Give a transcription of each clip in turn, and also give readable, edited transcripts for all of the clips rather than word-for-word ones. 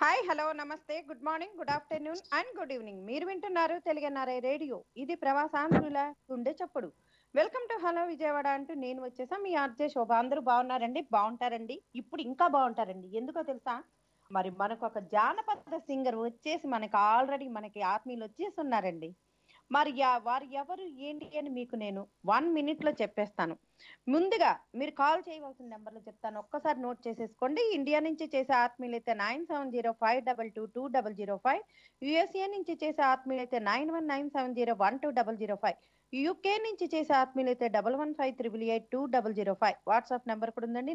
Hi hello నమస్తే good morning good afternoon and good evening. మీరు వింటున్నారు తెలుగన్నారై రేడియో. ఇది ప్రవాసాంధ్రుల గుండె చప్పుడు. వెల్కమ్ టు హలో విజయవాడ అంటూ నేను వచ్చేసా మీ ఆర్జే శోభ. అందరూ బాగున్నారండి? బాగుంటారండి. ఇప్పుడు ఇంకా బాగుంటారండి. ఎందుకో తెలుసా? మరి మనకు ఒక జానపద సింగర్ వచ్చేసి మనకి ఆల్రెడీ మనకి ఆత్మీయులు వచ్చేసి ఉన్నారండి. మరి వారు ఎవరు ఏంటి అని మీకు నేను 1 minute లో చెప్పేస్తాను. ముందుగా మీరు కాల్ చేయవలసిన నెంబర్లు చెప్తాను, ఒక్కసారి నోట్ చేసేసుకోండి. ఇండియా నుంచి చేసే ఆత్మీయులైతే 9705222005, యుఎస్ఏ నుంచి చేసే ఆత్మీయులైతే 9197012005, యూకే నుంచి చేసే ఆత్మీయులైతే 1153882005. వాట్సాప్ నెంబర్ కూడా ఉందండి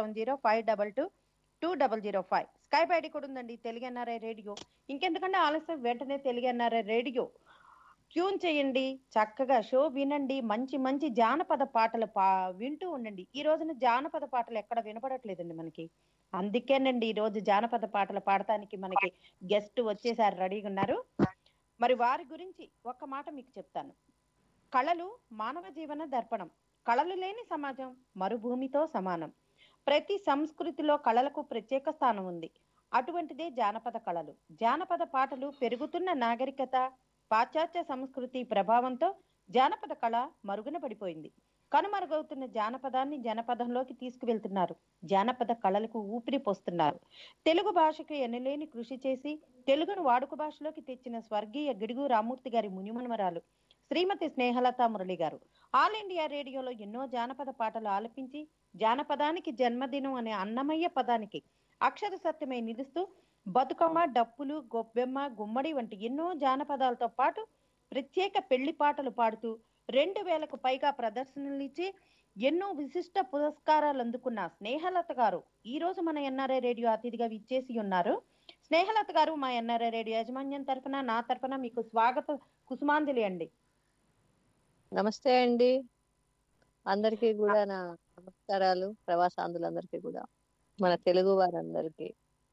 9705222005. స్కైప్ ఐడి కూడా ఉందండి తెలుగు ఎన్ఆర్ఐ రేడియో. ఇంకెందుకంటే ఆలస్యం, వెంటనే తెలుగు ఎన్ఆర్ఐ రేడియో ట్యూన్ చేయండి, చక్కగా షో వినండి, మంచి మంచి జానపద పాటలు వింటూ ఉండండి. ఈ రోజున జానపద పాటలు ఎక్కడ వినపడట్లేదండి మనకి. అందుకేనండి ఈ రోజు జానపద పాటలు పాడటానికి మనకి గెస్ట్ వచ్చేసారు, రెడీగా ఉన్నారు. మరి వారి గురించి ఒక్క మాట మీకు చెప్తాను. కళలు మానవ జీవన దర్పణం. కళలు లేని సమాజం మరుభూమితో సమానం. ప్రతి సంస్కృతిలో కళలకు ప్రత్యేక స్థానం ఉంది. అటువంటిదే జానపద కళలు. జానపద పాటలు పెరుగుతున్న నాగరికత, పాశ్చాత్య సంస్కృతి ప్రభావంతో జానపద కళ మరుగున పడిపోయింది. కనుమరుగవుతున్న జానపదాన్ని జనపదంలోకి తీసుకువెళ్తున్నారు. జానపద కళలకు ఊపిరి పోస్తున్నారు. తెలుగు భాషకు ఎనలేని కృషి చేసి తెలుగును వాడుక భాషలోకి తెచ్చిన స్వర్గీయ గిడుగు రామూర్తి గారి మునిమనవరాలు శ్రీమతి స్నేహలత మురళి గారు ఆల్ ఇండియా రేడియోలో ఎన్నో జానపద పాటలు ఆలపించి జానపదానికి జన్మదినం అనే అన్నమయ్య పదానికి అక్షర సత్యమై నిలుస్తూ బతుకమ్మ, డప్పులు, గొబ్బెమ్మ, గుమ్మడి వంటి ఎన్నో జానపదాలతో పాటు ప్రత్యేక పెళ్లి పాటలు పాడుతూ 2000కు పైగా ప్రదర్శనలు ఇచ్చి ఎన్నో విశిష్ట పురస్కారాలు అందుకున్న స్నేహలత గారు ఈ రోజు మన ఎన్ఆర్ఐ రేడియో అతిథిగా విచ్చేసి ఉన్నారు. స్నేహలత గారు మా ఎన్ఆర్ఐ రేడియో యాజమాన్యం తరఫున, నా తరఫున మీకు స్వాగత కుసుమాంజలి అండి. నమస్తే అండి. అందరికీ కూడా నా నమస్కారాలు. ప్రవాసాంధ్రులందరికీ కూడా, మన తెలుగు వారందరికీ.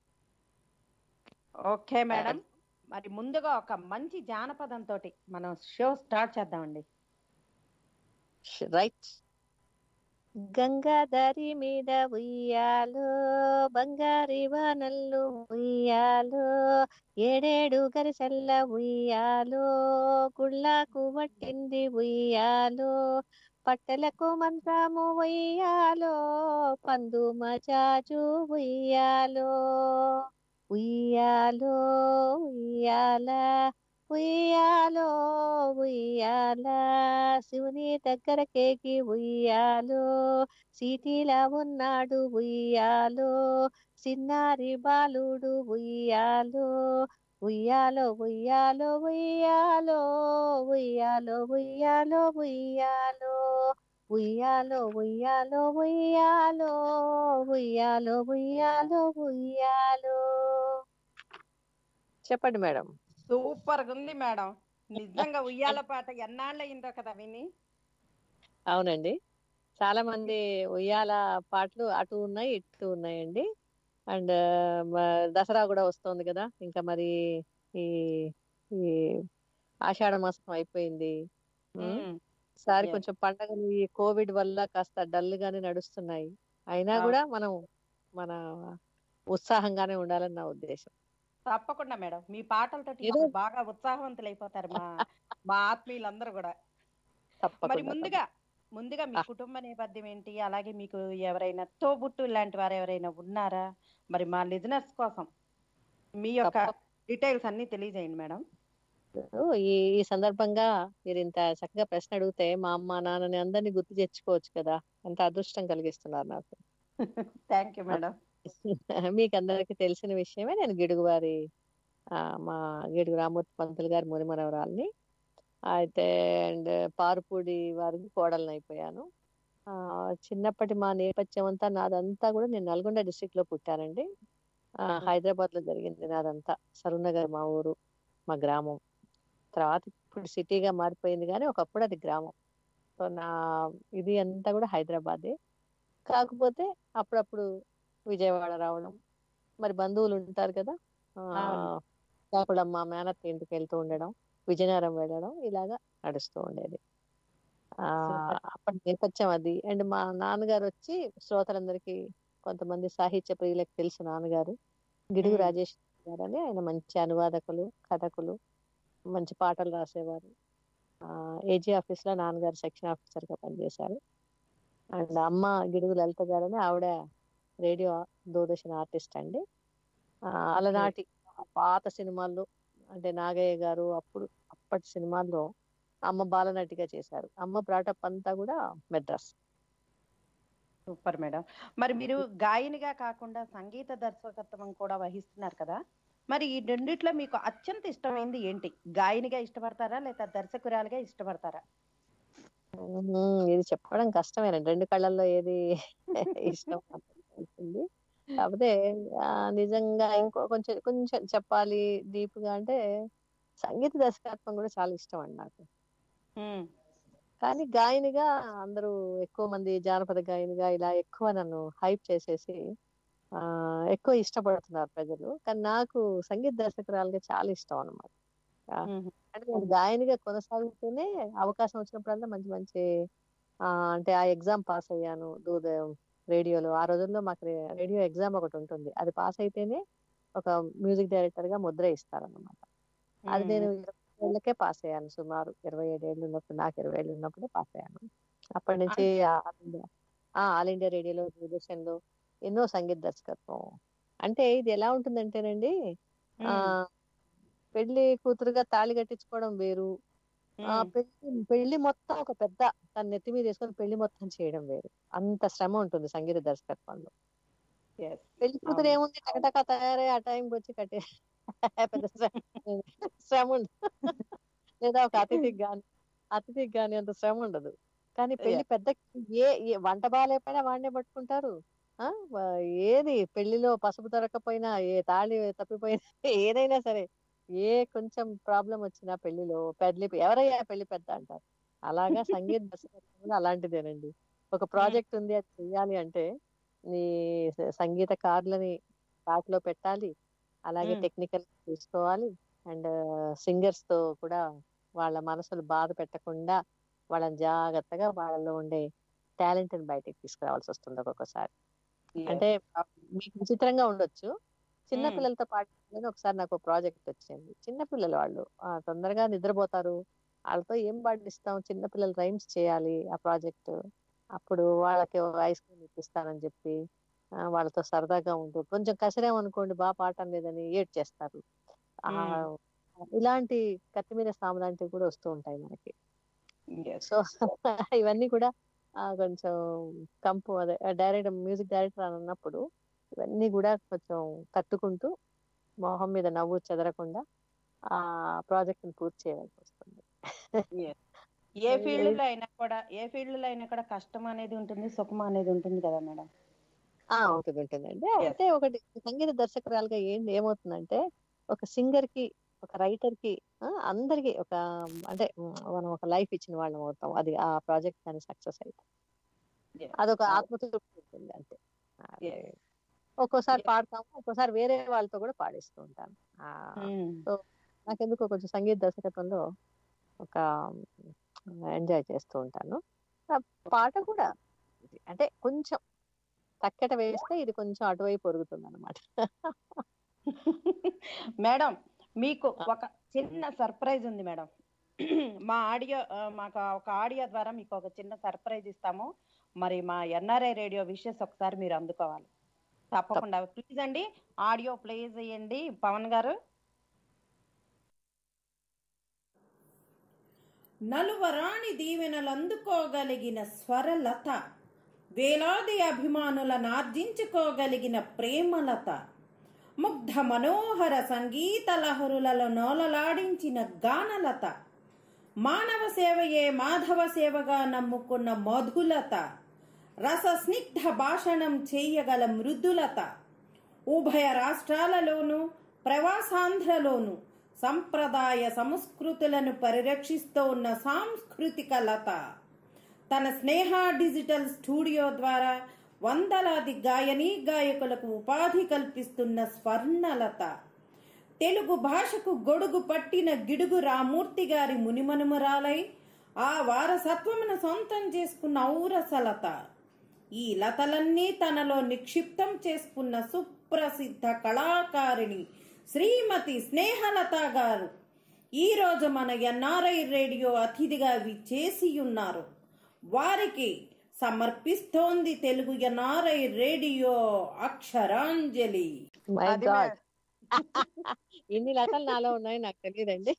ఓకే మేడం, మరి ముందుగా ఒక మంచి జానపదం తోటి మనం షో స్టార్ట్ చేద్దామండి. రైట్. గంగాధరి మీద ఉయ్యాలో, బంగారి వానల్లు ఉయ్యాలో, ఏడేడు గరిసెల్ల ఉయ్యాలో, గుళ్ళకు పట్టింది ఉయ్యాలో, పట్టెలకు మంత్రము ఉయ్యాలో, పందు మజాజు ఉయ్యాలో, ఉయ్యాలో ఉయ్యాల ఉయ్యాలో ఉయ్యాల, శివుని దగ్గర కేకి ఉయ్యాలో, సిటీలా ఉన్నాడు ఉయ్యాలో, చిన్నారి బాలుడు ఉయ్యాలో, ఉయ్యాలో ఉయ్యాలో ఉయ్యాలో, ఉయ్యాలో ఉయ్యాలో ఉయ్యాలో, ఉయ్యాలో ఉయ్యాలో ఉయ్యాలో, ఉయ్యాలో ఉయ్యాలో ఉయ్యాలో. చెప్పండి మేడం. సూపర్ గా ఉంది మేడం. నిజంగా ఉయ్యాల పాట ఎన్నాళ్ళు అయిందో కదా విని. అవునండి, చాలా మంది ఉయ్యాల పాటలు అటు ఉన్నాయి ఇటు ఉన్నాయండి. అండ్ దసరా కూడా వస్తుంది కదా, ఇంకా మరి ఈ ఈ ఆషాఢ మాసం అయిపోయింది. ఈసారి కొంచెం పండగలు ఈ కోవిడ్ వల్ల కాస్త డల్ గానే నడుస్తున్నాయి. అయినా కూడా మనం మన ఉత్సాహంగానే ఉండాలని నా ఉద్దేశం. తప్పకుండా మేడం, మీ పాటలతోటి బాగా ఉత్సాహవంతులు అయిపోతారు మా మా ఆత్మీయులందరూ కూడా. మరి ముందుగా మీ కుటుంబ నేపథ్యం ఏంటి, అలాగే మీకు ఎవరైనా తోబుట్టు ఇలాంటి వారు ఎవరైనా ఉన్నారా? మరి మా లిజనర్స్ కోసం మీ యొక్క డీటెయిల్స్ అన్ని తెలియజేయండి మేడం. ఈ సందర్భంగా మీరు ఇంత చక్కగా ప్రశ్న అడిగితే మా అమ్మ నాన్నని అందరినీ గుర్తు తెచ్చుకోవచ్చు కదా. ఎంత అదృష్టం కలిగిస్తున్నారు నాకు. Thank you madam. మీకు అందరికి తెలిసిన విషయమే, నేను గిడుగువారి మా గిడుగు రామూర్తి పంతులు గారి మునిమనవరాల్ని. అయితే అండ్ పారుపూడి వారికి కోడలను అయిపోయాను. చిన్నప్పటి మా నేపథ్యం అంతా నాదంతా కూడా, నేను నల్గొండ డిస్ట్రిక్ట్ లో పుట్టానండి. హైదరాబాద్ లో జరిగింది నాదంతా. సరూనగర్ మా ఊరు, మా గ్రామం. తర్వాత ఇప్పుడు సిటీగా మారిపోయింది, కానీ ఒకప్పుడు అది గ్రామం. సో నా ఇది అంతా కూడా హైదరాబాదే. కాకపోతే అప్పుడప్పుడు విజయవాడ రావడం, మరి బంధువులు ఉంటారు కదా, అప్పుడు మా మేనత్త ఇంటికి వెళ్తూ ఉండడం, విజయనగరం వెళ్ళడం, ఇలాగా నడుస్తూ ఉండేది. అప్పటి నేపథ్యం అది. అండ్ మా నాన్నగారు వచ్చి శ్రోతలందరికీ, కొంతమంది సాహిత్య ప్రియులకు తెలుసు, నాన్నగారు గిడుగు రాజేష్ గారని ఆయన మంచి అనువాదకులు, కథకులు, మంచి పాటలు రాసేవారు. ఏజీ ఆఫీస్ లో నాన్నగారు సెక్షన్ ఆఫీసర్ గా పనిచేశారు. అండ్ అమ్మ గిడుగు లలిత గారని ఆవిడ రేడియో దూరదర్శన్ ఆర్టిస్ట్ అండి. ఓకే. అలనాటి పాత సినిమాల్లో అంటే నాగయ్య గారు అప్పటి సినిమాల్లో అమ్మ బాలనటిగా చేశారు. అమ్మ బ్రాటప్ అంతా కూడా మెడ్రాస్. Super madam. మరి మీరు గాయనిగా కాకుండా సంగీత దర్శకత్వం కూడా వహిస్తున్నారు కదా! మరి ఈ రెండిట్లో మీకు అత్యంత ఇష్టమైంది ఏంటి? గాయనిగా ఇష్టపడతారా? లేదా దర్శకురాలిగా ఇష్టపడతారా? ఇది చెప్పడం కష్టమేనండి. 2 కళ్ళల్లో ఏది ఇష్టం అన్నది ఉంటుంది. కాకపోతే నిజంగా ఇంకో కొంచెం కొంచెం చెప్పాలి డీప్‌గా అంటే సంగీత దర్శకత్వం కూడా చాలా ఇష్టం అండి నాకు. హ్మ్. కానీ గాయనిగా అందరూ ఎక్కువ మంది జానపద గాయనిగా ఇలా ఎక్కువ నన్ను హైప్ చేసేసి ఎక్కువ ఇష్టపడుతున్నారు ప్రజలు. కానీ నాకు సంగీత దర్శకురాలుగా చాలా ఇష్టం అన్నమాట. హుహు. అంటే నేను గాయనిగా కొనసాగుతూనే అవకాశం వచ్చినప్పుడల్లా మంచి మంచి అంటే ఆ ఎగ్జామ్ పాస్ అయ్యాను. రేడియోలో. ఆ రోజుల్లో మాకు రేడియో ఎగ్జామ్ ఒకటుంటుంది. అది పాస్ అయితేనే ఒక మ్యూజిక్ డైరెక్టర్‌గా ముద్ర ఇస్తారన్నమాట. అది హ్మ్. నేను 20 ఏళ్ళకే పాస్ అయ్యాను. సుమారు 27 ఏళ్ళు ఉన్నప్పుడు నాకు 20 ఏళ్ళు ఉన్నప్పుడే పాస్ అయ్యాను. అప్పటినుంచి అంటే ఆల్ ఇండియా రేడియోలో, దూరదర్శన్‌లో ఎన్నో సంగీత దర్శకత్వం. అంటే ఇది ఎలా ఉంటుందంటేనండి హ్మ్. ఆహ్, పెళ్లి కూతురుగా తాళి కట్టించుకోవడం వేరు. హ్మ్. పెళ్లి మొత్తం ఒక పెద్ద తన నెత్తి మీద ఏసుకొని పెళ్లి మొత్తం చేయడం వేరు. అంత శ్రమ ఉంటుంది సంగీత దర్శకత్వంలో. యెస్. పెళ్లి కూతురు అవును. ఏముంది టకటక తయారై ఆ టైంకొచ్చి పెద్ద శ్రమ ఉండదు. లేదా ఒక అతిథికి గాని అంత శ్రమ ఉండదు. కానీ పెళ్లి యాహ్! పెద్ద ఏ ఏ వంట బాలేపోయినా వాడినే పట్టుకుంటారు. ఆ! వ ఏది పెళ్లిలో పసుపు దొరక్కపోయినా, ఏ తాళి తప్పిపోయినా ఏదైనా సరే, ఏ కొంచెం ప్రాబ్లమ్ వచ్చినా పెళ్లిలో ఎవరయ్యా పెళ్లి పెద్ద అంటారు. అలాగా సంగీత దర్శకత్వం కూడా అలాంటిదేనండి. ఒక హ్మ్. ప్రాజెక్ట్ ఉంది అది చెయ్యాలి అంటే, ఈ సంగీతకారులని ట్రాక్‌లో పెట్టాలి. అలాగే హ్మ్. టెక్నికల్ చూసుకోవాలి. అండ్ సింగర్స్‌తో కూడా వాళ్ళ మనసులు బాధ పెట్టకుండా, వాళ్ళని జాగ్రత్తగా వాళ్ళలో ఉండే టాలెంట్‌ని బయటికి తీసుకురావాల్సొస్తుంది ఒక్కొక్కసారి. అంటే యెస్. మీకు విచిత్రంగా ఉండొచ్చు. చిన్న హ్మ్. పిల్లలతో పాడించాలని ఒకసారి నాకో ప్రాజెక్ట్ వచ్చింది. చిన్న పిల్లలు వాళ్ళు. తొందరగా నిద్రపోతారు. ఆళ్ళతో ఏం పాడిస్తాం? చిన్న పిల్లలు రైమ్స్ చేయాలి ఆ ప్రాజెక్ట్. అప్పుడు వాళ్ళకి ఐస్ క్రీమ్ ఇప్పిస్తానని చెప్పి, వాళ్ళతో సరదాగా ఉంటూ కొంచెం కసిరామనుకోండి పాడటం లేదని ఏడ్చేస్తారు. హ్మ్. ఆహ్, ఇలాంటి కత్తి మీద సాము లాంటివి కూడా వస్తూ ఉంటాయి మనకి. యెస్. సో, ఇవన్నీ కూడా కొంచెం అదే మ్యూజిక్ డైరెక్టర్ అని అన్నప్పుడు ఇవన్నీ గూడా కొంచెం తట్టుకుంటూ మొహం మీద నవ్వు చెదరకుండా ఆ ప్రాజెక్ట్‌ని పూర్తి చేయాల్సొస్తుంది. యెస్. ఏ ఫీల్డ్‌లో అయినా కూడా కష్టం అనేది ఉంటుంది. సుఖం అనేది ఉంటుంది కదా మేడం. ఉంటుందండి. యెస్. అయితే ఒకటి సంగీత దర్శకురాలుగా ఏమవుతుందంటే ఒక సింగర్‌కి, ఒక రైటర్‌కి అందరికి అంటే మనం ఒక లైఫ్ ఇచ్చిన వాళ్ళం అవుతాం. అది ఆ ప్రాజెక్ట్ గాని సక్సెస్ అయితే. యెస్. అదొక అవును. ఆత్మతృప్తి ఉంటుంది అంతే. అది యెస్. ఒక్కోసారి యెస్. పాడతాము. ఒక్కోసారి వేరే వాళ్ళతో గూడా పాడిస్తూ ఉంటాను. హ్మ్. సో, నాకెందుకో కొంచెం సంగీత దర్శకత్వంలో ఒక ఎంజాయ్ చేస్తూ ఉంటాను. పాట కూడా అంటే కొంచెం తక్కెట వేస్తే ఇది కొంచెం అటువైపు ఒరుగుతుందనమాట. మేడం, మీకు ఆ! ఒక చిన్న సర్ప్రైజ్ ఉంది మేడం. మాకు ఒక ఆడియో ద్వారా మీకు ఒక చిన్న సర్ప్రైజ్ ఇస్తాము. మరి మా ఎన్ఆర్ఐ రేడియో విషెస్ ఒకసారి మీరు అందుకోవాలి. తప్ తప్పకుండా. ప్లీజ్ అండి ఆడియో ప్లే చేయండి పవన్ గారు. నలువరాణి దీవెనలందుకోగలిగిన స్వరలత, వేలాది అభిమానులనార్జించుకోగలిగిన ప్రేమలత, ముగ్ధ మనోహర సంగీత లహరులలో నోలలాడించిన గానలత, మానవ సేవయే మాధవ సేవగా నమ్ముకున్న మధులత, రస స్నిగ్ధ భాషణం చేయగల మృదులత, ఉభయ రాష్ట్రాలలోనూ ప్రవాసాంధ్రలోనూ సంప్రదాయ సంస్కృతులను పరిరక్షిస్తూ ఉన్న సాంస్కృతిక లత, తన స్నేహ డిజిటల్ స్టూడియో ద్వారా వందలాది గాయనీ గాయకులకు ఉపాధి కల్పిస్తున్న స్వర్ణలత, తెలుగు భాషకు గొడుగు పట్టిన గిడుగు రామూర్తి గారి మునిమనుమరాలై ఆ వారసత్వమును సొంతం చేసుకున్న ఔరసలత, ఈ లతలన్నీ తనలో నిక్షిప్తం చేసుకున్న సుప్రసిద్ధ కళాకారిణి శ్రీమతి స్నేహలత గారు ఈరోజు మన ఎన్ఆర్ఐ రేడియో అతిథిగా చేసి ఉన్నారు. వారికి సమర్పిస్తోంది Telugu NRI radio Aksharanjali. My god, ఇన్ని లతలు నాలో ఉన్నాయి నాకు తెలియదండి.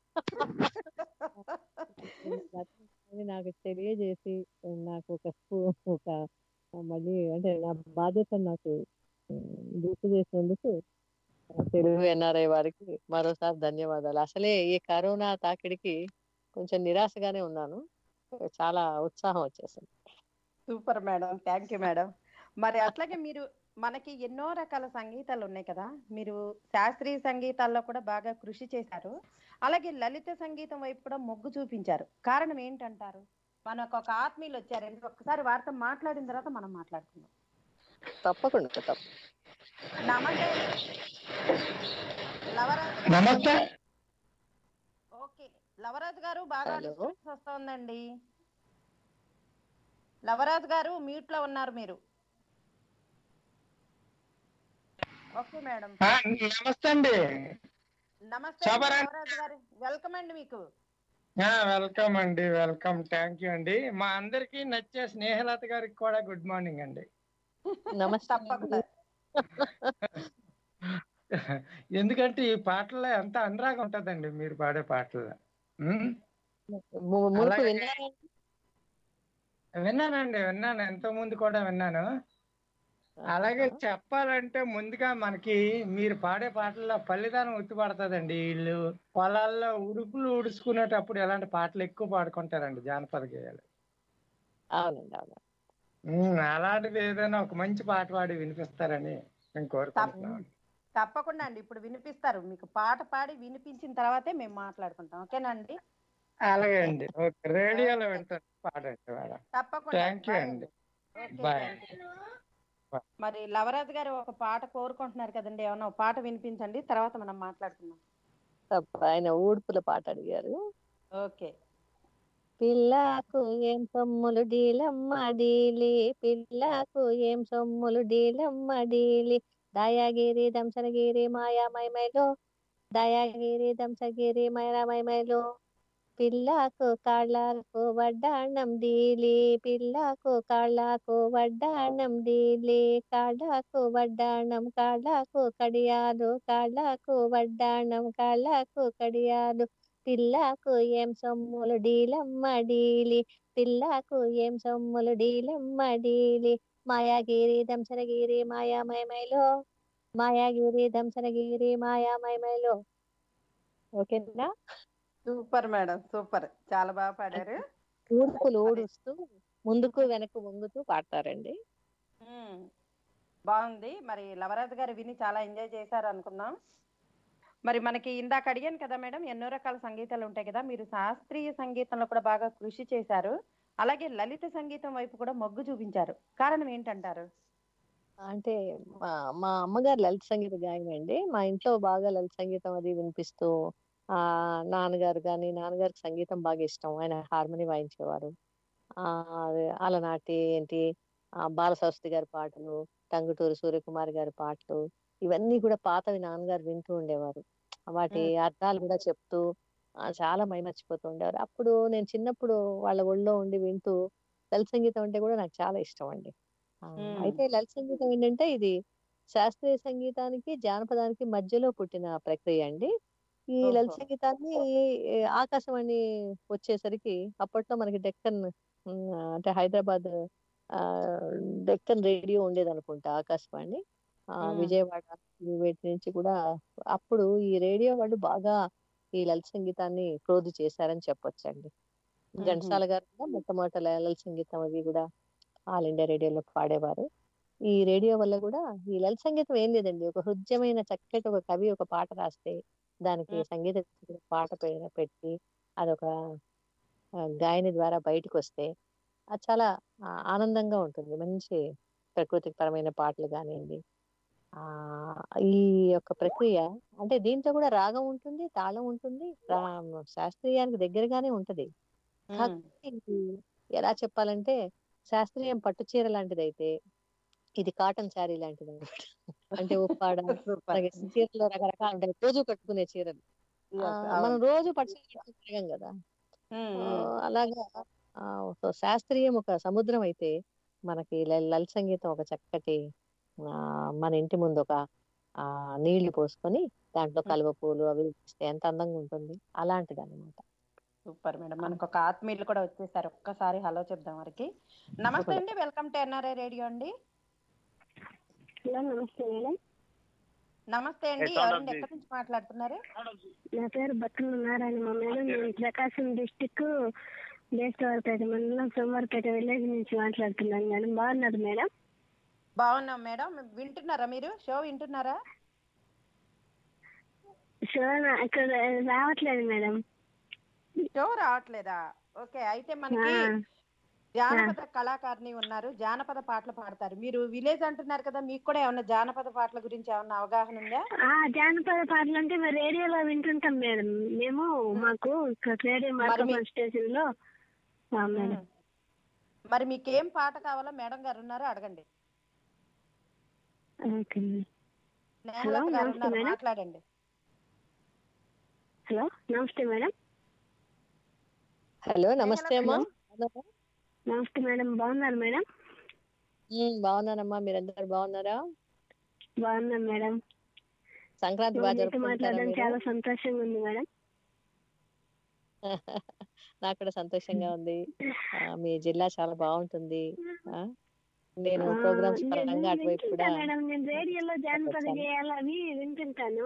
నాకు తెలియజేసి నాకు ఒక మళ్ళీ అంటే నా బాధ్యత నాకు గుర్తు చేసినందుకు తెలుగు ఎన్ఆర్ఐ వారికి మరోసారి ధన్యవాదాలు. అసలే ఈ కరోనా తాకిడికి కొంచెం నిరాశగానే ఉన్నాను. చాలా ఉత్సాహం వచ్చేసింది. Super madam, thank you madam. మరి అట్లాగే మీరు మనకి ఎన్నో రకాల సంగీతాలు ఉన్నాయి కదా, మీరు శాస్త్రీయ సంగీతాల్లో కూడా బాగా కృషి చేశారు. అలాగే లలిత సంగీతం వైపు కూడా మొగ్గు చూపించారు. కారణం ఏంటంటారు? మనకు ఒక ఆత్మీయులు వచ్చారండి, ఒక్కసారి వారితో మాట్లాడిన తర్వాత మనం మాట్లాడుకుందాం. తప్పకుండా. నమస్తే లవరాజు గారు. నమస్తే. ఓకే, లవరాజు గారు బాగా హలో. డిస్టర్బెన్స్ వస్తోందండి. లవరాజు గారు మ్యూట్ లో ఉన్నారు మీరు. Okay madam. నమస్తే అండి. నమస్తే శోభారాణి. లవరాజు గారు, వెల్కమ్ అండి మీకు. వెల్కమ్ అండి, వెల్కమ్, థ్యాంక్ యూ అండి. మా అందరికి నచ్చే స్నేహలత గారికి కూడా గుడ్ మార్నింగ్ అండి. నమస్తే. తప్పకుండా. ఎందుకంటే ఈ పాటల్లో ఎంత అనురాగం ఉంటదండి మీరు పాడే పాటల్లో. మునుపు అలాగే విన్నారండి? విన్నాను, ఎంతో ముందు కూడా విన్నాను. అలాగే చెప్పాలంటే ముందుగా మనకి మీరు పాడే పాటల్లో పల్లెదానం ఉత్తిపడుతుందండి. వీళ్ళు పొలాల్లో ఉడుపులు ఉడుచుకునేటప్పుడు ఎలాంటి పాటలు ఎక్కువ పాడుకుంటారండి, జానపద గేయాలు. అవునండి, అవును. అలాంటిది ఏదైనా ఒక మంచి పాట పాడి వినిపిస్తారని మేము కోరుకుంటున్నాం. తప్పకుండా అండి, ఇప్పుడు వినిపిస్తారు. మీకు పాట పాడి వినిపించిన తర్వాతే మేము మాట్లాడుకుంటాం. ఓకేనండి? అలాగే అండి, ఓకే. రేడియోలో వింటారు, పాడండి మేడం. తప్పకుండా. థ్యాంక్ యూ అండి, ఓకే, బాయ్. Thank you. మరి లవరాజు గారు ఒక పాట కోరుకుంటున్నారు కదండి, ఏమన్నా ఒక పాట వినిపించండి, తర్వాత మనం మాట్లాడుకుందాం. ఆయన ఊడుపుల పాట అడిగారు. ఓకే. పిల్లకు ఏం సొమ్ములు డీలమ్మ డీలి, పిల్లకు ఏం సొమ్ములు డీలమ్మ డీలి, దయాగిరి దంసనగిరి మాయా మైమైలో, దయాగిరి దంసగిరి మాయా మైమైలో, పిల్లకు కాళ్ళకు వడ్డాణం డీలి, పిల్లకు కాళ్ళకు వడ్డాణం డీలి, కాళ్ళకు వడ్డాణం కాళ్ళకు కడియాలు, కాళ్ళకు వడ్డాణం కాళ్ళకు కడియాలు, పిల్లకు ఏం సొమ్ములు డీలమ్మ డీలి, పిల్లకు ఏం సొమ్ములు డీలమ్మ డీలి, మాయాగిరి దంసనగిరి మాయా మైమైలో, మాయాగిరి దంసనగిరి మాయా మైమైలో. ఓకేనా? సూపర్ మేడం, సూపర్, చాలా బాగా పాడారు. ఊడుపులు ఊడుస్తూ ముందుకు వెనక్కు వంగుతూ పాడతారండి. బాగుంది. మరి లవరాజు గారు విని చాలా ఎంజాయ్ చేశారు అనుకుందాం. మరి మనకి ఇందాక అడిగాను కదా మేడం, ఎన్నో రకాల సంగీతాలు ఉంటాయి కదా, మీరు శాస్త్రీయ సంగీతంలో కూడా బాగా కృషి చేశారు. అలాగే లలిత సంగీతం వైపు కూడా మొగ్గు చూపించారు. కారణం ఏంటంటారు? అంటే మా మా అమ్మగారు లలిత సంగీత గాయని అండి. మా ఇంట్లో బాగా లలిత సంగీతం అది వినిపిస్తూ నాన్నగారికి సంగీతం బాగా ఇష్టం. ఆయన హార్మోని వాయించేవారు. అలనాటి ఏంటి బాలసరస్వతి గారి పాటలు, టంగుటూరి సూర్యకుమార్ గారి పాటలు, ఇవన్నీ కూడా పాతవి నాన్నగారు వింటూ ఉండేవారు. వాటి అర్థాలు కూడా చెప్తూ చాలా మైమర్చిపోతూ ఉండేవారు. అప్పుడు నేను చిన్నప్పుడు వాళ్ళ ఒళ్ళో ఉండి వింటూ లలిత సంగీతం అంటే కూడా నాకు చాలా ఇష్టం అండి. అయితే లలిత సంగీతం ఏంటంటే ఇది శాస్త్రీయ సంగీతానికి జానపదానికి మధ్యలో పుట్టిన ప్రక్రియ అండి. ఈ లలిత సంగీతాన్ని ఆకాశవాణి వచ్చేసరికి అప్పట్లో మనకి డెక్కన్ అంటే హైదరాబాద్ డెక్కన్ రేడియో ఉండేది అనుకుంటా, ఆకాశవాణి. విజయవాడ వీటి నుంచి కూడా అప్పుడు ఈ రేడియో వాళ్ళు బాగా ఈ లలిత సంగీతాన్ని ప్రోధి చేశారని చెప్పొచ్చండి. ఘంటసాల గారు కూడా మొట్టమొదట లలిత సంగీతం అది కూడా ఆల్ ఇండియా రేడియోలో పాడేవారు. ఈ రేడియో వల్ల కూడా ఈ లలిత సంగీతం ఏం లేదండి, ఒక హృద్యమైన చక్కటి ఒక కవి ఒక పాట రాస్తే దానికి సంగీత పాట పెట్టి అదొక గాయని ద్వారా బయటకు వస్తే అది చాలా ఆనందంగా ఉంటుంది. మంచి ప్రకృతికి పరమైన పాటలు కానివ్వండి. ఈ యొక్క ప్రక్రియ అంటే దీంట్లో కూడా రాగం ఉంటుంది, తాళం ఉంటుంది, శాస్త్రీయానికి దగ్గరగానే ఉంటది. కాకపోతే ఇది ఎలా చెప్పాలంటే శాస్త్రీయం పట్టు చీర లాంటిది అయితే ఇది కాటన్ శారీ లాంటిది అనమాట. అంటే ఉప్పాడ, సూపర్. అలాగే చీరలు రకరకాలు ఉంటాయి, రోజు కట్టుకునే చీరలు. ఎస్, మనం అవును. రోజు పట్టు చీర కట్టుకుని తిరగం కదా. అలాగా ఒక శాస్త్రీయం ఒక సముద్రం అయితే, మనకి లలిత సంగీతం ఒక చక్కటి మన ఇంటి ముందు ఒక నీళ్లు పోసుకొని దాంట్లో కలువ పూలు అవి ఇస్తే ఎంత అందంగా ఉంటుంది. అలాంటిది అనమాట. Super madam. మనకు ఒక ఆత్మీయులు కూడా వచ్చేసారు. ఒక్కసారి హలో చెప్దాం వారికి. నమస్తే అండి, వెల్కమ్ టు ఎన్ఆర్ఐ రేడియో అండి. హలో, నమస్తే మేడం. నమస్తే అండి, ఎవరండి, ఎక్కడి నుంచి మాట్లాడుతున్నారు? నా పేరు బతుల నారాయణమ్మ మేడం. నేను ప్రకాశం డిస్టిక్ బేస్తవారపేట మండలం సోమవారపేట విలేజ్ నుంచి మాట్లాడుతున్నాను మేడం. బాగున్నారు మేడం? బాగున్నాం మేడం. వింటున్నారా మీరు? షో వింటున్నారా? షో ఇక్కడ రావట్లేదు మేడం. షో రావట్లేదా? ఓకే, అయితే మనకి జానపద కళాకారిణి ఉన్నారు, జానపద పాటలు పాడతారు. మీరు విలేజ్ అంటున్నారు కదా, మీకు కూడా ఏమన్నా జానపద పాటల గురించి ఏమన్నా అవగాహన ఉందా? జానపద పాటలు అంటే మేము రేడియోలో వింటుంటాం మేడం. మేము మాకు రేడియో మార్కప్ స్టేషన్ లో. మరి మీకేం పాట కావాలో మేడం గారు ఉన్నారు, అడగండి. హలో, నమస్తే మేడం. మాట్లాడండి. హలో, నమస్తే మేడం. హలో, నమస్తే అమ్మా. నమస్తే మేడం, బాగున్నారు మేడం? బాగున్నానమ్మా, మీరందరు బాగున్నారా? బాగున్నాం మేడం. సంక్రాంతి బాగా జరుపుకుంటారా? చాలా సంతోషంగా ఉంది మేడం. నాకు కూడా సంతోషంగా ఉంది. మీ జిల్లా చాలా బాగుంటుంది. నేను ప్రోగ్రామ్స్ పరంగా అటువైపు కూడా నేను రేడియోలో జానపద గేయాలు అవి వింటుంటాను.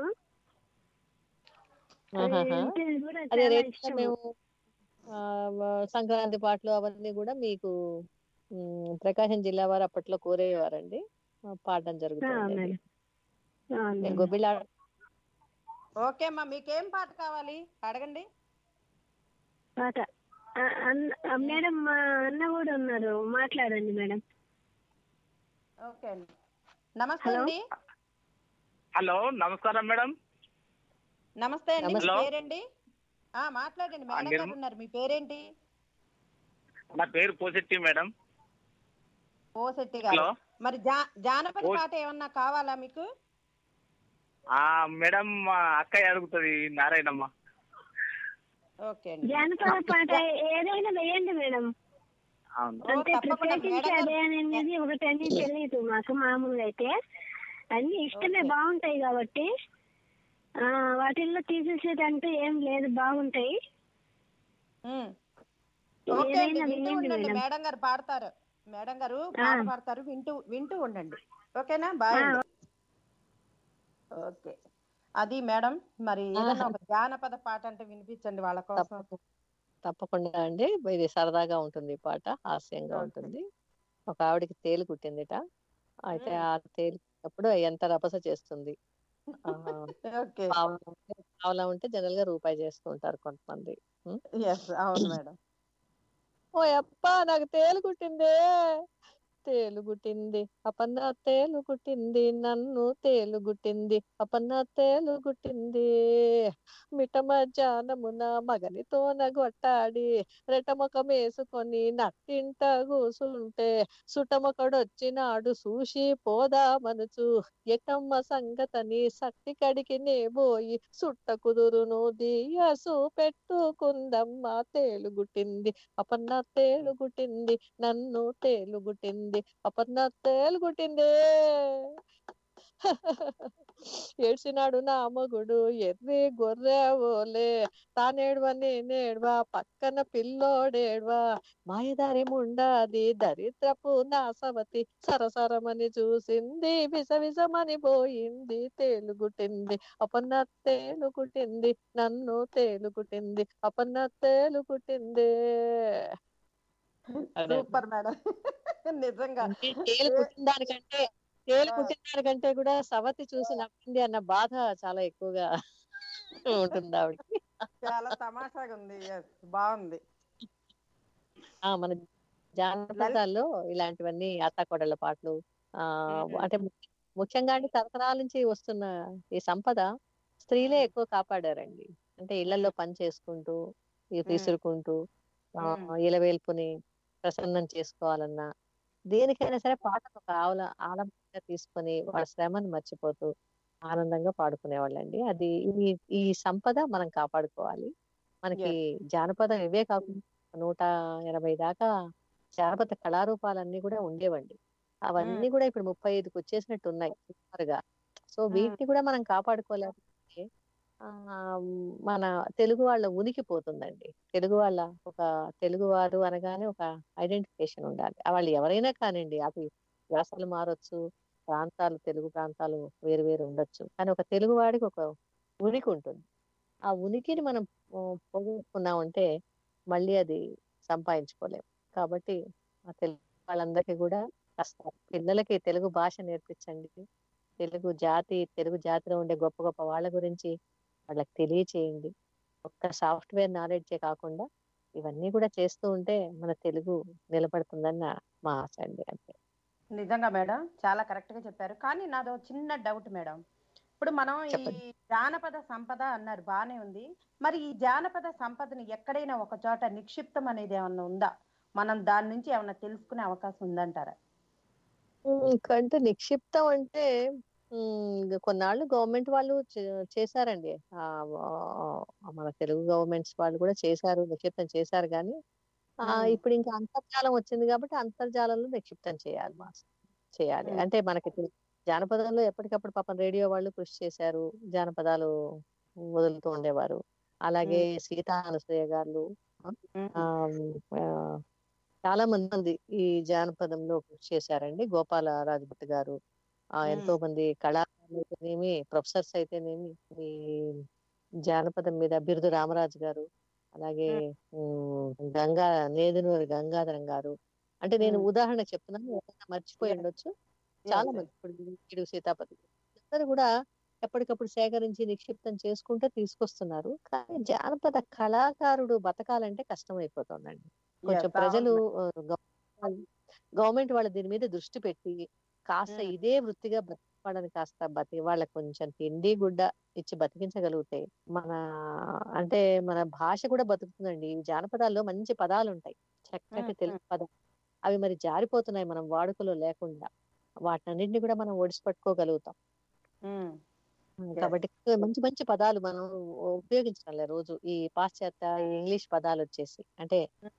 అదే రేడియో మేము సంక్రాంతి పాటలు అవన్నీ కూడా మీకు ప్రకాశం జిల్లా వారు అప్పట్లో కోరేవారండి, పాడడం జరుగుతుంది. గొబ్బిలా. ఓకే అమ్మా, మీకేం పాట కావాలి అడగండి. పాట మేడం, మా అన్న కూడా ఉన్నారు, మాట్లాడండి మేడం. ఓకే అండి, నమస్తే అండి. హలో, నమస్కారం మేడం. నమస్తే అండి, మీ పేరేంటి? మాట్లాడండి, మేడం గారు ఉన్నారు. మీ పేరేంటి? నా పేరు పోశెట్టి మేడం. పోశెట్టి గారు. మరి జానపద పాట ఏమన్నా కావాలా మీకు? మేడం, మా అక్కయ్య అడుగుతుంది, నారాయణమ్మ. ఓకే అండి, జానపద పాట ఏదైనా వేయండి మేడం. అంటే ప్రత్యేకించి అదే అనేది ఒకటని తెలియదు మాకు. మామూలుగా అయితే అన్ని ఇష్టమే, బాగుంటాయి కాబట్టి వాటిల్లో తీసేసేదంటూ ఏం లేదు, బాగుంటాయి. మేడం గారు పాడతారు, మేడం గారు పాట పాడతారు, వింటూ ఉండండి. ఓకేనా? బాయ్. ఓకే, అది మేడం. మరి ఏదన్నా ఒక జానపద పాట అంటే వినిపించండి వాళ్ళ కోసం. తప్పకుండా అండి, ఇది సరదాగా ఉంటుంది, పాట హాస్యంగా ఉంటుంది. ఒక ఆవిడకి తేలు కుట్టిందిట. అయితే ఆ తేలినప్పుడు ఎంత రభస చేస్తుంది. పావలా ఉంటే జనరల్ గా రూపాయి చేస్తూ ఉంటారు కొంతమంది. అవును మేడం. ఓ అప్ప, నాకు తేలు కుట్టిందే, తేలు గుట్టింది అపన్న, తేలు గుట్టింది నన్ను, తేలు గుట్టింది అపన్న, తేలు గుట్టింది. మిట మధ్యాహ్నమున మగనితో నగొట్టాడి, రెటమొకం వేసుకొని నట్టింట కూసుంటే, సుటమొకడొచ్చినాడు చూసి పోదామనుచు, ఎటమ్మ సంగతని సట్టి కడికి నేబోయి, సుట్ట కుదురును దియసు పెట్టుకుందమ్మ, తేలు గుట్టింది అపన్న, తేలు గుట్టింది నన్ను, తేలు గుట్టింది అపన్న, తేలు గుట్టింది. ఏడ్చినాడు నా మగుడు ఎర్రి గొర్రె ఓలే, తానేడ్వా నేనేడ్వా పక్కన పిల్లోడేడ్వా, మాయదారి ముండాది దరిద్రపు నాసవతి, సరసరమని చూసింది విసవిసమని పోయింది, తేలు గుట్టింది అపన్న, తేలు గుట్టింది నన్ను, తేలు గుట్టింది అపన్న, తేలు గుట్టింది. సూపర్ మేడం, నిజంగా. తేలు కుట్టిన దానికంటే కూడా సవతి చూసి నవ్వింది అన్న బాధ చాలా ఎక్కువగా ఉంటుంది ఆవిడకి. చాలా తమాషాగా ఉంది. బాగుంది. మన జానపదాల్లో ఇలాంటివన్నీ అత్తాకోడళ్ళ పాటలు, అంటే ముఖ్యంగా అంటే తరతరాల నుంచి వస్తున్న ఈ సంపద స్త్రీలే ఎక్కువ కాపాడారండి. అంటే ఇళ్లలో పని చేసుకుంటూ, విసురుకుంటూ, ఇలవేల్పుని ప్రసన్నం చేసుకోవాలన్నా, దేనికైనా సరే పాటను ఒక ఆలంబనగా తీసుకొని వాళ్ళ శ్రమను మర్చిపోతూ ఆనందంగా పాడుకునేవాళ్ళండి. అది ఈ ఈ సంపద మనం కాపాడుకోవాలి. మనకి ఎస్. జానపదం ఇవే కాకుండా 180 దాకా జానపద కళారూపాలన్నీ కూడా ఉండేవండి. అవన్నీ కూడా ఇప్పుడు 35కి వచ్చేసినట్టు ఉన్నాయి సుమారుగా. సో వీటిని కూడా మనం కాపాడుకోలేకపోతే ఆ మన తెలుగు వాళ్ళ ఉనికి పోతుందండి. ఒక తెలుగు వారు అనగానే ఒక ఐడెంటిఫికేషన్ ఉండాలి. వాళ్ళు ఎవరైనా కానివ్వండి, అవి భాషలు మారొచ్చు, తెలుగు ప్రాంతాలు వేరు వేరు ఉండొచ్చు. కానీ ఒక తెలుగు వాడికి ఒక ఉనికి ఉంటుంది. ఆ ఉనికిని మనం పోగొట్టుకున్నామంటే మళ్ళీ అది సంపాదించుకోలేము. కాబట్టి ఆ తెలుగు వాళ్ళందరికీ కూడా కాస్త పిల్లలకి తెలుగు భాష నేర్పించండి. తెలుగు జాతిలో ఉండే గొప్ప గొప్ప వాళ్ళ గురించి వాళ్ళకి తెలియచేయండి. ఒక్క సాఫ్ట్వేర్ నాలెడ్జే కాకుండా ఇవన్నీ కూడా చేస్తూ ఉంటే మన తెలుగు నిలబడుతుందని మా ఆశ అండి. అంతే. నిజంగా మేడం చాలా కరెక్ట్ గా చెప్పారు. కానీ నాదో చిన్న డౌట్ మేడం. ఇప్పుడు మనం ఈ చెప్పండి. జానపద సంపద అన్నారు, బానే ఉంది. మరి ఈ జానపద సంపదని ఎక్కడైనా ఒక చోట నిక్షిప్తం అనేది ఏమన్నా ఉందా? మనం దాని నుంచి ఏమన్నా తెలుసుకునే అవకాశం ఉందంటారా? కంటే నిక్షిప్తం అంటే కొన్నాళ్ళు గవర్నమెంట్ వాళ్ళు చేశారండి. మన తెలుగు గవర్నమెంట్స్ వాళ్ళు కూడా చేశారు, నిక్షిప్తం చేశారు. కానీ ఇప్పుడు ఇంకా అంతర్జాలం వచ్చింది కాబట్టి అంతర్జాలంలో నిక్షిప్తం చేయాలి. అంటే మనకి జానపదంలో ఎప్పటికప్పుడు పాపం రేడియో వాళ్ళు కృషి చేశారు, జానపదాలు వదులుతూ ఉండేవారు. అలాగే సీతా అనసూయ గారు ఆ, ఆ, చాలా మంది ఈ జానపదంలో కృషి చేశారండి. గోపాల రాజభట్ గారు, ఎంతో మంది కళాకారులు అయితేనేమి, ప్రొఫెసర్స్ అయితేనేమి, ఈ జానపదం మీద బిరుదు రామరాజు గారు, అలాగే నేదునూరి గంగాధరం గారు. అంటే నేను ఉదాహరణ చెప్తున్నాను, ఎవరైనా మర్చిపోయి ఉండొచ్చు. చాలా మంది ఇప్పుడు సీతాపతి అందరూ కూడా ఎప్పటికప్పుడు సేకరించి నిక్షిప్తం చేసుకుంటూ తీసుకొస్తున్నారు. కానీ జానపద కళాకారుడు బతకాలంటే కష్టం అయిపోతుందండి. కొంచెం ప్రజలు గవర్నమెంట్ వాళ్ళు దీని మీద దృష్టి పెట్టి కాస్త ఇదే వృత్తిగా బతికి కాస్త వాళ్ళకి కొంచెం తిండి గుడ్డ ఇచ్చి బతికించగలిగితే అంటే మన భాష కూడా బతుకుతుందండి. ఈ జానపదాల్లో మంచి పదాలు ఉంటాయి, చక్కటి తెలుగు పదాలు. అవి మరి జారిపోతున్నాయి మనం వాడుకలో లేకుండా. వాటినన్నింటినీ కూడా మనం ఒడిసి పట్టుకోగలుగుతాం. కాబట్టి మంచి మంచి పదాలు మనం ఉపయోగించాలి రోజు. ఈ పాశ్చాత్య ఇంగ్లీష్ పదాలు వచ్చేసి అంటే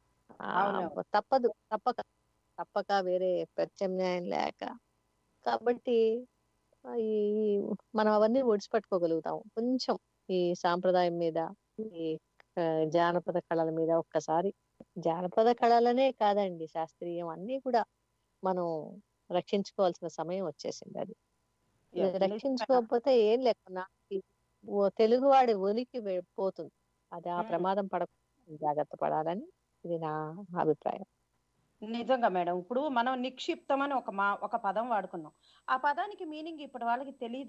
తప్పక వేరే ప్రత్యామ్నాయం లేక. కాబట్టి ఈ మనం అవన్నీ ఒడిసిపట్టుకోగలుగుతాం. కొంచెం ఈ సాంప్రదాయం మీద, ఈ జానపద కళల మీద ఒక్కసారి, జానపద కళలనే కాదండి, శాస్త్రీయం అన్ని కూడా మనం రక్షించుకోవాల్సిన సమయం వచ్చేసింది. అది రక్షించుకోకపోతే ఏం లేకున్నా తెలుగువాడి ఉనికి పోతుంది. అది ఆ ప్రమాదం పడకుండా జాగ్రత్త పడాలని ఇది నా అభిప్రాయం. నిజంగా మేడం. ఇప్పుడు మనం నిక్షిప్తం అని ఒక పదం వాడుకున్నాం. ఆ పదానికి మీనింగ్ ఇప్పటి వాళ్ళకి తెలియదు.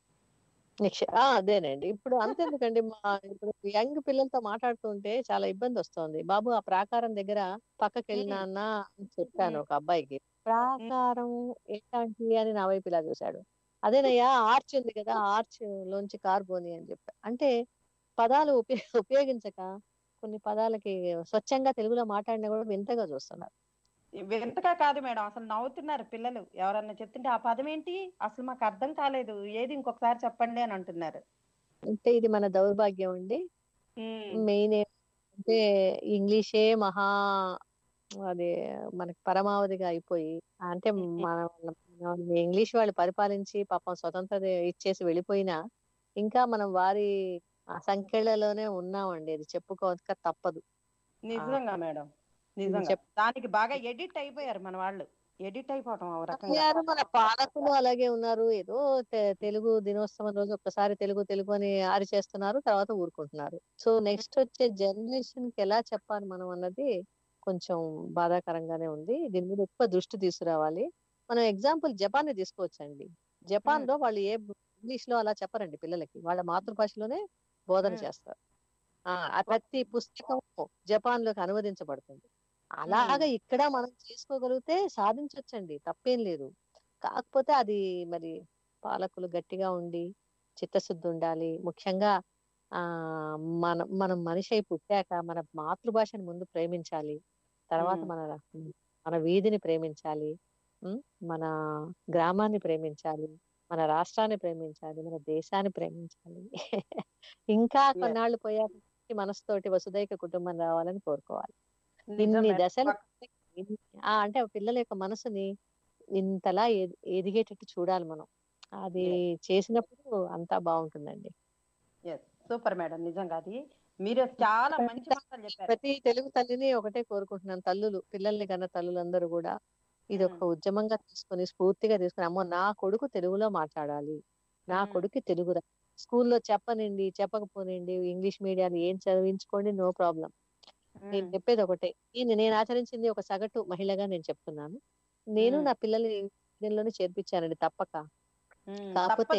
అదేనండి. ఇప్పుడు అంతెందుకండి, ఇప్పుడు యంగ్ పిల్లలతో మాట్లాడుతుంటే చాలా ఇబ్బంది వస్తుంది. బాబు ఆ ప్రాకారం దగ్గర పక్కకి వెళ్ళినా అని చెప్పాను ఒక అబ్బాయికి. ప్రాకారం ఏంటంటే అని నా వైపు ఇలా చూశాడు. అదేనయ్యా ఆర్చ్ ఉంది కదా, ఆర్చ్ లోంచి కారు పోని అని చెప్పా. అంటే పదాలు ఉపయోగించక కొన్ని పదాలకి స్వచ్ఛంగా తెలుగులో మాట్లాడినా కూడా వింతగా చూస్తున్నారు. వింతగా కాదు మేడం, అసలు నవ్వుతున్నారు పిల్లలు. ఎవరన్నా చెప్తుంటే ఆ పదం ఏంటి, అసలు మాకు అర్థం కాలేదు, ఏది ఇంకొకసారి చెప్పండి అని అంటున్నారు. అంటే ఇది మన దౌర్భాగ్యం అండి. మెయిన్ అంటే ఇంగ్లీషే అది మనకి పరమావధిగా అయిపోయి, అంటే మన ఇంగ్లీష్ వాళ్ళు పరిపాలించి పాపం స్వతంత్రత ఇచ్చేసి వెళ్ళిపోయినా ఇంకా మనం వారి సంఖ్యలలోనే ఉన్నామండి. అది చెప్పుకోక తప్పదు. నిజంగా మేడం, నిజంగా దానికి బాగా ఎడిట్ అయిపోయారు మన వాళ్ళు. ఎడిట్ అయిపోవటం మన పాలకులు అలాగే ఉన్నారు. ఏదో తెలుగు దినోత్సవం రోజు ఒక్కసారి తెలుగు అని అరిచేస్తున్నారు, తర్వాత ఊరుకుంటున్నారు. సో నెక్స్ట్ వచ్చే జనరేషన్ కి ఎలా చెప్పాలి మనం అన్నది కొంచెం బాధాకరంగానే ఉంది. దీని మీద ఎక్కువ దృష్టి తీసుకురావాలి. మనం ఎగ్జాంపుల్ జపాన్ ని తీసుకోవచ్చండి. జపాన్ లో వాళ్ళు ఇంగ్లీష్ లో అలా చెప్పరండి పిల్లలకి, వాళ్ళ మాతృభాషలోనే బోధన చేస్తారు. ప్రతి పుస్తకం జపాన్ లోకి అనువదించబడుతుంది. అలాగా ఇక్కడ మనం చేసుకోగలిగితే సాధించవచ్చండి, తప్పేం లేదు. కాకపోతే అది మరి పాలకులు గట్టిగా ఉండి చిత్తశుద్ధి ఉండాలి. ముఖ్యంగా మనం మనిషి అయి పుట్టాక మన మాతృభాషను ముందు ప్రేమించాలి, తర్వాత మన మన వీధిని ప్రేమించాలి, మన గ్రామాన్ని ప్రేమించాలి, మన రాష్ట్రాన్ని ప్రేమించాలి, మన దేశాన్ని ప్రేమించాలి. ఇంకా Yes. కొన్నాళ్ళు పోయాక మంచి మనసుతోటి వసుదైక కుటుంబం రావాలని కోరుకోవాలి. నిజం ఇన్ని మేడం. దశలు అంటే ఆ పిల్లల యొక్క మనసుని ఇంతలా ఎదిగేటట్టు చూడాలి మనం. అది చేసినప్పుడు అంతా బాగుంటుందండి. Super madam. నిజంగా అది మీరు చాలా మంచి మాటలు చెప్పారు. ప్రతి తెలుగు తల్లిని ఒకటే కోరుకుంటున్నాను, తల్లులు పిల్లల్ని కన్నా తల్లులందరూ కూడా ఇది ఒక ఉద్యమంగా తీసుకొని స్ఫూర్తిగా తీసుకుని, అమ్మో నా కొడుకు తెలుగులో మాట్లాడాలి, నా కొడుకు తెలుగు స్కూల్లో చెప్పనండి, చెప్పకపోనండి, ఇంగ్లీష్ మీడియాన్ని ఏం చదివించుకోండి, నో ప్రాబ్లం. నేను చెప్పేది ఒకటే, నేను ఆచరించింది ఒక సగటు మహిళగా నేను చెప్తున్నాను. నేను నా పిల్లల్ని చేర్పించానండి తప్పక. కాకపోతే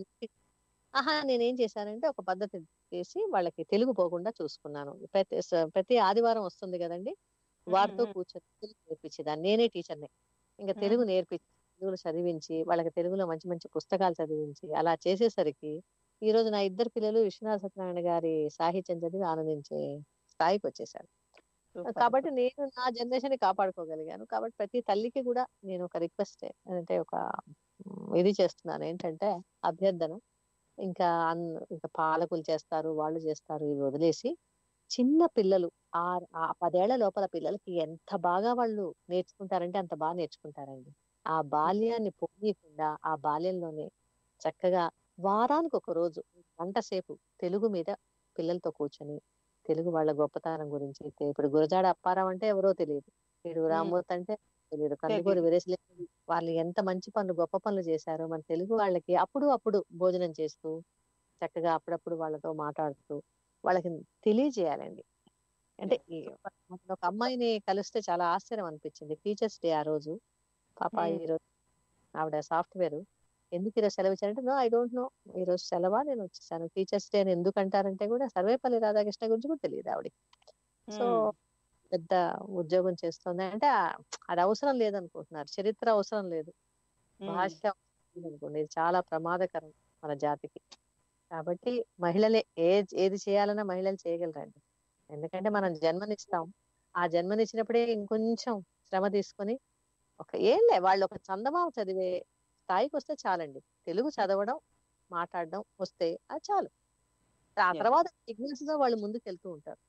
నేనేం చేశానంటే ఒక పద్ధతి చేసి వాళ్ళకి తెలుగు పోకుండా చూసుకున్నాను. ప్రతి ఆదివారం వస్తుంది కదండి, వారితో కూర్చొని తెలుగు నేర్పించేదాన్ని. నేనే టీచర్ని. ఇంకా తెలుగు నేర్పించి తెలుగులో చదివించి వాళ్ళకి తెలుగులో మంచి మంచి పుస్తకాలు చదివించి అలా చేసేసరికి ఈ రోజు నా ఇద్దరు పిల్లలు విశ్వనాథ సత్యనారాయణ గారి సాహిత్యం చదివి ఆనందించే స్థాయికి వచ్చేసారు. కాబట్టి నేను నా జనరేషన్ కాపాడుకోగలిగాను. కాబట్టి ప్రతి తల్లికి కూడా నేను ఒక రిక్వెస్ట్ అంటే ఒక ఇది చేస్తున్నాను, ఏంటంటే అభ్యర్థన. ఇంకా పాలకులు చేస్తారు, వాళ్ళు చేస్తారు, ఇవి వదిలేసి చిన్న పిల్లలు ఆ 10 ఏళ్ల లోపల పిల్లలకి ఎంత బాగా వాళ్ళు నేర్చుకుంటారంటే అంత బాగా నేర్చుకుంటారండి. ఆ బాల్యాన్ని పొందకుండా ఆ బాల్యంలోనే చక్కగా వారానికి ఒక రోజు గంట సేపు తెలుగు మీద పిల్లలతో కూర్చొని తెలుగు వాళ్ళ గొప్పతనం గురించి, ఇప్పుడు గురజాడ అప్పారావు అంటే ఎవరో తెలియదు, వీడు రామ్మూర్తి అంటే తెలియదు, కందుకూరి వీరేశలింగం వాళ్ళు ఎంత మంచి పనులు గొప్ప పనులు చేశారో మన తెలుగు వాళ్ళకి అప్పుడు భోజనం చేస్తూ చక్కగా అప్పుడప్పుడు వాళ్ళతో మాట్లాడుతూ వాళ్ళకి తెలియజేయాలండి. అంటే ఒక అమ్మాయిని కలిస్తే చాలా ఆశ్చర్యం అనిపించింది. టీచర్స్ డే ఆ రోజు. పాప ఈరోజు ఆవిడ సాఫ్ట్వేర్, ఎందుకు ఈరోజు సెలవు ఇచ్చారంటే నో ఐ డోంట్ నో, ఈరోజు సెలవా నేను వచ్చేసాను. టీచర్స్ డే అని ఎందుకు అంటారంటే కూడా సర్వేపల్లి రాధాకృష్ణ గురించి కూడా తెలియదు ఆవిడకి. సో పెద్ద ఉద్యోగం చేస్తుంది అంటే అది అవసరం లేదనుకుంటున్నారు, చరిత్ర అవసరం లేదు, భాష అనుకోండి, ఇది చాలా ప్రమాదకరం మన జాతికి. కాబట్టి మహిళలే ఏది చేయాలన్నా మహిళలు చేయగలరండి. ఎందుకంటే మనం జన్మనిస్తాం, ఆ జన్మనిచ్చినప్పుడే ఇంకొంచెం శ్రమ తీసుకొని వాళ్ళు ఒక చందమామ చదివే స్థాయికి వస్తే చాలండి. తెలుగు చదవడం మాట్లాడడం వస్తే అది చాలు. ఆ తర్వాత సిగ్నల్స్ గా వాళ్ళు ముందుకు వెళ్తూ ఉంటారు.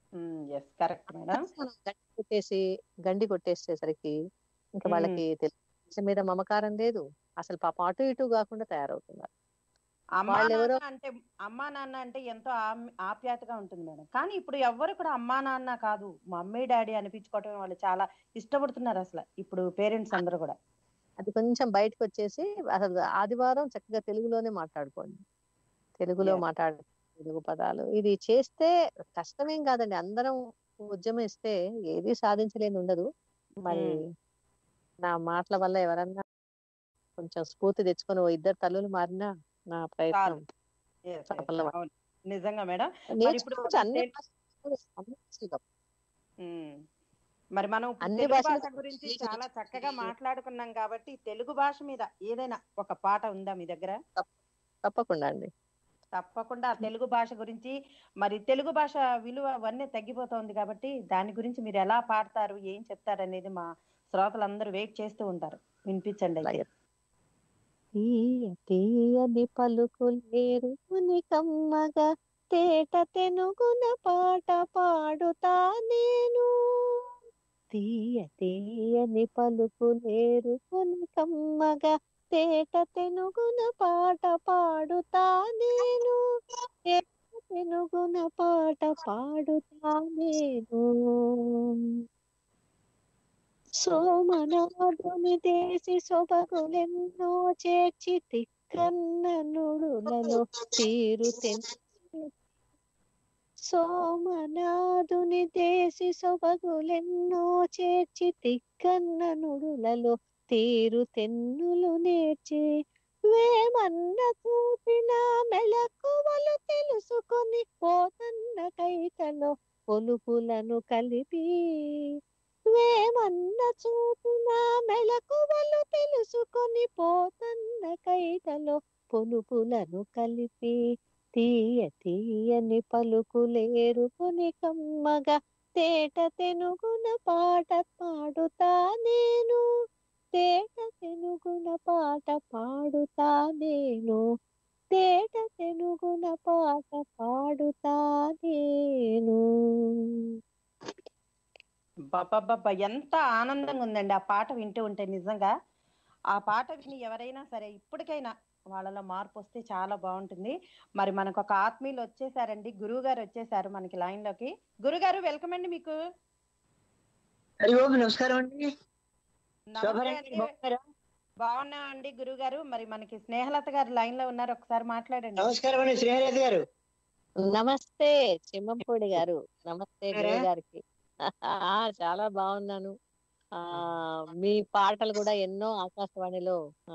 గండి కొట్టేసేసరికి ఇంకా వాళ్ళకి తెలుగు మీద మమకారం లేదు, అసలు పాప అటు ఇటు కాకుండా తయారవుతున్నారు. అమ్మా నాన్న అంటే ఎంతో ఆప్యాయతగా ఉంటుంది మేడం. కానీ ఇప్పుడు ఎవరు కూడా అమ్మా నాన్న కాదు, మమ్మీ డాడీ అనిపించుకోవటం వాళ్ళు చాలా ఇష్టపడుతున్నారు అసలు ఇప్పుడు పేరెంట్స్ అందరూ కూడా. అది కొంచెం బయటకు వచ్చేసి అసలు ఆదివారం చక్కగా తెలుగులోనే మాట్లాడుకోండి, తెలుగులో తెలుగు పదాలు ఇది చేస్తే కష్టమేం కాదండి. అందరం ఉద్యమిస్తే ఏది సాధించలేని ఉండదు. మరి నా మాటల వల్ల ఎవరన్నా కొంచెం స్ఫూర్తి తెచ్చుకొని ఇద్దరు తల్లులు మారినా నా ప్రయత్నం. నిజంగా మేడం. మరి మనం తెలుగు భాష గురించి చాలా చక్కగా మాట్లాడుకున్నాం కాబట్టి తెలుగు భాష మీద ఏదైనా ఒక పాట ఉందా మీ దగ్గర? తప్పకుండా అండి, తప్పకుండా. తెలుగు భాష గురించి మరి తెలుగు భాష విలువ అవన్నీ తగ్గిపోతుంది కాబట్టి దాని గురించి మీరు ఎలా పాడతారు, ఏం చెప్తారు అనేది మా శ్రోతలందరూ వెయిట్ చేస్తూ ఉంటారు. వినిపించండి. తీయని పలుకులేరు కమ్మగా తేట తెనుగున పాట పాడుతా నేను, తీయని పలుకులేరు కమ్మగా తేట తెనుగున పాట పాడుతా నేను, తెనుగున పాట పాడుతా నేను. సోమనాథుని దేశి సొబగులెన్నో చేర్చి తిక్కన్న నుడులలో తీరు సోమనాథుని దేశి సొబగులెన్నో చేర్చి తిక్కన్న నుడులలో తీరు తెన్నులు నేర్చి వేమన్న చూపిన మెలకువలు తెలుసుకొని పోతన్న కైతలో పొలుపులను కలిపి, వేమన్న చూపిన మెలకువలు తెలుసుకొని పోతన్న కైతలో పొలుపులను కలిపి, తీయని పలుకులేరుకొని కమ్మగా తేట తెనుగున పాట పాడుతా నేను, తేట తెనుగున పాట పాడుతా నేను, తేట తెనుగున పాట పాడుతా నేను. బాబా ఎంత ఆనందంగా ఉందండి ఆ పాట వింటూ ఉంటే. నిజంగా ఆ పాట విని ఎవరైనా సరే ఇప్పటికైనా వాళ్ళలో మార్పు వస్తే చాలా బాగుంటుంది. మరి మనకు ఒక ఆత్మీయులు వచ్చేసారండి, గురువు గారు వచ్చేసారు మనకి లైన్ లోకి. గురుగారు వెల్కమ్ అండి మీకు. నమస్కారం అండి. నమస్తే అండి. బాగున్నామండి గురువు గారు. మరి మనకి స్నేహలత గారు లైన్ లో ఉన్నారు, ఒకసారి మాట్లాడండి. నమస్కారం అండి స్నేహలత గారు. నమస్తే చిమ్మంపూడి గారు. నమస్తే గురువు గారికి. చాలా బాగున్నాను. మీ పాటలు కూడా ఎన్నో ఆకాశవాణిలో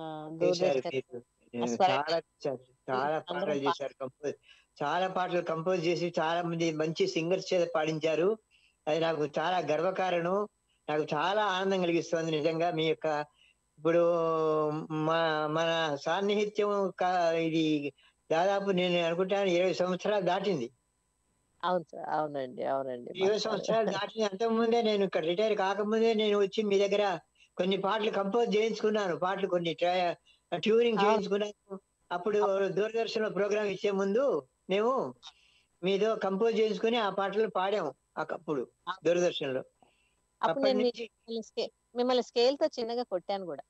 చాలా పాటలు చేశారు, చాలా పాటలు కంపోజ్ చేసి చాలా మంది మంచి సింగర్స్ చేత పాడించారు. అది నాకు చాలా గర్వకారణం, నాకు చాలా ఆనందం కలిగిస్తుంది నిజంగా. మీ యొక్క ఇప్పుడు మన సాన్నిహిత్యం ఇది దాదాపు నేను అనుకుంటాను 20 సంవత్సరాలు దాటింది. అవును సార్, అవునండి అవునండి. 20 సంవత్సరాలు దాటింది. అంతకుముందే నేను ఇక్కడ రిటైర్ కాకముందే నేను వచ్చి మీ దగ్గర కొన్ని పాటలు కంపోజ్ చేయించుకున్నాను, పాటలు కొన్ని ట్యూనింగ్ చేయించుకున్నాను. అప్పుడు దూరదర్శన్ లో ప్రోగ్రామ్ ఇచ్చే ముందు మేము మీతో కంపోజ్ చేయించుకుని ఆ పాటలు పాడాము అప్పుడు దూరదర్శన్ లో. అప్పటి నుంచి మిమ్మల్ని స్కేల్ తో చిన్నగా కొట్టాను కూడా.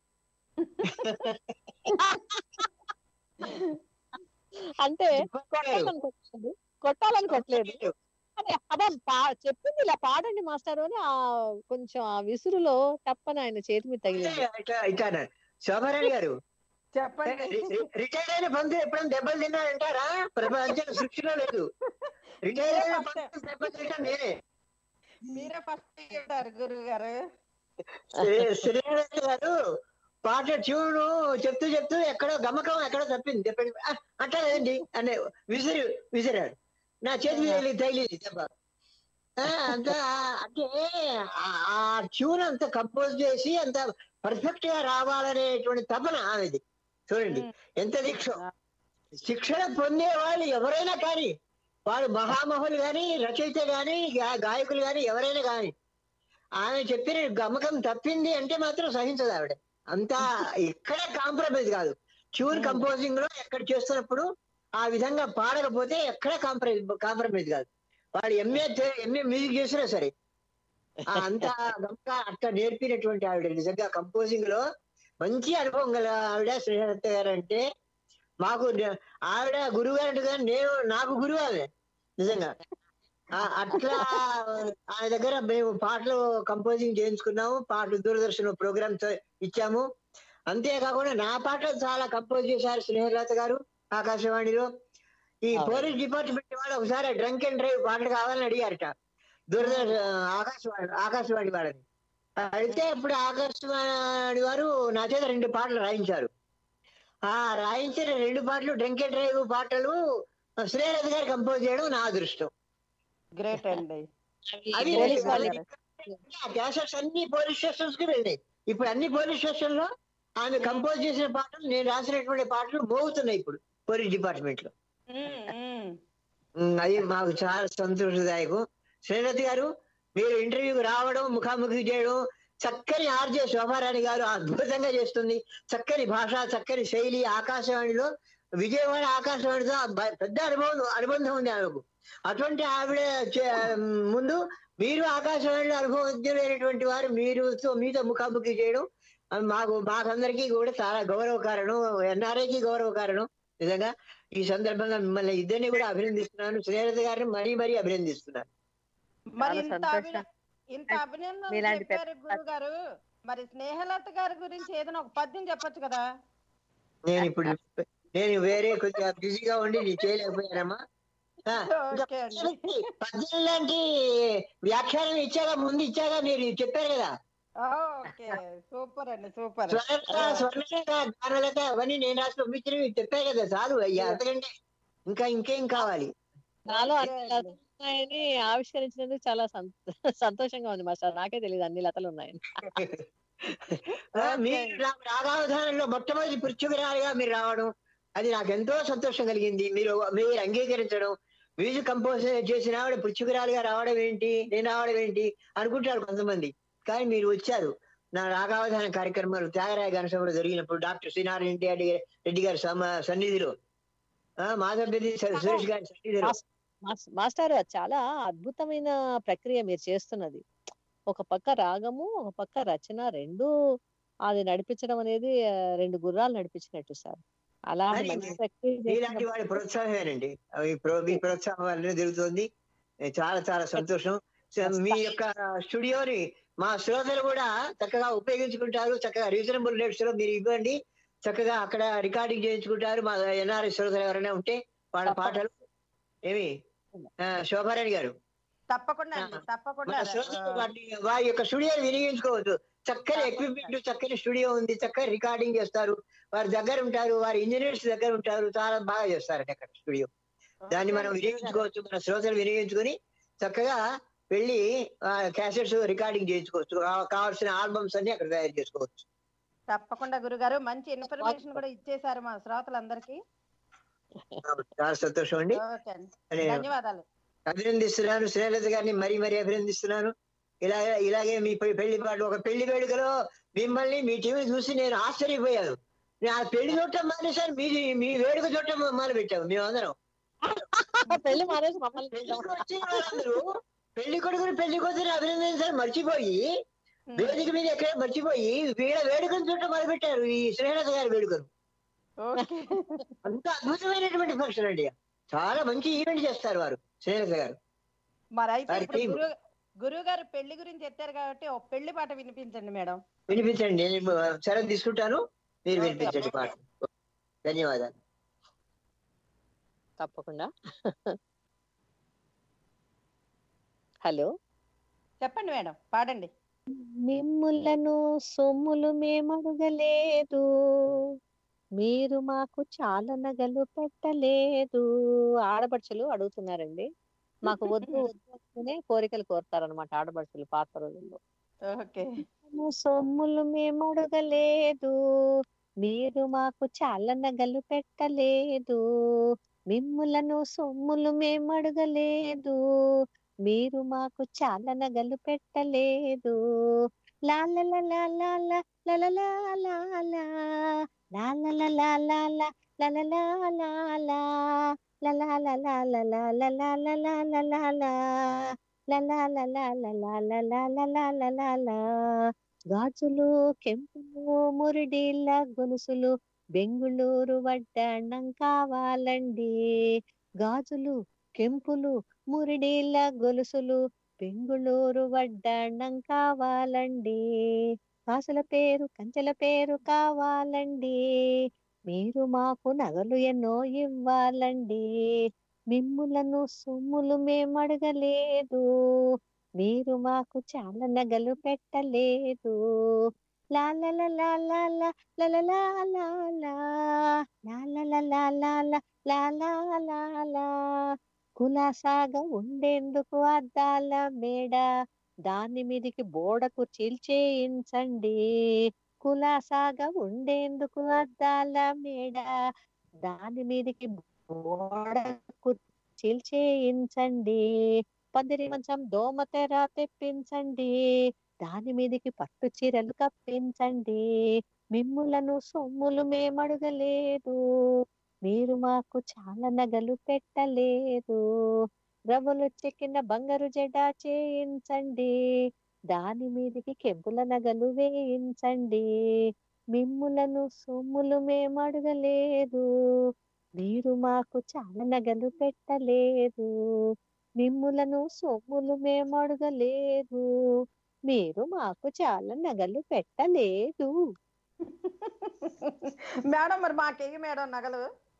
అంటే కొట్టాలనుకోవట్లేదు, అదే చెప్పింది ఇలా పాడండి మాస్టర్ అని కొంచెం ఆ విసురులో తప్పని ఆయన చేతి మీద తగిలింది. శోభారాణి గారు చెప్పండి. రిటైర్ అయిన బంధు ఎప్పుడైనా దెబ్బలు తిన్నారంటారా? ప్రపంచ సృష్టిలో లేదు. రిటైర్ అయిన బంధు దెబ్బలు తింటా నేనే. మీరే ఫస్ట్ చెప్తారు గురువు గారు. శ్రీనివాస్ గారు పాట ట్యూను చెప్తూ చెప్తూ ఎక్కడో గమకం ఎక్కడో తప్పింది, చెప్పండి అట్లా లేదండి అనే విసిరాడు, నా చేతి మీద తగిలింది దెబ్బ. అంత అంటే ఆ ట్యూన్ అంత కంపోజ్ చేసి అంత పర్ఫెక్ట్ గా రావాలనేటువంటి తపన ఆమెది. చూడండి ఎంత దీక్ష. శిక్షణ పొందే వాళ్ళు ఎవరైనా కానీ, వాళ్ళు మహామహులు గాని, రచయిత గాని, గాయకులు గాని, ఎవరైనా కానీ ఆమె చెప్పిన గమకం తప్పింది అంటే మాత్రం సహించదు ఆవిడ. అంతా ఎక్కడే కాంప్రమైజ్ కాదు. ట్యూన్ కంపోజింగ్ లో ఎక్కడ చేస్తున్నప్పుడు ఆ విధంగా పాడకపోతే ఎక్కడే కాంప్రమైజ్ కాదు. వాడు ఎంఏ మ్యూజిక్ చేసినా సరే అంత గమక అట్లా నేర్పినటువంటి ఆవిడ. నిజంగా కంపోజింగ్ లో మంచి అనుభవం గల ఆవిడ శ్రీహర్త గారు. అంటే మాకు ఆవిడ గురువు గారు, నేను నాకు గురువు ఆమె నిజంగా. అట్లా ఆయన దగ్గర మేము పాటలు కంపోజింగ్ చేయించుకున్నాము, పాటలు దూరదర్శన్ ప్రోగ్రామ్ ఇచ్చాము. అంతేకాకుండా నా పాటలు చాలా కంపోజ్ చేశారు స్నేహలత గారు ఆకాశవాణిలో. ఈ పోలీస్ డిపార్ట్మెంట్ వాళ్ళు ఒకసారి డ్రంక్ అండ్ డ్రైవ్ పాటలు కావాలని అడిగారట ఆకాశవాణి వాళ్ళని. అయితే ఇప్పుడు ఆకాశవాణి వారు నా చేత 2 పాటలు రాయించారు. ఆ రాయించిన 2 పాటలు డ్రంక్ అండ్ డ్రైవ్ పాటలు శ్రీహర్త గారు కంపోజ్ చేయడం నా అదృష్టం. గ్రేట్ అండి. క్యాసెట్స్ అన్ని పోలీస్ స్టేషన్స్ కి వెళ్ళాయి. ఇప్పుడు అన్ని పోలీస్ స్టేషన్ లో ఆమె కంపోజ్ చేసిన పాటలు, నేను రాసినటువంటి పాటలు మోగుతున్నాయి ఇప్పుడు పోలీస్ డిపార్ట్మెంట్ లో. అది మాకు చాలా సంతోషదాయకం. శ్రీహర్త గారు మీరు ఇంటర్వ్యూకి రావడం, ముఖాముఖి చేయడం, చక్కని ఆర్జే శోభారాణి గారు అద్భుతంగా చేస్తుంది. చక్కని భాష, చక్కని శైలి. ఆకాశవాణిలో విజయవాడ ఆకాశవాణితో పెద్ద అనుబంధం ఉంది ఆమెకు. అటువంటి ఆవిడ ముందు మీరు ఆకాశవాణిలో అనుభవజ్ఞులైనటువంటి వారు మీతో ముఖాముఖి చేయడం మాకందరికీ కూడా చాలా గౌరవ కారణం, ఎన్ఆర్ఐకి గౌరవ కారణం. నిజంగా ఈ సందర్భంగా మిమ్మల్ని ఇద్దరిని కూడా అభినందిస్తున్నాను, శ్రీహర్త గారిని మరీ అభినందిస్తున్నాను. మరి ఇంత అభినందనలు చెప్పారు గురువు గారు, మరి స్నేహలత గారి గురించి ఏదైనా ఒక పద్యం చెప్పొచ్చు కదా? నేను వేరే కొంచెం బిజీగా ఉండి నీ చేయలేకపోయానమ్మా. పద్యం లాంటి వ్యాఖ్యానం ఇచ్చాగా, ముందు ఇచ్చాగా, మీరు చెప్పారు కదా. సూపర్ అండి, సూపర్. స్వర్ణలత అవన్నీ నేను రాసి పంపించినవి చెప్పారు కదా, చాలు అయ్యా. అంతకంటే ఇంకేం కావాలి? ఆవిష్కరించినందుకు చాలా సంతోషంగా ఉంది మాస్టర్. నాకే తెలియదు అన్ని లతలు ఉన్నాయని. మీరు రాగావధానంలో మొట్టమొదటి పృథ్వీరాలుగా మీరు రావడం, అది నాకు ఎంతో సంతోషం కలిగింది. మీరు అంగీకరించడం, మ్యూజిక్ కంపోజ్ చేసిన ఆవిడ పృచ్చుకురాలుగా రావడం ఏంటి, నేను రావడం ఏంటి అనుకుంటారు కొంతమంది. కానీ మీరు వచ్చారు. నా రాగావధాన కార్యక్రమాలు త్యాగరాయ ఘనసభలో జరిగినప్పుడు డాక్టర్ శ్రీనారాయణ రెడ్డి గారి సన్నిధిలో, మాధవ్ సురేష్ గారి సన్నిధిలో. మాస్టారు, అది చాలా అద్భుతమైన ప్రక్రియ మీరు చేస్తున్నది. ఒక పక్క రాగము, ఒక పక్క రచన, రెండు అది నడిపించడం అనేది రెండు గుర్రాలు నడిపించినట్టు సార్. అలాంటి మంచి ప్రక్రియ ఇలాంటి వాడి ప్రోత్సాహమేనండి. మీ ప్రోత్సాహం వల్లనే జరుగుతుంది. చాలా చాలా సంతోషం. మీ యొక్క స్టూడియోని మా శ్రోతలు కూడా చక్కగా ఉపయోగించుకుంటారు. చక్కగా రీజనబుల్ రేట్స్ లో మీరు ఇవ్వండి. చక్కగా అక్కడ రికార్డింగ్ చేయించుకుంటారు. మా ఎన్ఆర్ఐ శ్రోతలు ఎవరైనా ఉంటే వాళ్ళ పాటలు. ఏమి శోభారాణి గారు, తప్పకుండా తప్పకుండా వారి యొక్క స్టూడియోని వినియోగించుకోవచ్చు. చక్కని ఎక్విప్మెంట్, చక్కని స్టూడియో ఉంది. చక్కగా రికార్డింగ్ చేస్తారు. వారి దగ్గర ఉంటారు, వారి ఇంజనీర్స్ దగ్గర ఉంటారు. చాలా బాగా చేస్తారండి అక్కడ స్టూడియో. దాన్ని మనం వినియోగించుకోవచ్చు. మన శ్రోతలు వినియోగించుకొని చక్కగా వెళ్ళి క్యాసెట్స్ రికార్డింగ్ చేయించుకోవచ్చు. కావాల్సిన ఆల్బమ్స్ అన్ని అక్కడ తయారు చేసుకోవచ్చు. తప్పకుండా గురుగారు, మంచి ఇన్ఫర్మేషన్ కూడా ఇచ్చేసారు మా శ్రోతలందరికీ. చాలా సంతోషం అండి. ధన్యవాదాలు. అభినందిస్తున్నాను శ్రీలత గారిని, మరీ మరీ అభినందిస్తున్నాను. ఇలాగే మీ పెళ్లి పాటలు, ఒక పెళ్లి వేడుకలో మిమ్మల్ని మీ టీవీ చూసి నేను ఆశ్చర్యపోయాను. ఆ పెళ్లి చూడటం మానేసాను, మీ వేడుక చూడటం మొదలు పెట్టాము మేమందరం. పెళ్లి మానేసి మమ్మల్ని పెళ్లి కొడుకుని పెళ్లి కూతురు అభినందించాలని మర్చిపోయి, వేదిక మీద ఎక్కడ మర్చిపోయి వీళ్ళ వేడుకను చూడటం మొదలు పెట్టారు. ఈ శ్రీలత గారి వేడుకను. అంత అద్భుతమైనటువంటి ఫంక్షన్ అండి. చాలా మంచి ఈవెంట్ చేస్తారు వారు, శ్రీలత గారు. మరైతే గురువు గారు పెళ్లి గురించి చెప్పారు కాబట్టి ఒక పెళ్లి పాట వినిపించండి మేడం. వినిపించండి, నేను సెలవు తీసుకుంటాను. మీరు వినిపించండి పాట. ధన్యవాదాలు. తప్పకుండా. హలో, చెప్పండి మేడం, పాడండి. మిమ్ములను సొమ్ములు మేమడగలేదు, మీరు మాకు చాలా నగలు పెట్టలేదు. ఆడపడుచులు అడుగుతున్నారండి. మాకు వద్దు వద్దునే కోరికలు కోరుతారనమాట ఆడపడుచులు పాత రోజుల్లో. సొమ్ములు మేమడగలేదు, మీరు మాకు చాలా నగలు పెట్టలేదు. మిమ్ములను సొమ్ములు మేమడగలేదు, మీరు మాకు చాలా నగలు పెట్టలేదు. లాల గాజులు కెంపులు మురిడిళ్ళ గొలుసులు బెంగుళూరు వడ్డాణం కావాలండి. గాజులు కెంపులు మురిడిళ్ళ గొలుసులు బెంగుళూరు వడ్డాణం కావాలండి. కాసుల పేరు కంచెల పేరు కావాలండి. మీరు మాకు నగలు ఎన్నో ఇవ్వాలండి. మిమ్ములను సొమ్ములు మేమడగలేదు, మీరు మాకు చాలా నగలు పెట్టలేదు. కులాసాగా ఉండేందుకు అద్దాల మేడ, దాని మీదికి బోడకు చీల్చేయించండి. కులాసాగా ఉండేందుకు అద్దాల మేడ, దాని మీదికి బోడకు చీల్చేయించండి. పందిరి మంచం దోమ తెర తెప్పించండి, దాని మీదికి పట్టు చీరలు కప్పించండి. మిమ్ములను సొమ్ములు మేమడగలేదు, మీరు మాకు చాలా నగలు పెట్టలేదు. రవ్వలు చెక్కిన బంగారు జడ చేయించండి, దాని మీదికి కెంపుల నగలు వేయించండి. మిమ్ములను సొమ్ములు మేమడగలేదు, మీరు మాకు చాలా నగలు పెట్టలేదు. మిమ్ములను సొమ్ములు మేమడగలేదు, మీరు మాకు చాలా నగలు పెట్టలేదు. మేడం మరి మాకేయి మేడం నగలు.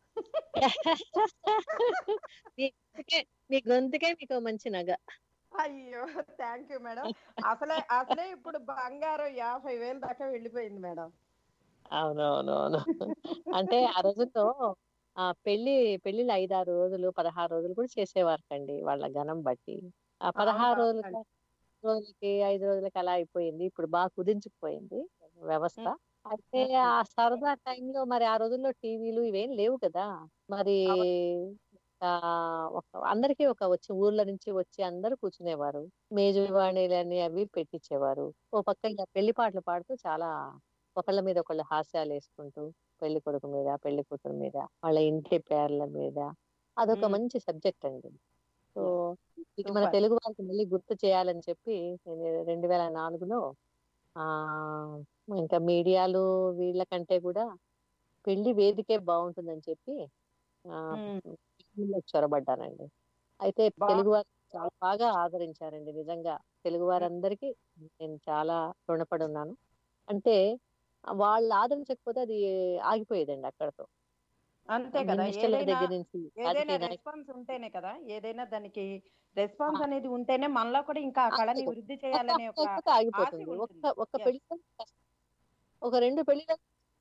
మీ గొంతుకే మీకు మంచి నగ. అయ్యో థ్యాంక్ యూ మేడం. అసలే ఇప్పుడు బంగారం 50,000 దాకా వెళ్ళిపోయింది మేడం. అవునవునవును. అంటే ఆ రోజుల్లో పెళ్లిళ్ళు 5-6 రోజులు 16 రోజులు కూడా చేసేవారటండి వాళ్ళ ఘనం బట్టి. ఆ 16 రోజులకి 5 రోజులకి అలా అయిపోయింది. ఇప్పుడు బాగా కుదించుకుపోయింది వ్యవస్థ. అయితే ఆ సరదా టైంలో మరి ఆ రోజుల్లో టీవీలు ఇవేం లేవు కదా, మరి అందరికీ వచ్చి ఊర్ల నుంచి వచ్చి అందరూ కూర్చునేవారు. మేజువాణిలని అవి పెట్టించేవారు. ఓ పక్క ఇలా పెళ్లి పాటలు పాడుతూ చాలా ఒకళ్ళ మీద ఒకళ్ళు హాస్యాలు వేసుకుంటూ, పెళ్లి కొడుకు మీద, పెళ్లి కూతురు మీద, వాళ్ళ ఇంటి పేర్ల మీద అదొక మంచి సబ్జెక్ట్ అండి. సో ఇది మన సూపర్. తెలుగు వారికి మళ్ళీ గుర్తు చేయాలని చెప్పి నేను 2004లో ఆ ఇంకా మీడియాలు వీళ్ళకంటే కూడా పెళ్లి వేదికే బాగుంటుందని చెప్పి ఆ ఫిల్మ్‌లోకి చొరబడ్డానండి. అయితే తెలుగు వారు చాలా బాగా ఆదరించారండి నిజంగా. తెలుగు వారందరికీ నేను చాలా రుణపడి ఉన్నాను. అంటే వాళ్ళు ఆదరించకపోతే అది ఆగిపోయేదండి అక్కడితో. అంతే కదా. మినిస్టర్ల ఏదైనా దగ్గర నుంచి రాజకీయ నాయకులు రెస్పాన్స్ ఉంటేనే కదా, ఏదైనా దానికి రెస్పాన్స్ అనేది ఉంటేనే మనలో కూడా ఇంకా ఆ కళని వృద్ధి చేయాలనే ఒక లేకపోతే ఆశ ఆగిపోతుంది. ఉంటుంది. ఒక్క Yes. పెళ్లితో ఒక 2 పెళ్లిళ్ళ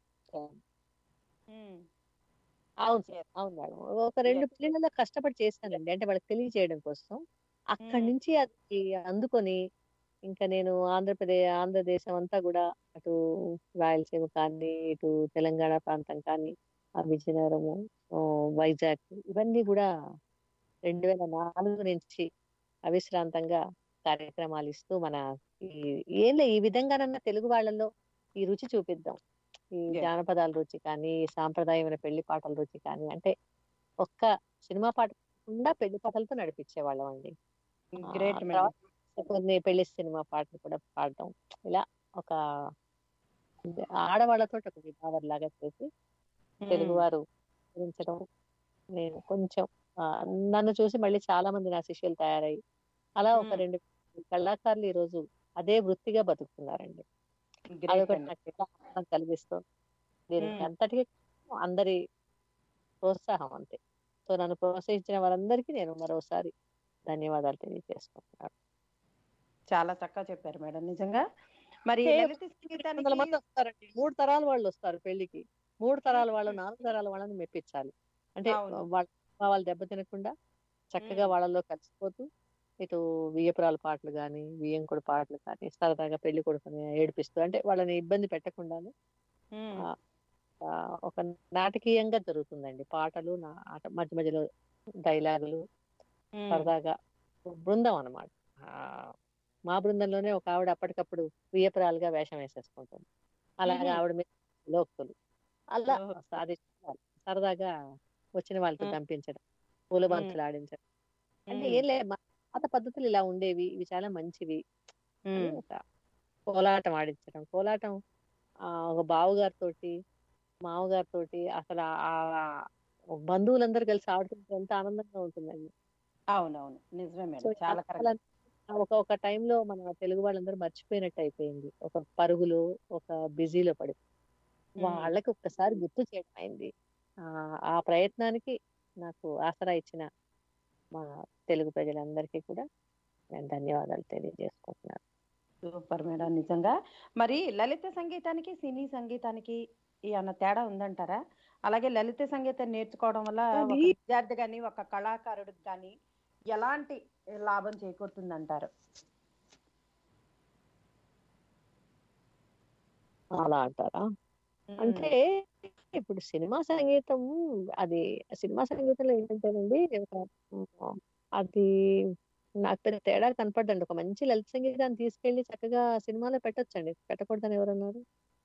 ఉమ్. అవును సార్. Yes. అవును మేడం. ఒక 2 Yes. పెళ్లిళ్ళలో కష్టపడి చేశానండి. అంటే వాళ్ళకి తెలియజేయడం కోసం. అక్కడి నుంచి అది అందుకొని ఇంకా నేను ఆంధ్రదేశం అంతా గూడా అటు రాయలసీమ కానీ, ఇటు తెలంగాణ ప్రాంతం కానీ, విజయనగరము, వైజాగ్ ఇవన్నీ గూడా 2004 నుంచి అవిశ్రాంతంగా కార్యక్రమాలు ఇస్తూ మన ఈ ఈ విధంగానన్నా తెలుగు వాళ్ళలో ఈ రుచి చూపిద్దాం. ఈ Yes. జానపదాల రుచి కానీ, ఈ సాంప్రదాయమైన పెళ్లి పాటల రుచి కానీ, అంటే ఒక్క సినిమా పాట కాకుండా పెళ్లి పాటలతో నడిపించేవాళ్ళం అండి. Great madam. తర్వాత కొన్ని పెళ్లి సినిమా పాటలు కూడా పాడటం. ఇలా ఒక ఆడవాళ్ళతోటి ఒక విభావర్లాగా చేసి తెలుగువారు గురించడం నేను కొంచెం నన్ను చూసి మళ్ళీ చాలా మంది నా శిష్యులు తయారయ్యి అలా ఒక 2 కళాకారులు ఈ రోజు అదే వృత్తిగా బతుకుతున్నారండి. గ్రేట్ అదొకటి అండి. నాకు చాలా ఆనందం కలిగిస్తుంది. దీనికి అంతటికీ అందరి ప్రోత్సాహం అంతే. సో నన్ను ప్రోత్సహించిన వారందరికీ నేను మరోసారి ధన్యవాదాలు తెలియజేసుకుంటున్నాను. చాలా చక్కగా చెప్పారు మేడం నిజంగా. మరి అంటే లలిత 100 సంగీతానికి మంది వస్తారండి. 3 తరాల వాళ్ళు వస్తారు పెళ్లికి. 3 తరాల వాళ్ళు, 4 తరాల వాళ్ళని మెప్పించాలి. అంటే అవును. వాళ్ళ భావాలు దెబ్బతినకుండా చక్కగా వాళ్ళలో కలిసిపోతూ ఇటు వియ్యపురాల పాటలు గాని, వియ్యంకుడు పాటలు కానీ, సరదాగా పెళ్లి కొడుకుని ఏడిపిస్తూ అంటే వాళ్ళని ఇబ్బంది పెట్టకుండాను ఆహ్, ఒక నాటకీయంగా జరుగుతుందండి. పాటలు, మధ్య మధ్యలో డైలాగులు సరదాగా బృందం అన్నమాట. మా బృందంలోనే ఒక ఆవిడ అప్పటికప్పుడు వియ్యపురాలుగా వేషం వేసేసుకుంటుంది. అలాగా ఆవిడ మీద లోక్తులు. అలా సాధించాలి. సరదాగా వచ్చిన వాళ్ళతో దంపించడం, పూలబంతులు ఆడించడం. అంటే ఏం లే పాత పద్ధతులు ఇలా ఉండేవి. ఇవి చాలా మంచివి అని ఒక కోలాటం ఆడించడం. కోలాటం ఒక బావగారితోటి, మామగారితోటి అసలు బంధువులందరూ కలిసి ఆడుతుంటే ఎంత ఆనందంగా ఉంటుందండి. అవునవును. నిజమే సో, మేడం. చాలా కరెక్ట్. ఒక టైంలో మన తెలుగు వాళ్ళందరూ మర్చిపోయినట్టు అయిపోయింది. ఒక పరుగులో, ఒక బిజీలో పడి. వాళ్ళకి ఒక్కసారి గుర్తు చేయడం అయింది. ఆ ప్రయత్నానికి నాకు ఆసరా ఇచ్చిన మా తెలుగు ప్రజలందరికీ కూడా నేను ధన్యవాదాలు తెలియజేసుకుంటున్నాను. సూపర్ మేడం నిజంగా. మరి లలిత సంగీతానికి, సినీ సంగీతానికి ఏమన్నా తేడా ఉందంటారా? అలాగే లలిత సంగీతం నేర్చుకోవడం వల్ల అది ఒక విద్యార్థి గాని, ఒక కళాకారుడికి గాని ఎలాంటి లాభం చేకూరుతుందంటారు? అలా అంటారా? అంటే ఇప్పుడు సినిమా సంగీతంలో ఏంటంటేనండి అది నాకు పెద్ద తేడా కనపడదండి. ఒక మంచి లలిత సంగీతాన్ని తీసుకెళ్ళి చక్కగా సినిమాలో పెట్టొచ్చండి. పెట్టకూడదని ఎవరన్నారు?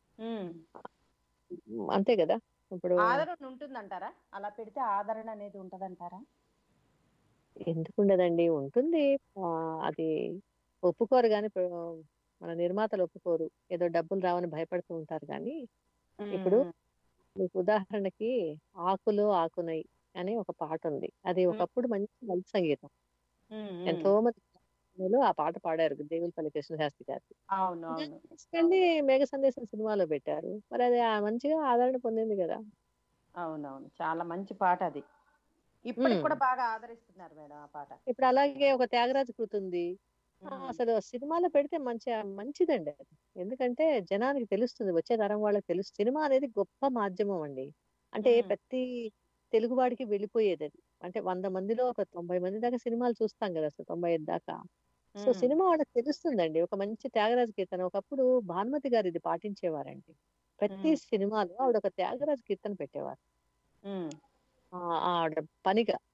అంతే కదా! ఇప్పుడు ఆదరణ ఉంటుందంటారా? అలా పెడితే ఆదరణ అనేది ఉంటదంటారా? ఎందుకుండదండి? ఉంటుంది. అది ఒప్పుకోరు గాని మన నిర్మాతలు ఒప్పుకోరు. ఏదో డబ్బులు రావని భయపడుతూ ఉంటారు గానీ, ఇప్పుడు మీకు ఉదాహరణకి 'ఆకులో ఆకునై' అని ఒక పాటుంది. అది ఒకప్పుడు మంచి లలిత సంగీతం. ఎంతో మంది ఆ పాట పాడారు దేవులపల్లి కృష్ణశాస్త్రి గారు. అవునవును. తీసుకెళ్ళి 'మేఘ సందేశం' సినిమాలో పెట్టారు. మరి అది మంచిగా ఆదరణ పొందింది గదా! అవునవును. చాలా మంచి పాట అది. ఇప్పటికి కూడా బాగా ఆదరిస్తున్నారు మేడం ఆ పాట. ఇప్పుడు అలాగే ఒక 'త్యాగరాజ కృతి' ఉంది. అసలు సినిమాలో పెడితే మంచిదండి అది. ఎందుకంటే జనానికి తెలుస్తుంది. వచ్చే తరం వాళ్ళకి సినిమా అనేది గొప్ప మాధ్యమం అండి. అంటే ప్రతి తెలుగువాడికి వెళ్ళిపోయేదది. అంటే 100 మందిలో ఒక 90 మంది దాకా సినిమాలు చూస్తాం గదా! అసలు 95 దాకా. సో, సినిమా వాళ్ళకి తెలుస్తుందండి. ఒక మంచి 'త్యాగరాజ కీర్తన' ఒకప్పుడు భానుమతి గారు ఇది పాటించేవారండి. ప్రతి సినిమాలో ఆవిడ ఒక 'త్యాగరాజ కీర్తన' పెట్టేవారు. ఆవిడ పనిగా.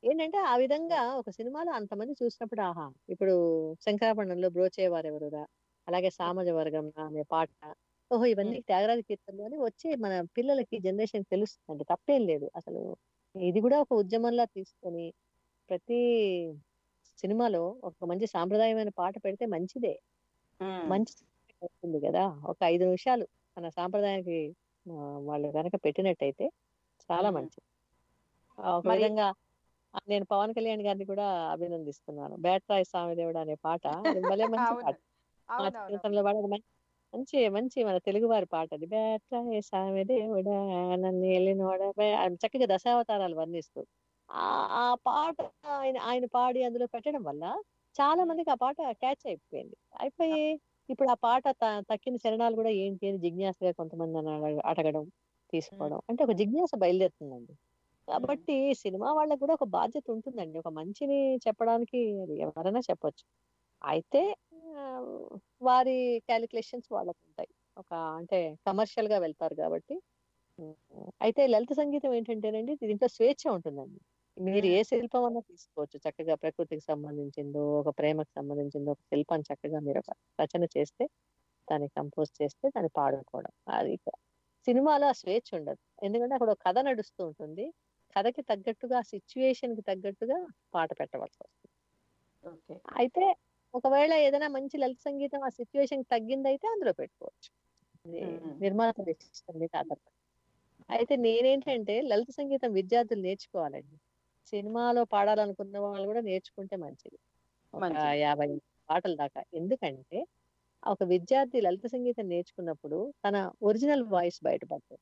ఏంటంటే ఆ విధంగా ఒక సినిమాలో అంతమంది చూసినప్పుడు ఆహా ఇప్పుడు శంకరాభరణంలో బ్రోచేవారు ఎవరురా, అలాగే సామాజ వర్గం అనే పాట, ఓహో ఇవన్నీ త్యాగరాజ కీర్తనలు అని వచ్చి మన పిల్లలకి జనరేషన్ తెలుస్తుందండి, తప్పేం లేదు అసలు. ఇది కూడా ఒక ఉద్యమంలా తీసుకొని ప్రతి సినిమాలో ఒక మంచి సాంప్రదాయమైన పాట పెడితే మంచిదే, మంచి వస్తుంది కదా. ఒక 5 నిమిషాలు మన సాంప్రదాయానికి వాళ్ళు కనుక పెట్టినట్టయితే చాలా మంచిది. ఒక మరి విధంగా నేను పవన్ కళ్యాణ్ గారిని కూడా అభినందిస్తున్నాను. బేట్రాయి సామిదేవుడు అనే పాట అది భలే మంచి అవును పాట. మా అవునవును చిన్నతనంలో పాడేది మంచి మంచి మన తెలుగు వారి పాట అది. బేట్రాయి సామిదేవుడా నన్ను ఏలినోడ అని చక్కగా దశావతారాలు వర్ణిస్తూ ఆ ఆ పాట ఆయన పాడి అందులో పెట్టడం వల్ల చాలా మందికి ఆ పాట క్యాచ్ అయిపోయింది. అయిపోయి ఇప్పుడు ఆ పాట తక్కిన చరణాలు కూడా ఏంటి అని జిజ్ఞాసగా కొంతమంది నన్ను అడగడం తీసుకోవడం అంటే ఒక జిజ్ఞాస బయలుదేరుతుందండి. కాబట్టి సినిమా వాళ్ళకి కూడా ఒక బాధ్యత ఉంటుందండి. ఒక మంచిని చెప్పడానికి అది ఎవరైనా చెప్పొచ్చు. అయితే ఆ, వారి క్యాలిక్యులేషన్స్ వాళ్ళకు ఉంటాయి. ఒక అంటే కమర్షియల్ గా వెళ్తారు కాబట్టి. ఉమ్, అయితే లలిత సంగీతం ఏంటంటేనండి దీంట్లో స్వేచ్ఛ ఉంటుందండి. మీరు ఏ శిల్పం అన్నా తీసుకోవచ్చు. చక్కగా ప్రకృతికి సంబంధించిందో, ఒక ప్రేమకు సంబంధించిందో ఒక శిల్పం చక్కగా మీరు ఒక రచన చేస్తే, దాన్ని కంపోజ్ చేస్తే, దాన్ని పాడుకోవడం. అది సినిమాలో ఆ స్వేచ్ఛ ఉండదు. ఎందుకంటే అక్కడ ఒక కథ నడుస్తూ ఉంటుంది. కథకి తగ్గట్టుగా సిచ్యువేషన్ కి తగ్గట్టుగా పాట పెట్టవలసి వస్తుంది. ఓకే అయితే ఒకవేళ ఏదైనా మంచి లలిత సంగీతం ఆ సిచ్యువేషన్ కి తగ్గిందైతే అందులో పెట్టుకోవచ్చు. ఇది నిర్మాత decision మీద ఆధారపడి. అయితే నేనేంటంటే లలిత సంగీతం విద్యార్థులు నేర్చుకోవాలండి. సినిమాలో పాడాలనుకున్న వాళ్ళు కూడా నేర్చుకుంటే మంచిది. ఒక మంచిది 50 పాటల దాకా. ఎందుకంటే ఒక విద్యార్థి లలిత సంగీతం నేర్చుకున్నప్పుడు తన ఒరిజినల్ వాయిస్ బయటపడుతుంది.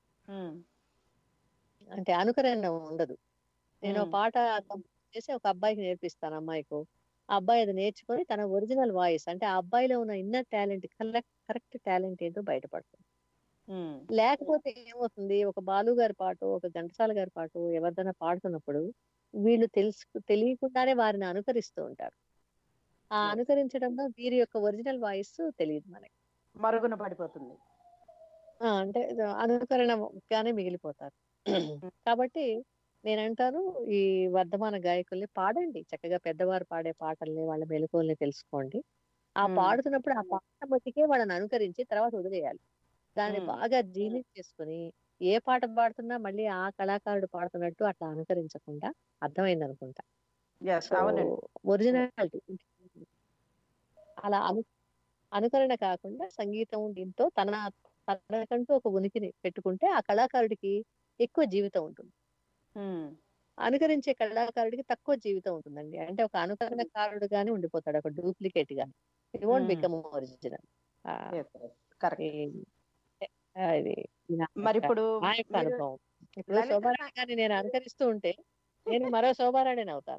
అంటే అనుకరణ ఉండదు. నేను ఒక పాట కంపోజ్ చేసి ఒక అబ్బాయికి నేర్పిస్తాను, అమ్మాయికు. ఆ అబ్బాయి అది నేర్చుకొని తన ఒరిజినల్ వాయిస్ అంటే ఆ అబ్బాయిలో ఉన్న ఇన్నర్ టాలెంట్ కరెక్ట్ టాలెంట్ ఏంటో బయటపడుతుంది. లేకపోతే ఏమవుతుంది, ఒక బాలు గారి పాట, ఒక ఘంటసాల గారి పాట ఎవరిదైనా పాడుతున్నప్పుడు వీళ్ళు తెలియకుండానే వారిని అనుకరిస్తూ ఉంటారు. ఆ అనుకరించడంలో వీరి యొక్క ఒరిజినల్ వాయిస్ తెలియదు మనకి. మరుగున పడిపోతుంది. అంటే అనుకరణగానే మిగిలిపోతారు. కాబట్టి నేనంటాను ఈ వర్ధమాన గాయకుల్ని పాడండి చక్కగా, పెద్దవారు పాడే పాటల్ని వాళ్ళ మెలకువల్ని తెలుసుకోండి. ఆ పాడుతున్నప్పుడు ఆ పాట మట్టికే వాళ్ళని అనుకరించి తర్వాత వదిలేయాలి. దాన్ని బాగా జీర్ణించేసుకొని ఏ పాట పాడుతున్నా మళ్ళీ ఆ కళాకారుడు పాడుతున్నట్టు అట్లా అనుకరించకుండా. అర్థమైంది అనుకుంటా. సో అవునండి ఒరిజినాలిటీ అలా అనుకరణ కాకుండా సంగీతం దీంతో తనకంటూ ఒక ఉనికిని పెట్టుకుంటే ఆ కళాకారుడికి ఎక్కువ జీవితం ఉంటుంది. అనుకరించే కళాకారుడికి తక్కువ జీవితం ఉంటుందండి. అంటే ఒక అనుకరణకారుడు గానే ఉండిపోతాడు, ఒక డూప్లికేట్ గాని. It won't become original. ఇది మరి ఇప్పుడు నా యొక్క మీరు అనుభవం. ఇప్పుడు లలిత శోభారాణి గారిని నేను అనుకరిస్తూ ఉంటే నేను మరో శోభారాణిని అవుతాను.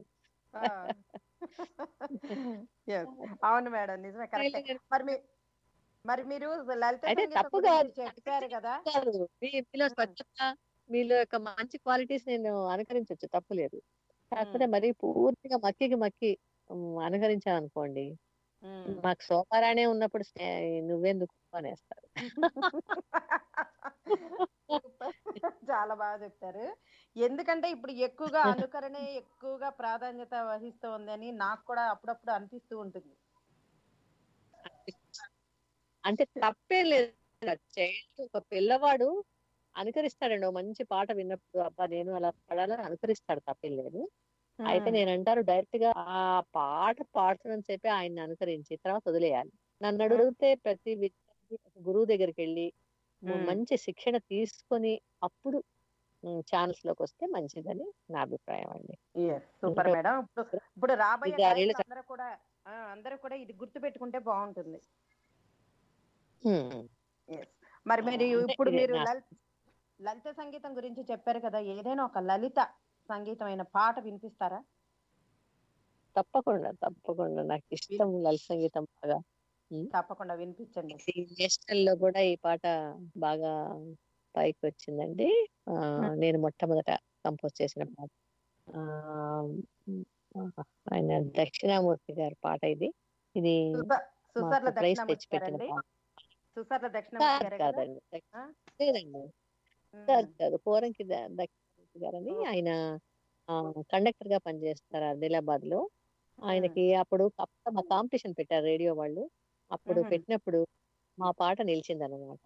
అవును మేడం, నిజమే, కరెక్ట్. మరి మీరు లలిత అయితే సంగీతం తప్పు గురించి కాదు, చెప్పారు కదా. మీలో స్వచ్ఛత, మీలో యొక్క మంచి క్వాలిటీస్ నేను అనుకరించవచ్చు, తప్పు లేదు. కాకపోతే మరి పూర్తిగా మక్కి అనుకరించాను అనుకోండి, మాకు శోభారాణే ఉన్నప్పుడు నువ్వెందుకు అనేస్తారు. చాలా బాగా చెప్తారు. ఎందుకంటే ఇప్పుడు ఎక్కువగా అనుకరణే ఎక్కువగా ప్రాధాన్యత వహిస్తోందని నాకు కూడా అప్పుడప్పుడు అనిపిస్తూ ఉంటుంది. అంటే తప్పేం లేదు. చైల్డ్ ఒక పిల్లవాడు అనుకరిస్తాడండి. ఒక మంచి పాట విన్నప్పుడు అబ్బా నేను అలా పాడాలని అనుకరిస్తాడు, తప్పేం లేదు. అయితే నేను అంటారు డైరెక్ట్ గా ఆ పాట పాడుతున్న సేపే ఆయన్ని అనుకరించి తర్వాత వదిలేయాలి. నన్ను అడిగితే ప్రతి విద్యార్థి గురువు దగ్గరికి వెళ్ళి మంచి శిక్షణ తీసుకొని అప్పుడు ఛానల్స్ లోకి వస్తే మంచిదని నా అభిప్రాయం అండి. Super madam. ఇప్పుడు రాబోయే గాయకులు అందరూ కూడా ఇది గుర్తు పెట్టుకుంటే బాగుంటుంది. మరి మీరు లలిత సంగీతం గురించి చెప్పారు కదా, ఏదైనా ఒక లలిత సంగీతమైన పాట వినిపిస్తారా? తప్పకుండా తప్పకుండా, నాకు ఇష్టం లలిత సంగీతం బాగా. తప్పకుండా వినిపించండి. నేషనల్ లో కూడా ఈ పాట బాగా పైకి వచ్చిందండి. నేను మొట్టమొదట కంపోజ్ చేసిన పాట. ఆయన దక్షిణామూర్తి గారి పాట ఇది. ఇది ప్రైజ్ తెచ్చిపెట్టిన పాట కాదండి. లేదండి కాదు, పోరంకి దక్షిణామూర్తి గారని ఆయన కండక్టర్ గా పనిచేస్తారు ఆదిలాబాద్ లో. ఆయనకి అప్పుడు మా కాంపిటీషన్ పెట్టారు రేడియో వాళ్ళు. అప్పుడు పెట్టినప్పుడు మా పాట నిలిచిందన్నమాట.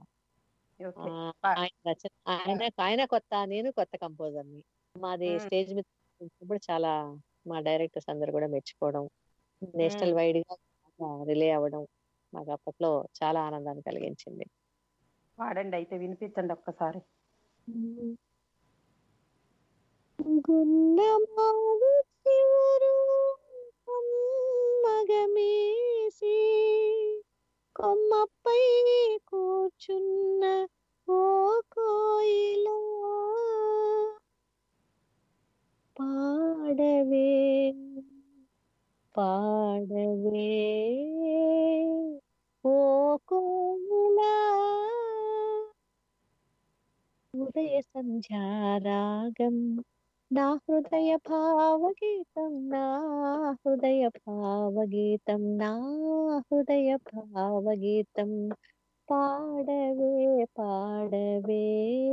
ఆయన కొత్త, నేను కొత్త కంపోజర్ని. మాది స్టేజ్ మీద చూసినప్పుడు చాలా మా డైరెక్టర్స్ అందరు కూడా మెచ్చుకోవడం, నేషనల్ వైడ్ గా రిలే అవ్వడం మాకు అప్పట్లో చాలా ఆనందాన్ని కలిగించింది. పాడండి అయితే, వినిపించండి ఒక్కసారి. మగమేసి కొమ్మపై కూర్చున్న ఓ కోయిలా పాడవే పాడవే ఓ కోయిలా ఉదయ సంధ్యారాగం నా హృదయ భావగీతం, నా హృదయ భావగీతం, నా హృదయ భావగీతం పాడవే పాడవే.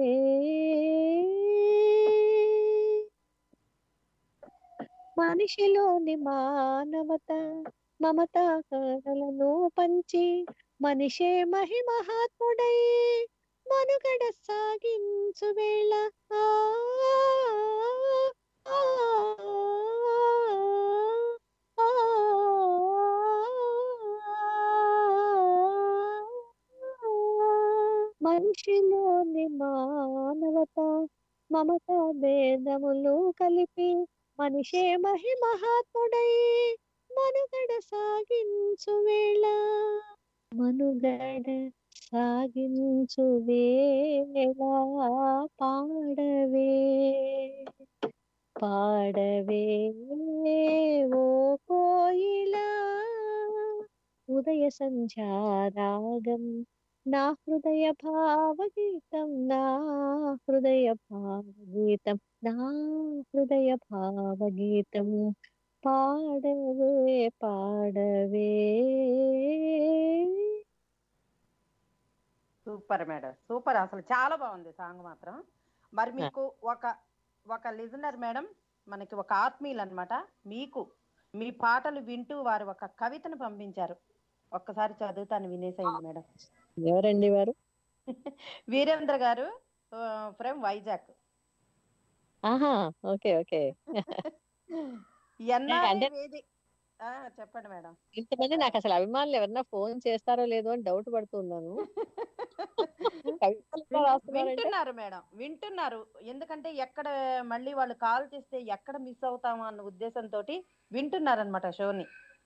మనిషిలోని మానవత మమతా కళలను పంచి మనిషే మహిమహాత్ముడై మనుగడ సాగించు వేళ మనిషిలోని మానవత మమత భేదములు కలిపి మనిషే మహిమహాత్ముడై మనుగడ సాగించు వేళ మనుగడ సాగించు వేళ పాడవే పాడవే ఓ కోయిలా ఉదయ సంధ్యారాగం నా హృదయ భావగీతం, నా హృదయ భావగీతం, నా హృదయ భావగీతం పాడవే పాడవే. Super madam, super. అసలు చాలా బాగుంది సాంగ్ మాత్రం. మరి మీకు ఒక లిజనర్ మేడం, మనకి ఒక ఆత్మీయులు అన్నమాట, మీకు మీ పాటలు వింటూ వారు ఒక కవితను పంపించారు. ఒక్కసారి చదువుతాను, వినేసేయండి మేడం. ఎవరండి వారు? వీరేంద్ర గారు ఫ్రమ్ వైజాగ్. ఆహా, ఓకే ఓకే. చెప్పండి మేడం. ఇంతమంది నాకు అసలు అభిమానులు ఎవరన్నా ఫోన్ చేస్తారో లేదో అని డౌట్ పడుతున్నాను. వింటున్నారు మేడం, వింటున్నారు. ఎందుకంటే ఎక్కడ మళ్ళీ వాళ్ళు కాల్ చేస్తే ఎక్కడ మిస్ అవుతామో అన్న ఉద్దేశంతో వింటున్నారు అనమాట షోని.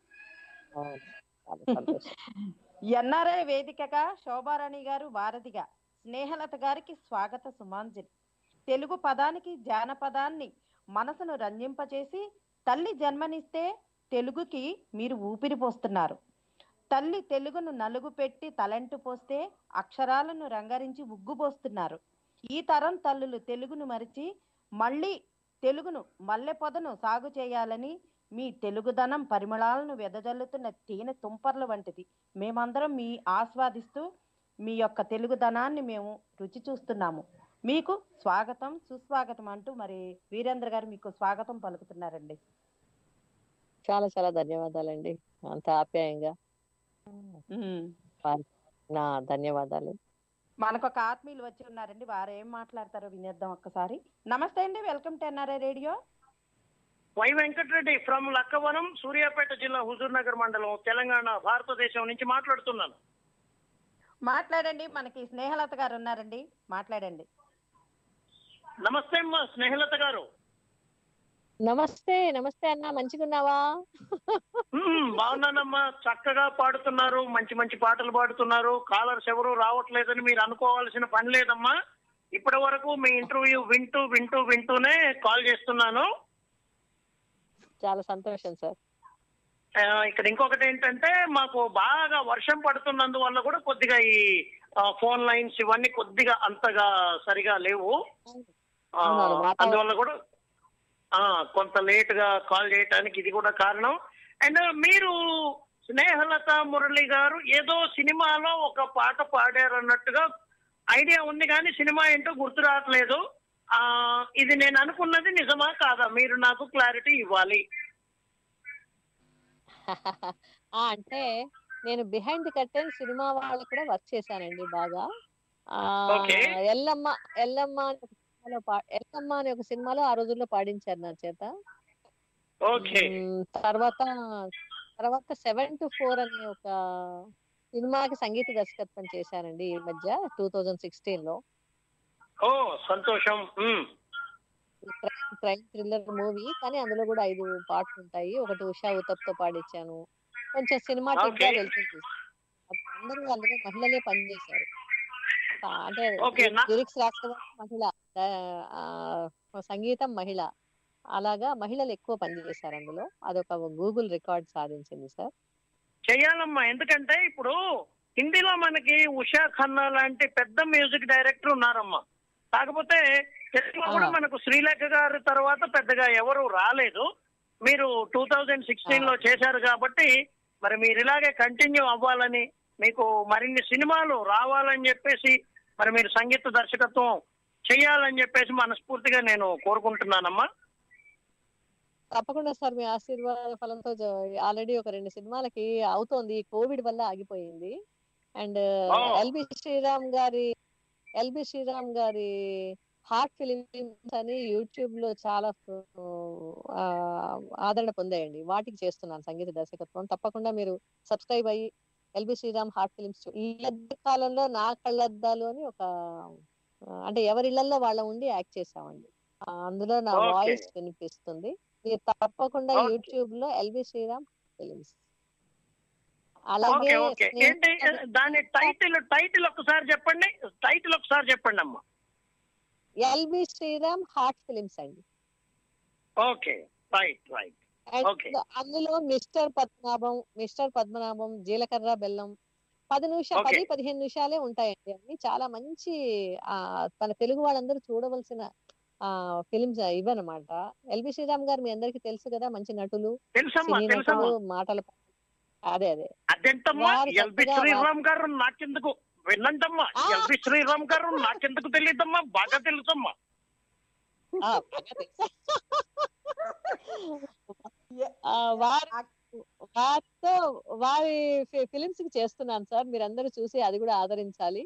ఎన్ఆర్ఐ వేదికగా శోభారాణి గారు వారధిగా స్నేహలత గారికి స్వాగత సుమాంజలి. తెలుగు పదానికి జానపదాన్ని మనసును రంజింపచేసి తల్లి జన్మనిస్తే తెలుగుకి మీరు ఊపిరి పోస్తున్నారు. తల్లి తెలుగును నలుగు పెట్టి తలంటు పోస్తే అక్షరాలను రంగరించి ఉగ్గుపోస్తున్నారు. ఈ తరం తల్లులు తెలుగును మరిచి మళ్ళీ తెలుగును మల్లె పొదను సాగు చేయాలని మీ తెలుగుదనం పరిమళాలను వెదజల్లుతున్న తేనె తుంపర్ల వంటిది. మేమందరం మీ ఆస్వాదిస్తూ మీ యొక్క తెలుగుదనాన్ని మేము రుచి చూస్తున్నాము. మీకు స్వాగతం సుస్వాగతం అంటూ మరి వీరేంద్ర గారు మీకు స్వాగతం పలుకుతున్నారండి. చాలా చాలా ధన్యవాదాలండి, అంత ఆప్యాయంగా. నా ధన్యవాదాలు. మనకు ఒక ఆత్మీయులు వచ్చి ఉన్నారండి, వారు ఏం మాట్లాడతారో వినేద్దాం ఒక్కసారి. నమస్తే అండి, welcome to NRI radio. Y Venkatareddy from Lakkavanam, Suryapet జిల్లా, హుజూర్ నగర్ మండలం, తెలంగాణ, భారతదేశం నుంచి మాట్లాడుతున్నాను. మాట్లాడండి, మనకి స్నేహలత గారు ఉన్నారండి, మాట్లాడండి. నమస్తే అమ్మా స్నేహలత గారు. నమస్తే నమస్తే అన్న, మంచిగున్నావా? బాగున్నానమ్మా, చక్కగా పాడుతున్నారు, మంచి మంచి పాటలు పాడుతున్నారు. కాలర్స్ ఎవరు రావట్లేదని మీరు అనుకోవాల్సిన పని లేదమ్మా. ఇప్పటి వరకు మీ ఇంటర్వ్యూ వింటూనే కాల్ చేస్తున్నాను. చాలా సంతోషం సార్. ఇక్కడ ఇంకొకటి ఏంటంటే, మాకు బాగా వర్షం పడుతున్నందువల్ల కూడా కొద్దిగా ఈ ఫోన్ లైన్స్ ఇవన్నీ కొద్దిగా అంతగా సరిగా లేవు. అందువల్ల కూడా కొంత లేట్ గా కాల్ చేయడానికి ఇది కూడా కారణం. అండ్ మీరు స్నేహలత మురళి గారు ఏదో సినిమాలో ఒక పాట పాడారు అన్నట్టుగా ఐడియా ఉంది, కానీ సినిమా ఏంటో గుర్తు రావట్లేదు. ఇది నేను అనుకున్నది నిజమా కాదా, మీరు నాకు క్లారిటీ ఇవ్వాలి. అంటే నేను బిహైండ్ ది కర్టెన్ సినిమా వాళ్ళు కూడా వర్క్ చేశానండి బాగా. ఓకే. ఎల్లమ్మ ఎల్లమ్మ అనే ఒక సినిమాలో ఎల్లమ్మ అనే ఒక సినిమాలో ఆ రోజుల్లో పాడించారు నా చేత. ఓకే. తర్వాత తర్వాత 7 to 4 అనే ఒక సినిమాకి సంగీత దర్శకత్వం చేశానండి ఈ మధ్య 2016 లో. ఓ సంతోషం. క్రైమ్ థ్రిల్లర్ మూవీ, కానీ అందులో కూడా 5 పాటలు ఉంటాయి. ఒకటి ఉషా ఉతప్ తో పాడించాను. కొంచెం సినిమాటిక్ గా వెళ్తుంది. అందరూ అందులో మహిళలే పనిచేశారు. అంటే లిరిక్స్ రాసిన మహిళ, సంగీతం మహిళ, అలాగా మహిళలు ఎక్కువ పనిచేశారు అందులో. అదొక గూగుల్ రికార్డ్ సాధించింది సార్. చెయ్యాలమ్మా, ఎందుకంటే ఇప్పుడు హిందీలో మనకి ఉషా ఖన్నా లాంటి పెద్ద మ్యూజిక్ డైరెక్టర్ ఉన్నారమ్మా. కాకపోతే తెలుగులో కూడా మనకు శ్రీలేఖ గారి తర్వాత పెద్దగా ఎవరు రాలేదు. మీరు 2016 లో చేశారు కాబట్టి మరి మీరు ఇలాగే కంటిన్యూ అవ్వాలని, మీకు మరిన్ని సినిమాలు రావాలని చెప్పేసి, మరి మీరు సంగీత దర్శకత్వం చెయ్యాలని చెప్పేసి మనస్ఫూర్తిగా నేను కోరుకుంటున్నానమ్మా. తప్పకుండా సార్, మీ ఆశీర్వాద ఫలంతో ఆల్రెడీ ఒక 2 సినిమాలకి అవుతోంది. కోవిడ్ వల్ల ఆగిపోయింది. అండ్ ఎల్బి శ్రీరామ్ గారి హార్ట్ ఫిలిమ్స్ అని యూట్యూబ్ లో చాలా ఆదరణ పొందాయండి. వాటికి చేస్తున్నాను సంగీత దర్శకత్వం. తప్పకుండా మీరు సబ్స్క్రైబ్ అయ్యి ఎల్బి శ్రీరామ్ హార్ట్ ఫిలిమ్స్. ఈ మధ్య కాలంలో నా కళ్ళద్దాలు అని ఒక, అంటే ఎవరిళ్లలో వాళ్ళ ఉండి యాక్ట్ చేసామండి. అందులో నా వాయిస్ వినిపిస్తుంది. మీరు తప్పకుండా యూట్యూబ్ లో ఎల్బి శ్రీరామ్ ఫిలిమ్స్. అలాగే దాని టైటిల్ ఒకసారి చెప్పండి. అమ్మా. ఎల్బి శ్రీరామ్ హార్ట్ ఫిలిమ్స్ అండి. Okay, right. అందులో మిస్టర్ పద్మనాభం, జీలకర్ర బెల్లం 10-15 నిమిషాలే ఉంటాయండి. అన్ని చాలా మంచి మన తెలుగు వాళ్ళందరూ చూడవలసిన ఫిలిమ్స్ ఇవన్నమాట. ఎల్బి శ్రీరామ్ గారు మీ అందరికి తెలుసు కదా, మంచి నటులు, మాటలు. అదే ఎల్బి శ్రీరామ్ గారు నాకెందుకు విన్నంటమ్మా, ఎల్బి శ్రీరామ్ గారు నాకెందుకు తెలియదమ్మా, బాగా తెలుసమ్మా. వారి ఫిలిమ్స్ కి చేస్తున్నాను సార్, మీరందరూ చూసి అది కూడా ఆదరించాలి.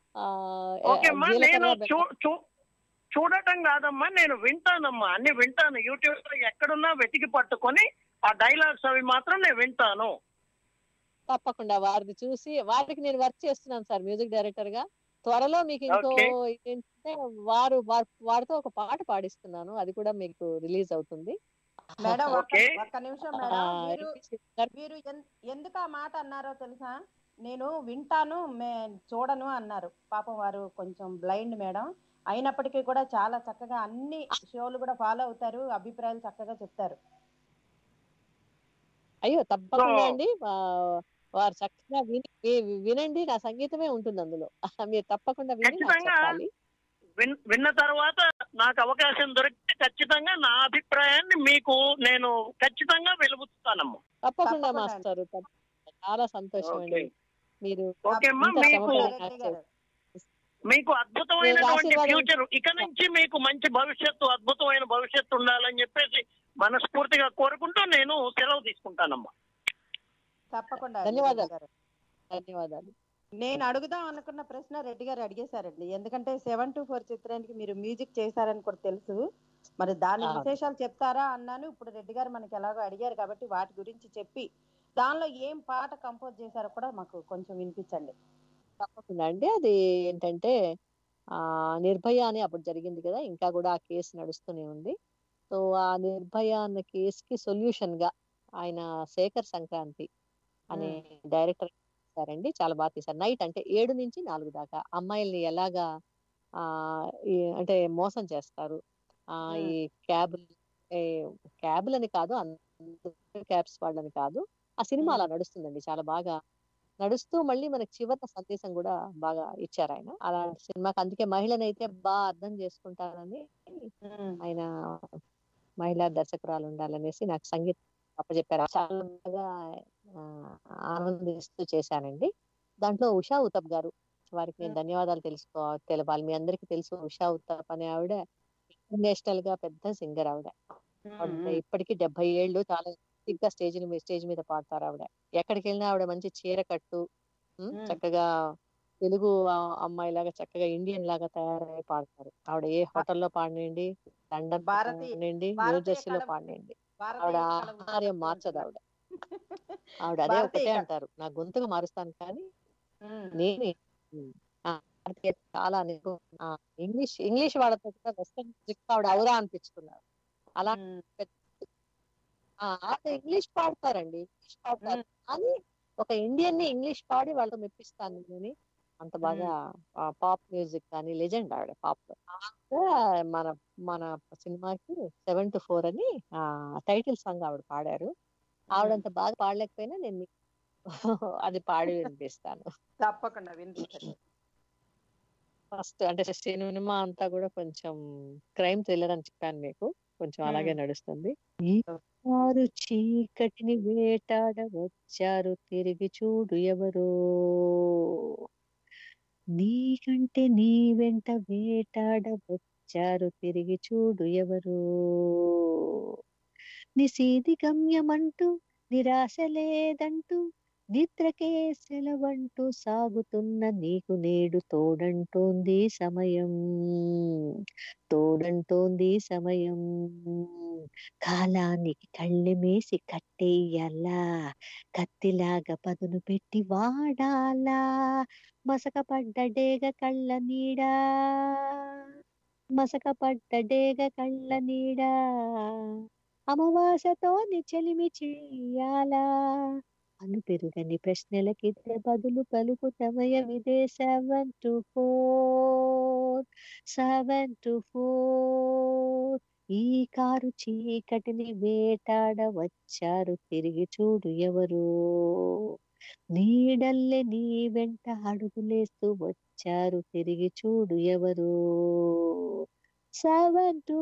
నేను చూడటం కాదమ్మా, నేను వింటానమ్మా, అన్ని వింటాను. యూట్యూబ్ లో ఎక్కడున్నా వెతికి పట్టుకొని ఆ డైలాగ్స్ అవి మాత్రం నేను వింటాను. తప్పకుండా వారిది చూసి, వారికి నేను వర్క్ చేస్తున్నాను సార్ మ్యూజిక్ డైరెక్టర్ గా. త్వరలో మీకు ఇంకో ఏంటంటే వారితో ఒక పాట పాడిస్తున్నాను, అది కూడా మీకు రిలీజ్ అవుతుంది. మేడం ఒక్క నిమిషం మేడం, మీరు ఎందుకు ఆ మాట అన్నారో తెలుసా? నేను వింటాను చూడను అన్నారు. పాపం వారు కొంచెం బ్లైండ్ మేడం, అయినప్పటికీ కూడా చాలా చక్కగా అన్ని షోలు కూడా ఫాలో అవుతారు, అభిప్రాయాలు చక్కగా చెప్తారు. అయ్యో తప్పకుండా అండి, వారు చక్కగా వినండి, నా సంగీతమే ఉంటుంది అందులో. మీరు తప్పకుండా విన్న తర్వాత నాకు అవకాశం దొరికితే ఖచ్చితంగా నా అభిప్రాయాన్ని మీకు నేను ఖచ్చితంగా వెలుగుతానమ్మా. తప్పకుండా మాస్టారు, చాలా సంతోషం అండి. మీరు మీకు అద్భుతమైనటువంటి ఫ్యూచర్, ఇక నుంచి మీకు మంచి భవిష్యత్తు, అద్భుతమైన భవిష్యత్తు ఉండాలని చెప్పేసి మనస్ఫూర్తిగా కోరుకుంటూ నేను సెలవు తీసుకుంటానమ్మా. తప్పకుండా, ధన్యవాదాలు. నేను అడుగుదాం అనుకున్న ప్రశ్న రెడ్డి గారు అడిగేశారండి. ఎందుకంటే 7 to 4 చిత్రానికి మీరు మ్యూజిక్ చేశారని కూడా తెలుసు. మరి దాని విశేషాలు చెప్తారా అన్నాను. ఇప్పుడు రెడ్డి గారు మనకి ఎలాగో అడిగారు కాబట్టి వాటి గురించి చెప్పి దానిలో ఏం పాట కంపోజ్ చేశారో కూడా మాకు కొంచెం వినిపించండి. తప్పకుండా అండి. అది ఏంటంటే నిర్భయ అని అప్పుడు జరిగింది కదా, ఇంకా కూడా ఆ కేసు నడుస్తూనే ఉంది. సో ఆ నిర్భయ అన్న కేసుకి సొల్యూషన్ గా ఆయన శేఖర్ సంక్రాంతి అనే డైరెక్టర్ తీశారండి. చాలా బాగా తీశారు. నైట్ అంటే 7 నుంచి 4 దాకా అమ్మాయిల్ని ఎలాగా అంటే మోసం చేస్తారు. ఈ క్యాబులు అని కాదు, క్యాబ్స్ వాళ్ళని కాదు, ఆ సినిమా అలా నడుస్తుందండి. చాలా బాగా నడుస్తూ మళ్ళీ మనకి చివరి సందేశం కూడా బాగా ఇచ్చారు ఆయన. అలాంటి సినిమాకి అందుకే మహిళనైతే బాగా అర్థం చేసుకుంటానని ఆయన మహిళా దర్శకురాలు ఉండాలనేసి నాకు సంగీతం అప్పచెప్పారు. చాలా బాగా ఆనందిస్తూ చేశానండి. దాంట్లో ఉషా ఉతప్ గారు, వారికి నేను ధన్యవాదాలు తెలపాలి. మీ అందరికీ తెలుసు, ఉషా ఉతప్ అనే ఆవిడ ఇంటర్నేషనల్ గా పెద్ద సింగర్ ఆవిడ. ఇప్పటికి 70 ఏళ్ళు, చాలా ఇంకా స్టేజ్ మీద పాడతారు ఆవిడ. ఎక్కడికి వెళ్ళినా ఆవిడ మంచి చీర కట్టు, చక్కగా తెలుగు అమ్మాయిలాగా చక్కగా ఇండియన్ లాగా తయారై పాడతారు. ఆవిడ ఏ హోటల్లో పాడినండి, లండన్ పాడినండి, న్యూజెర్సీలో పాడినండి, ఆవిడ ఆహార్యం మార్చదు ఆవిడ. ఆవిడ అదే ఒకటే అంటారు, నా గొంతుగా మారుస్తాను కానీ నేను చాలా ఇంగ్లీష్ వాళ్ళతో కూడా వెస్టర్న్ మ్యూజిక్ ఆవిడ అవురా అనిపించుకున్నారు. అలా ఆవిడ ఇంగ్లీష్ పాడతారండి, ఇంగ్లీష్ పాడతారు కానీ ఒక ఇండియన్ ని ఇంగ్లీష్ పాడి వాళ్ళతో మెప్పిస్తాను నేను. అంత బాగా పాప్ మ్యూజిక్ కానీ లెజెండ్ ఆవిడ పాప్ లో. మన మన సినిమాకి 7 to 4 అని టైటిల్ సాంగ్ ఆవిడ పాడారు. ఆవిడంత బాగా పాడలేకపోయినా నేను అది పాడి వినిపిస్తాను. తప్పకుండా వినిపించండి. ఫస్ట్ అంటే సినిమా అంతా కూడా కొంచెం క్రైమ్ థ్రిల్లర్ అని చెప్పాను మీకు, కొంచెం అలాగే నడుస్తుంది. వారు చీకటిని వేటాడ వచ్చారు, తిరిగి చూడు ఎవరో, నీకంటే నీ వెంట వేటాడ వచ్చారు, తిరిగి చూడు ఎవరో, నిశీది గమ్యమంటూ నిరాశ లేదంటూ నిద్రకే సెలవంటూ సాగుతున్న నీకు నేడు తోడంటోంది సమయం, తోడంటోంది సమయం, కాలానికి కళ్ళెమేసి కట్టేయాలా, కత్తిలాగా పదును పెట్టి వాడాలా, మసకపడ్డ డేగ కళ్ళ నీడా, మసకపడ్డ డేగ కళ్ళ నీడా, అమావాసతోని చెలిమి చెయ్యాలా, అను పెరుగని ప్రశ్నలకి బదులు పలుకు సమయమిదే 7 to 4, 7 to 4, ఈ కారు చీకటిని వేటాడ వచ్చారు, తిరిగి చూడు ఎవరు, నీడల్లే నీ వెంట అడుగులేస్తూ వచ్చారు, తిరిగి చూడు ఎవరు, 7 to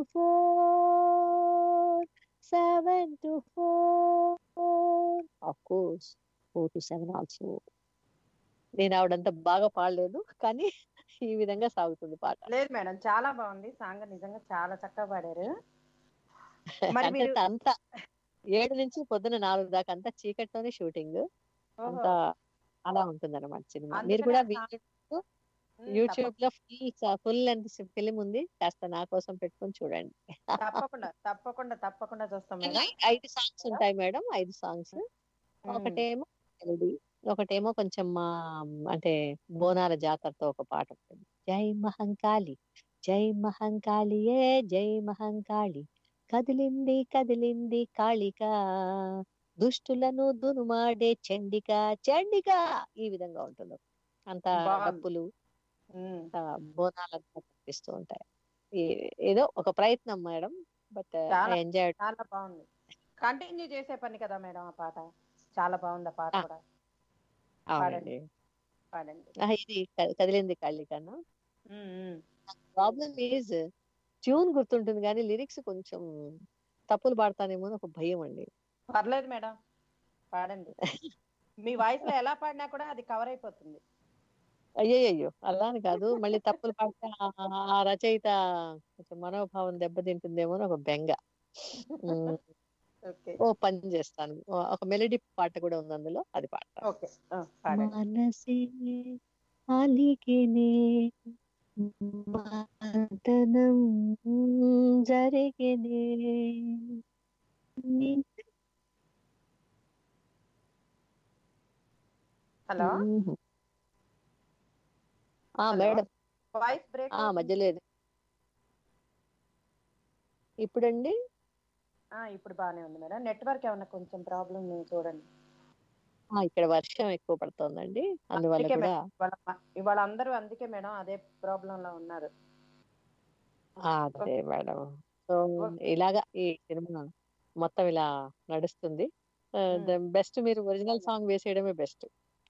4, 7 to 4, of course 4 to 7 also. నేను ఆవిడంతా బాగా పాడలేదు కానీ ఈ విధంగా సాగుతుంది పాట. లేదు మేడం, చాలా బాగుంది సాంగ్, నిజంగా చాలా చక్కగా పాడారు. అంటే అంతా 7 నుంచి పొద్దున 4 దాకా అంతా చీకటితోనే షూటింగ్, అంతా అలా ఉంటుంది అన్నమాట సినిమా. మీరు కూడా యూట్యూబ్ లో ఫుల్ లెంత్ ఫిలిం ఉంది, కాస్త నా కోసం పెట్టుకొని చూడండి. తప్పకుండా తప్పకుండా తప్పకుండా చూస్తాం మేడం. 5 సాంగ్స్ ఉంటాయి మేడం, 5 సాంగ్స్. ఒకటేమో మెలోడీ, ఒకటేమో కొంచెం అంటే బోనాల జాతరతో ఒక పాట ఉంటుంది, జై మహంకాళి జై మహంకాళి ఏ జై మహంకాళి, కదిలింది కదిలింది కాళిక, దుష్టులను దునుమాడే చండిక చండిక, ఈ విధంగా ఉంటుంది. అంత డప్పులు బోనాలంతా కనిపిస్తూ ఉంటాయి. ఏదో ఒక ప్రయత్నం మేడం, బట్ ఎంజాయ్. చాలా బాగుంది, కంటిన్యూ చేసే పని కదా మేడం ఆ పాట, చాలా బాగుంది ఆ పాట కూడా. అవునండి, పాడండి. ఇది కదిలింది కాళికనా. ప్రాబ్లం ఈజ్ ట్యూన్ గుర్తుంటుంది కానీ లిరిక్స్ కొంచెం తప్పులు పాడతానేమో అని ఒక భయం అండి. పర్లేదు మేడం, పాడండి. మీ వాయిస్ లో ఎలా పాడినా కూడా అది కవర్ అయిపోతుంది. అయ్యయ్యో అలా అని కాదు, మళ్ళీ తప్పులు పాడితే ఆ రచయిత కొంచెం మనోభావం దెబ్బతింటుందేమో అని ఒక బెంగ. ఓ పని చేస్తాను, ఒక మెలోడీ పాట కూడా ఉంది అందులో, అది పాడతాను. మనసే అలిగినే మదనం జరిగినే. హలో మేడం, వాయిస్ బ్రేక్ మధ్యలో ఇప్పుడండి ఇప్పుడు బాగానే ఉంది మేడం. నెట్వర్క్ ఏమన్నా కొంచెం ప్రాబ్లం చూడండి. ఇక్కడ వర్షం ఎక్కువ పడుతోందండి, అందువల్ల కూడా ఇవాళ అందరూ అందుకే మేడం అదే ప్రాబ్లం లో ఉన్నారు. అదే మేడం. సో ఇలాగా ఈ సినిమా మొత్తం ఇలా నడుస్తుంది. బెస్ట్ మీరు ఒరిజినల్ సాంగ్ వేసేయడమే బెస్ట్.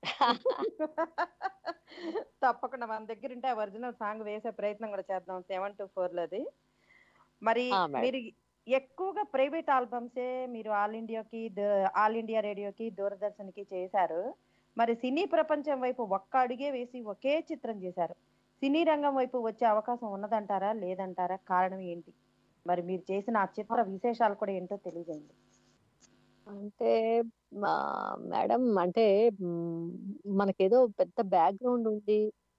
తప్పకుండా మన దగ్గర ఉంటే ఒరిజినల్ సాంగ్ వేసే ప్రయత్నం కూడా చేద్దాం 7 to 4 లోది. మరి మీరు ఎక్కువగా ప్రైవేట్ ఆల్బమ్సే మీరు ఆల్ ఇండియా రేడియోకి దూరదర్శన్ కి చేశారు. మరి సినీ ప్రపంచం వైపు ఒక్క అడుగే వేసి ఒకే చిత్రం చేశారు. సినీ రంగం వైపు వచ్చే అవకాశం ఉన్నదంటారా లేదంటారా? కారణం ఏంటి? మరి మీరు చేసిన ఆ చిత్ర విశేషాలు కూడా ఏంటో తెలియజేయండి. అంటే మేడం అంటే మనకేదో పెద్ద బ్యాక్గ్రౌండ్ ఉండి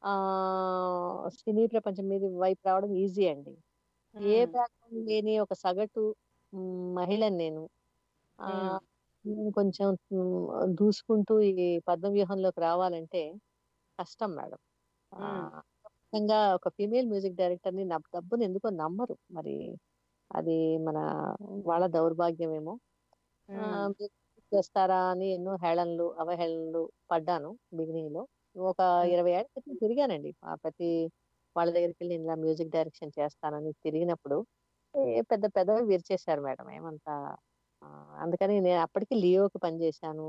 సినీ ప్రపంచం మీద వైపు రావడం ఈజీ అండి. ఏ బ్యాక్గ్రౌండ్ లేని ఒక సగటు మహిళని నేను. కొంచెం దూసుకుంటూ ఈ పద్మవ్యూహంలోకి రావాలంటే కష్టం మేడం. ముఖ్యంగా ఒక ఫీమేల్ మ్యూజిక్ డైరెక్టర్ ని డబ్బుని ఎందుకో నమ్మరు. మరి అది మన వాళ్ళ దౌర్భాగ్యమేమో. మీరు చేస్తారా అని ఎన్నో హేళనలు అవహేళనలు పడ్డాను బిగినింగ్ లో. ఒక 20 ఏళ్ల క్రితం తిరిగానండి. ప్రతి వాళ్ళ దగ్గరికి వెళ్ళి ఇలా మ్యూజిక్ డైరెక్షన్ చేస్తానని తిరిగినప్పుడు పెద్ద పెద్దవి విరిచేశారు మేడం. ఏమంతా అందుకని నేను అప్పటికి లియోకి పనిచేశాను.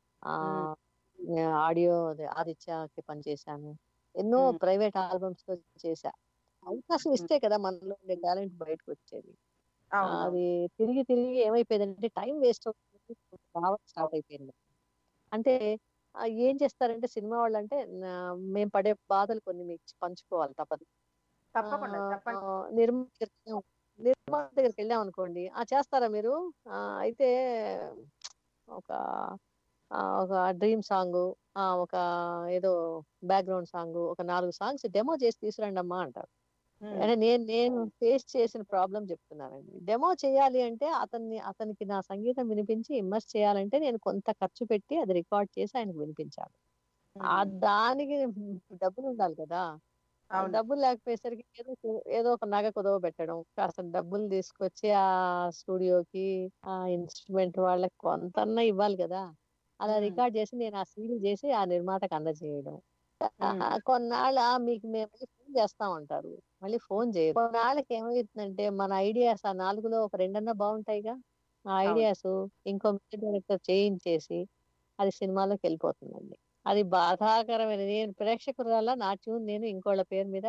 ఆడియో ఆదిత్యకి పనిచేశాను. ఎన్నో ప్రైవేట్ ఆల్బమ్స్ లో చేశా. అవకాశం ఇస్తే కదా మనలో ఉండే టాలెంట్ బయటకు వచ్చేది. అది తిరిగి తిరిగి ఏమైపోయిందంటే టైం వేస్ట్ రావడం స్టార్ట్ అయిపోయింది. అంటే ఏం చేస్తారంటే సినిమా వాళ్ళు అంటే మేము పడే బాధలు కొన్ని మీకు పంచుకోవాలి తప్పదు. నిర్మాత దగ్గరికి వెళ్ళాం అనుకోండి, చేస్తారా మీరు? అయితే ఒక ఒక డ్రీమ్ సాంగ్, ఒక ఏదో బ్యాక్గ్రౌండ్ సాంగ్, ఒక 4 సాంగ్స్ డెమో చేసి తీసుకురండి అమ్మా అంటారు. అంటే నేను ఫేస్ చేసిన ప్రాబ్లం చెప్తున్నానండి. డెమో చేయాలి అంటే అతనికి నా సంగీతం వినిపించి ఇమ్మర్స్ చేయాలంటే నేను కొంత ఖర్చు పెట్టి అది రికార్డ్ చేసి ఆయనకు వినిపించాలి. దానికి డబ్బులు ఉండాలి కదా. డబ్బులు లేకపోయేసరికి ఏదో ఒక నగ కుదవ పెట్టడం, కాస్త డబ్బులు తీసుకొచ్చి ఆ స్టూడియోకి ఆ ఇన్స్ట్రుమెంట్ వాళ్ళకి కొంతన్నా ఇవ్వాలి కదా. అలా రికార్డ్ చేసి నేను ఆ సీడీ చేసి ఆ నిర్మాతకు అందజేయడం. కొన్నాళ్ళ మీకు మేము ఫోన్ చేస్తాం అంటారు, మళ్ళీ ఫోన్ చేయరు. కొన్నాళ్ళకి ఏమవుతుందంటే మన ఐడియాస్ ఆ 4లో ఒక 2 బాగుంటాయిగా, ఆ ఐడియాస్ ఇంకో మ్యూజిక్ డైరెక్టర్ చేయించేసి అది సినిమాలోకి వెళ్ళిపోతుందండి. అది బాధాకరమైన. నేను ప్రేక్షకురాల నా ట్యూన్ నేను ఇంకోళ్ళ పేరు మీద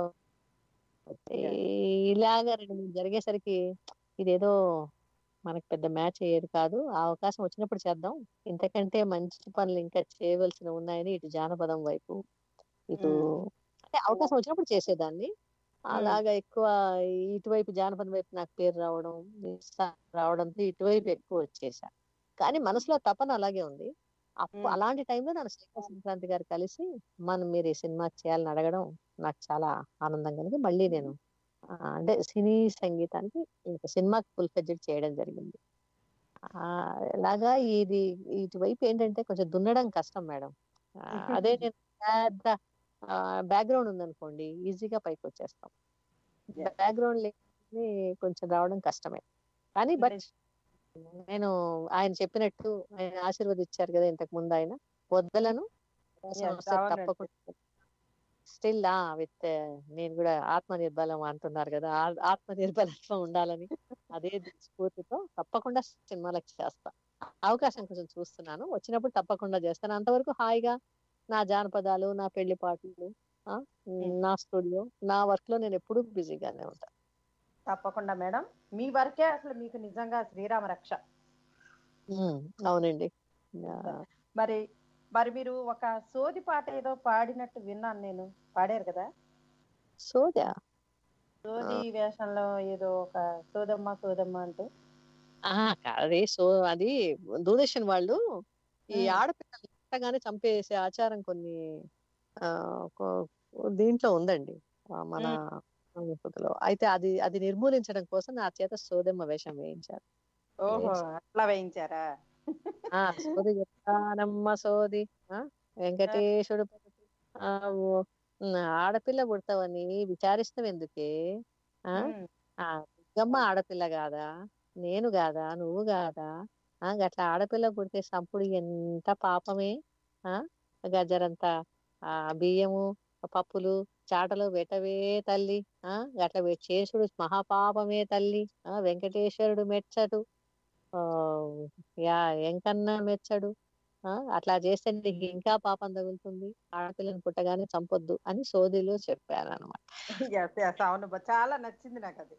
ఇలాగా 2-3 జరిగేసరికి ఇదేదో మనకు పెద్ద మ్యాచ్ అయ్యేది కాదు. ఆ అవకాశం వచ్చినప్పుడు చేద్దాం, ఇంతకంటే మంచి పనులు ఇంకా చేయవలసినవి ఉన్నాయని ఇటు జానపదం వైపు ఇటు అంటే అవకాశం వచ్చినప్పుడు చేసేదాన్ని. అలాగా ఎక్కువ ఇటువైపు జానపదం వైపు నాకు పేరు రావడంతో ఇటువైపు ఎక్కువ వచ్చేసా. కానీ మనసులో తపన అలాగే ఉంది. అలాంటి టైంలో నన్ను శ్రీకృష్ణ సంక్రాంతి గారు కలిసి మీరు ఈ సినిమా చేయాలని అడగడం నాకు చాలా ఆనందం కలిగి మళ్ళీ నేను అంటే సినీ సంగీతానికి సినిమాకి ఫుల్ ఫ్లెడ్జెడ్ చేయడం జరిగింది. ఇలాగా ఇది ఇటువైపు ఏంటంటే కొంచెం దున్నడం కష్టం మేడం. అదే నేను పెద్ద బ్యాక్గ్రౌండ్ ఉందనుకోండి ఈజీగా పైకి వచ్చేస్తాం. బ్యాక్గ్రౌండ్ లేని కొంచెం రావడం కష్టమే. కానీ బట్ నేను ఆయన చెప్పినట్టు ఆయన ఆశీర్వదించారు కదా ఇంతకు ముందు, ఆయన వద్దలను తప్పకుండా స్టిల్ విత్ నేను కూడా ఆత్మనిర్భరం అంటున్నారు కదా, ఆత్మనిర్భరత్వం ఉండాలని అదే స్ఫూర్తితో తప్పకుండా సినిమాలకు చేస్తా. అవకాశం కొంచెం చూస్తున్నాను, వచ్చినప్పుడు తప్పకుండా చేస్తాను. అంతవరకు హాయిగా నా జానపదాలు, నా పెళ్లి పాటలు, నా స్టూడియో, నా వర్క్ లో నేను ఎప్పుడూ బిజీగానే ఉంటాను. తప్పకుండా మేడం, మీ వర్కే అసలు మీకు నిజంగా శ్రీరామ రక్ష. అవునండి. మరి మరి మీరు ఒక సోది పాట ఏదో పాడినట్టు విన్నాను నేను, పాడారు కదా? సోదా సోది వేషంలో ఏదో ఒక సోదమ్మ సోదమ్మ అంటూ. అది దూరదర్శన్ వాళ్ళు ఈ ఆడపిల్లగానే చంపేసే ఆచారం కొన్ని దీంట్లో ఉందండి మన సంస్కృతిలో. అయితే అది నిర్మూలించడం కోసం నా చేత సోదమ్మ వేషం వేయించారు. ఓహో, అట్లా వేయించారా? సోది చెప్తానమ్మ సోది, వెంకటేశుడు ఆడపిల్ల పుడతావని విచారిస్తావు ఎందుకే? దుర్గమ్మ ఆడపిల్ల కాదా, నేను కాదా, నువ్వు కాదా? గట్లా ఆడపిల్ల పుడితే సంపుడు ఎంత పాపమే. గజ్జరంతా బియ్యము పప్పులు చాటలు పెట్టవే తల్లి, గట్లా చేసుడు మహాపాపమే తల్లి. వెంకటేశ్వరుడు మెచ్చడు, ఎంకన్నా మెచ్చడు. అట్లా చేస్తే నీకు ఇంకా పాపం తగులుతుంది, ఆడపిల్లని పుట్టగానే చంపొద్దు అని సోదిలో చెప్పాను అనమాట. అవును, చాలా నచ్చింది నాకు అది.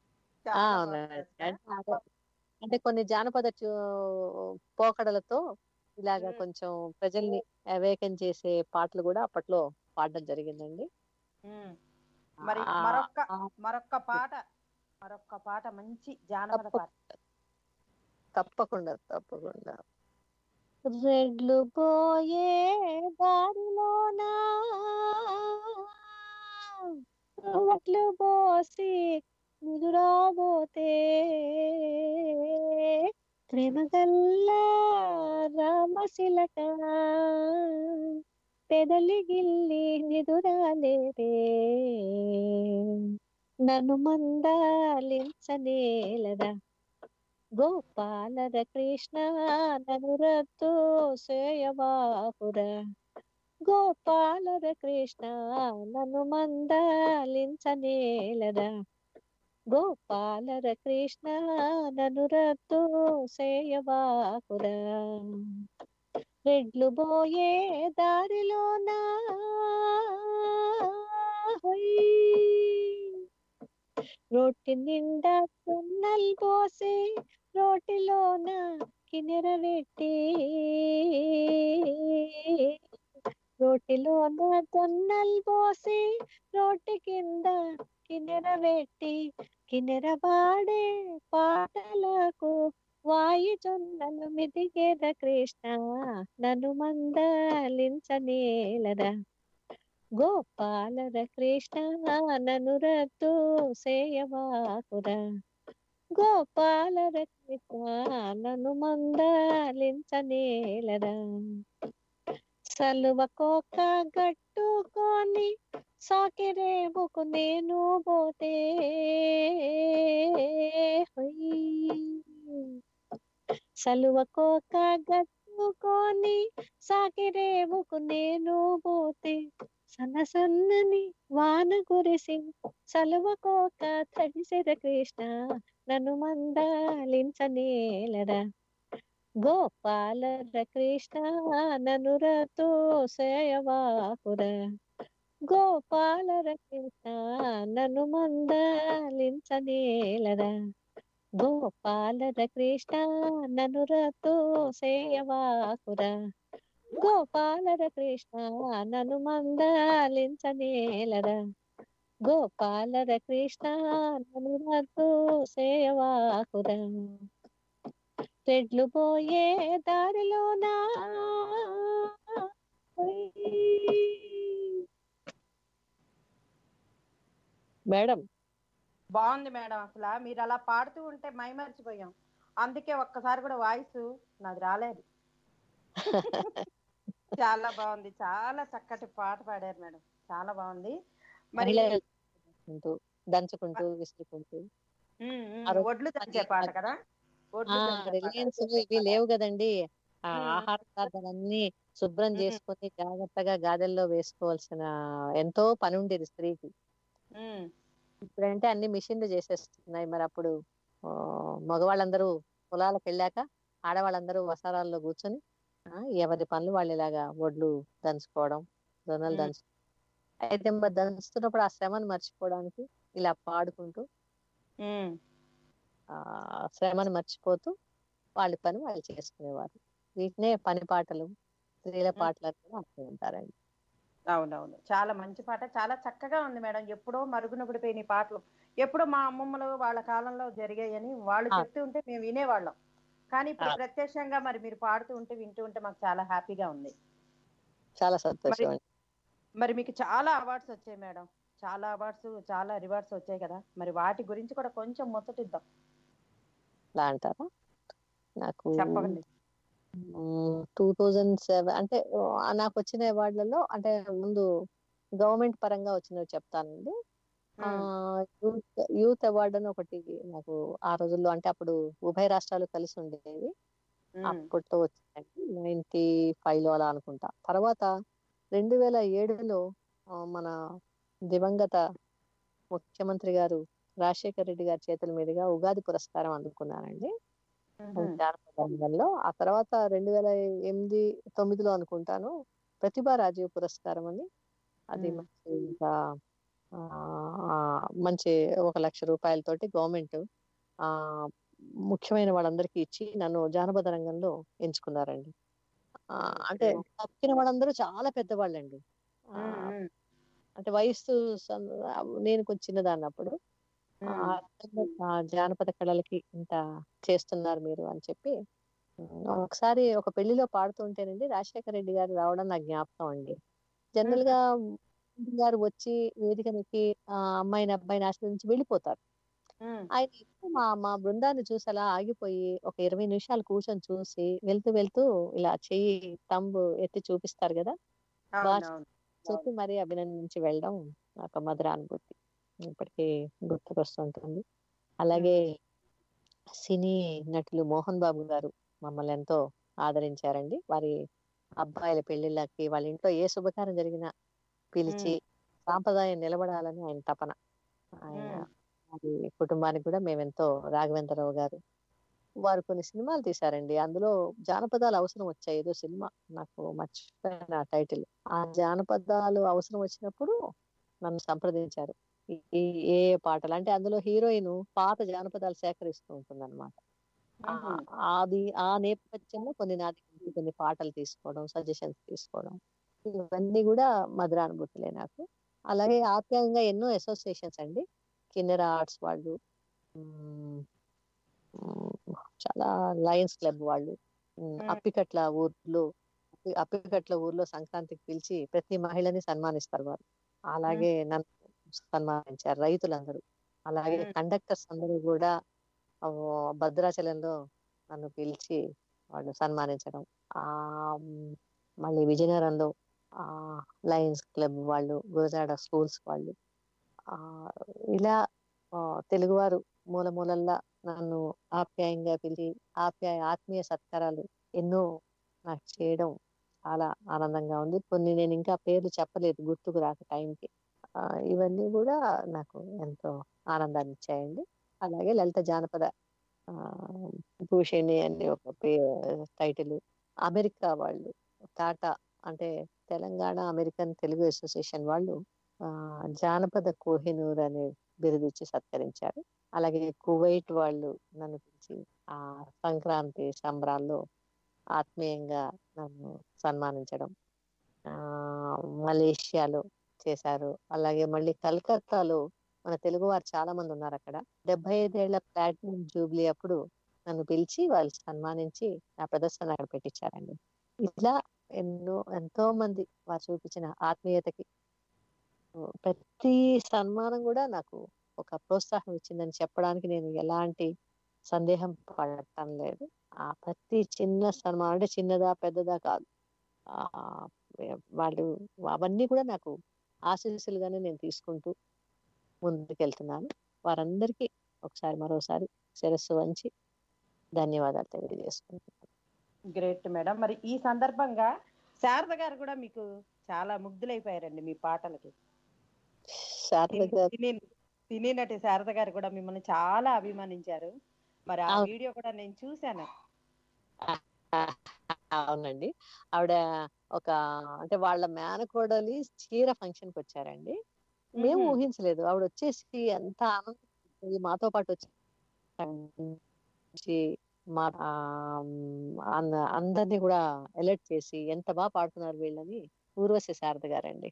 అంటే కొన్ని జానపద పోకడలతో ఇలాగా కొంచెం ప్రజల్ని అవేకన్ చేసే పాటలు కూడా అప్పట్లో పాడడం జరిగిందండి. మరి మరొక్క పాట మరొక్క పాట మంచి జానపద పాట. తప్పకుండా తప్పకుండా. రెడ్లు పోయే దారిలోనా వడ్లు పోసి ముదురాబోతే ప్రేమగల్లా రామశిలక పెదలి గిల్లి నిదురాలేరే నన్ను మందాలించనేలరా గోపాలర కృష్ణ నన్ను రద్దు చేయబాపురా గోపాలర కృష్ణ నన్ను మందాలించనేలరా గోపాలర కృష్ణ నన్ను రద్దు చేయబాపురా రెడ్లు పోయే దారిలోనా రోటి నిండా సున్నల్ పోసి రోటిలోన కినెర పెట్టి రోటిలోన తొన్నల్ పోసి రోటి కింద కినెర పెట్టి కినెర పాడే పాటలకు వాయి జొన్నలు మిదిగేద కృష్ణ నన్ను మందలించనేలరా గోపాలర కృష్ణ నన్ను రద్దు చేయబాకురా గోపాలర కృష్ణ నన్ను మందలించనేలరా సలువ కోక గట్టుకొని సాకిరేముకు నేను పోతే సలువ కోక గట్టుకొని సాకిరేముకు నేను పోతే సన్న సన్నని వాన కురిసి సలువకోక తడిసెద కృష్ణ నన్ను మందలించనేలరా గోపాలర కృష్ణ నన్ను రద్దు చేయబాకురా గోపాలర కృష్ణ నన్ను మందలించనేలరా గోపాలర కృష్ణ నన్ను రద్దు చేయబాకురా గోపాలర కృష్ణ నన్ను మందలించనేలరా గోపాలర కృష్ణ నన్ను రద్దు చేయబాకురా రెడ్లు పోయే దారిలోనా మేడం బాగుంది మేడం. అసలు మీరు అలా పాడుతూ ఉంటే మైమర్చిపోయాం. అందుకే ఒక్కసారి కూడా వాయిస్ నాది రాలేదు. చాలా బాగుంది. చాలా చక్కటి పాట పాడారు మేడం. చాలా బాగుంది. మరి దంచుకుంటూ విసురుకుంటూ ఒడ్లు దంచే పాట కదా. రిలయన్స్ ఇవి లేవు కదండి. ఆ ఆహార పదార్థాలన్నీ శుభ్రం చేసుకొని జాగ్రత్తగా గాదెల్లో వేసుకోవాల్సిన ఎంతో పని ఉండేది స్త్రీకి. ఇప్పుడంటే అన్ని మిషన్లు చేసేస్తున్నాయి. మరి అప్పుడు మగవాళ్ళందరూ పొలాలకు వెళ్ళాక ఆడవాళ్ళందరూ వసారాల్లో కూర్చొని ఎవరి పనులు వాళ్ళు ఇలాగా ఒడ్లు దంచుకోవడం, జొన్నలు దంచుకోవడం. అయితే మరి దంచుతున్నప్పుడు ఆ శ్రమను మర్చిపోవడానికి ఇలా పాడుకుంటూ శ్రమను మర్చిపోతూ వాళ్ళ పని వాళ్ళు చేసుకునేవారు. వీటినే పని పాటలు, స్త్రీల పాటలు అంటూ ఉంటారండి. అవునవును, చాలా మంచి పాట. చాలా చక్కగా ఉంది మేడం. ఎప్పుడో మరుగున పడిపోయిన పాటలు ఎప్పుడో మా అమ్మమ్మలు వాళ్ళ కాలంలో జరిగాయని వాళ్ళు చెప్తూ ఉంటే మేము వినేవాళ్ళం. కానీ ఇప్పుడు ప్రత్యక్షంగా మరి మీరు పాడుతూ ఉంటే వింటూ ఉంటే మాకు చాలా హ్యాపీగా ఉంది. చాలా సంతోషం. మరి మీకు చాలా అవార్డ్స్ వచ్చాయి మేడం. చాలా అవార్డ్స్, చాలా రివార్డ్స్ వచ్చాయి కదా. మరి వాటి గురించి కూడా కొంచెం ముచ్చటిద్దాం. అలా అంటారా? నాకు చెప్పండి. 2007 అంటే నాకు వచ్చిన అవార్డులలో అంటే ముందు గవర్నమెంట్ పరంగా వచ్చినవి చెప్తానండి. యూత్ అవార్డు అని ఒకటి నాకు ఆ రోజుల్లో, అంటే అప్పుడు ఉభయ రాష్ట్రాలు కలిసి ఉండేవి, అప్పట్లో వచ్చిందండి. 95లో అలా అనుకుంటా. తర్వాత 2007లో మన దివంగత ముఖ్యమంత్రి గారు రాజశేఖర రెడ్డి గారి చేతుల మీదుగా ఉగాది పురస్కారం అందుకున్నానండి జానపద రంగంలో. ఆ తర్వాత 2008-9లో అనుకుంటాను ప్రతిభా రాజీవ్ పురస్కారం అని, అది మంచి ఇంకా మంచి 1 లక్ష రూపాయలతోటి గవర్నమెంట్ ముఖ్యమైన వాళ్ళందరికీ ఇచ్చి నన్ను జానపద రంగంలో ఎంచుకున్నారండి. అంటే తక్కిన వాళ్ళందరూ చాలా పెద్దవాళ్ళండి. అంటే వయస్సు నేను కొంచెం చిన్నదాన్ని అప్పుడు. జానపద కళలకి ఇంత చేస్తున్నారు మీరు అని చెప్పి ఒకసారి ఒక పెళ్లిలో పాడుతుంటేనండి రాజశేఖర రెడ్డి గారు రావడం నాకు జ్ఞాపకం అండి. జనరల్ గా గారు వచ్చి వేదికనికి అమ్మాయిని అబ్బాయిని ఆశీర్వదించి వెళ్ళిపోతారు. ఆయన ఎప్పుడు మా బృందాన్ని చూసి అలా ఆగిపోయి ఒక 20 నిమిషాలు కూర్చొని చూసి వెళ్తూ ఇలా చెయ్యి తంబు ఎత్తి చూపిస్తారు కదా, బాగా చెప్పి మరీ అభినందించి వెళ్ళడం ఒక మధుర అనుభూతి ఇప్పటికీ గుర్తుకొస్తుంటుంది. అలాగే సినీ నటులు మోహన్ బాబు గారు మమ్మల్ని ఎంతో ఆదరించారండి. వారి అబ్బాయిల పెళ్లిళ్ళకి వాళ్ళ ఇంట్లో ఏ శుభకార్యం జరిగినా పిలిచి సాంప్రదాయం నిలబడాలని ఆయన తపన. ఆయన వారి కుటుంబానికి కూడా మేమెంతో రాఘవేంద్రరావు గారు వారు కొన్ని సినిమాలు తీశారండి. అందులో జానపదాలు అవసరం వచ్చాయి. ఏదో సినిమా నాకు మర్చిపోయిన టైటిల్. ఆ జానపదాలు అవసరం వచ్చినప్పుడు నన్ను సంప్రదించారు. ఏ పాటలు అంటే అందులో హీరోయిన్ పాత జానపదాలు సేకరిస్తూ ఉంటుంది అనమాట. అది ఆ నేపథ్యంలో కొన్ని పాటలు తీసుకోవడం, సజెషన్స్ తీసుకోవడం, ఇవన్నీ కూడా మధురానుభూతులే నాకు. అలాగే ఆప్యాయంగా ఎన్నో అసోసియేషన్స్ అండి, కిన్నెర ఆర్ట్స్ వాళ్ళు, చాలా లయన్స్ క్లబ్ వాళ్ళు, అప్పికట్ల ఊర్లో సంక్రాంతికి పిలిచి ప్రతి మహిళని సన్మానిస్తారు వారు. అలాగే నన్ను సన్మానించారు రైతులందరూ. అలాగే కండక్టర్స్ అందరూ కూడా భద్రాచలంలో నన్ను పిలిచి వాళ్ళు సన్మానించడం. మళ్ళీ విజయనగరంలో లయన్స్ క్లబ్ వాళ్ళు, గురజాడ స్కూల్స్ వాళ్ళు, ఇలా తెలుగువారు మూలమూలల్లా నన్ను ఆప్యాయంగా పిలిచి ఆత్మీయ సత్కారాలు ఎన్నో నాకు చేయడం చాలా ఆనందంగా ఉంది. కొన్ని నేను ఇంకా పేర్లు చెప్పలేదు, గుర్తుకు రాక టైంకి. ఇవన్నీ కూడా నాకు ఎంతో ఆనందాన్ని ఇచ్చాయండి. అలాగే లలిత జానపద భూషణి అని ఒక టైటిల్. అమెరికా వాళ్ళు టాటా అంటే తెలంగాణ అమెరికన్ తెలుగు అసోసియేషన్ వాళ్ళు జానపద కోహినూర్ అనే బిరుదిచ్చి సత్కరించారు. అలాగే కువైట్ వాళ్ళు నన్ను పిలిచి ఆ సంక్రాంతి సంబరాల్లో ఆత్మీయంగా నన్ను సన్మానించడం మలేషియాలో చేశారు. అలాగే మళ్ళీ కలకత్తాలో మన తెలుగు వారు చాలా మంది ఉన్నారు అక్కడ. 75 ఏళ్ల ప్లాటినం జూబ్లీ అప్పుడు నన్ను పిలిచి వాళ్ళు సన్మానించి నా ప్రదర్శన అక్కడ పెట్టించారండి. ఇట్లా ఎంతో మంది వారు చూపించిన ఆత్మీయతకి ప్రతి సన్మానం కూడా నాకు ఒక ప్రోత్సాహం ఇచ్చిందని చెప్పడానికి నేను ఎలాంటి సందేహం పడటం లేదు. ఆ ప్రతి చిన్న సన్మానం అంటే చిన్నదా పెద్దదా కాదు, వాళ్ళు అవన్నీ కూడా నాకు ఆశీస్సులుగానే నేను తీసుకుంటూ ముందుకెళ్తున్నాను. వారందరికీ మరోసారి శిరస్సు వంచి ధన్యవాదాలు తెలియజేసుకుంటున్నాను. Great madam. మరి ఈ సందర్భంగా శారద గారు కూడా మీకు చాలా ముగ్ధులైపోయారండి మీ పాటలకి. సినీ నటి శారద గారు కూడా మిమ్మల్ని చాలా అభిమానించారు. మరి ఆ వీడియో కూడా నేను చూశాను. అవునండి, ఆవిడ అంటే వాళ్ళ మేనకోడలి చీర ఫంక్షన్ కి వచ్చారండి. మేము ఊహించలేదు. ఆవిడ వచ్చేసి ఎంత ఆనందం మాతో పాటు వచ్చి మా అందరినీ కూడా అలర్ట్ చేసి ఎంత బాగా పాడుతున్నారు వీళ్ళని ఊర్వశి శారద గారండి.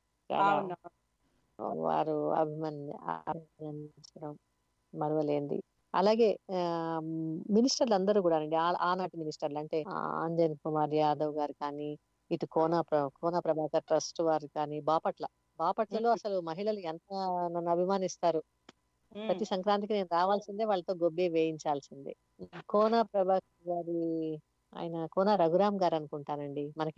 వారు అభినందించడం మరవలేంది. అలాగే మినిస్టర్లు అందరూ కూడా అండి, ఆనాటి మినిస్టర్లు అంటే అంజన్ కుమార్ యాదవ్ గారు కానీ, ఇటు కోన ప్రభాకర్ ట్రస్ట్ వారు కానీ, బాపట్లలో అసలు మహిళలు ఎంత నన్ను అభిమానిస్తారు. ప్రతి సంక్రాంతికి నేను రావాల్సిందే, వాళ్ళతో గొబ్బే వేయించాల్సిందే. కోన ప్రభాకర్ గారి ఆయన కోన రఘురామ్ గారు అనుకుంటానండి, మనకి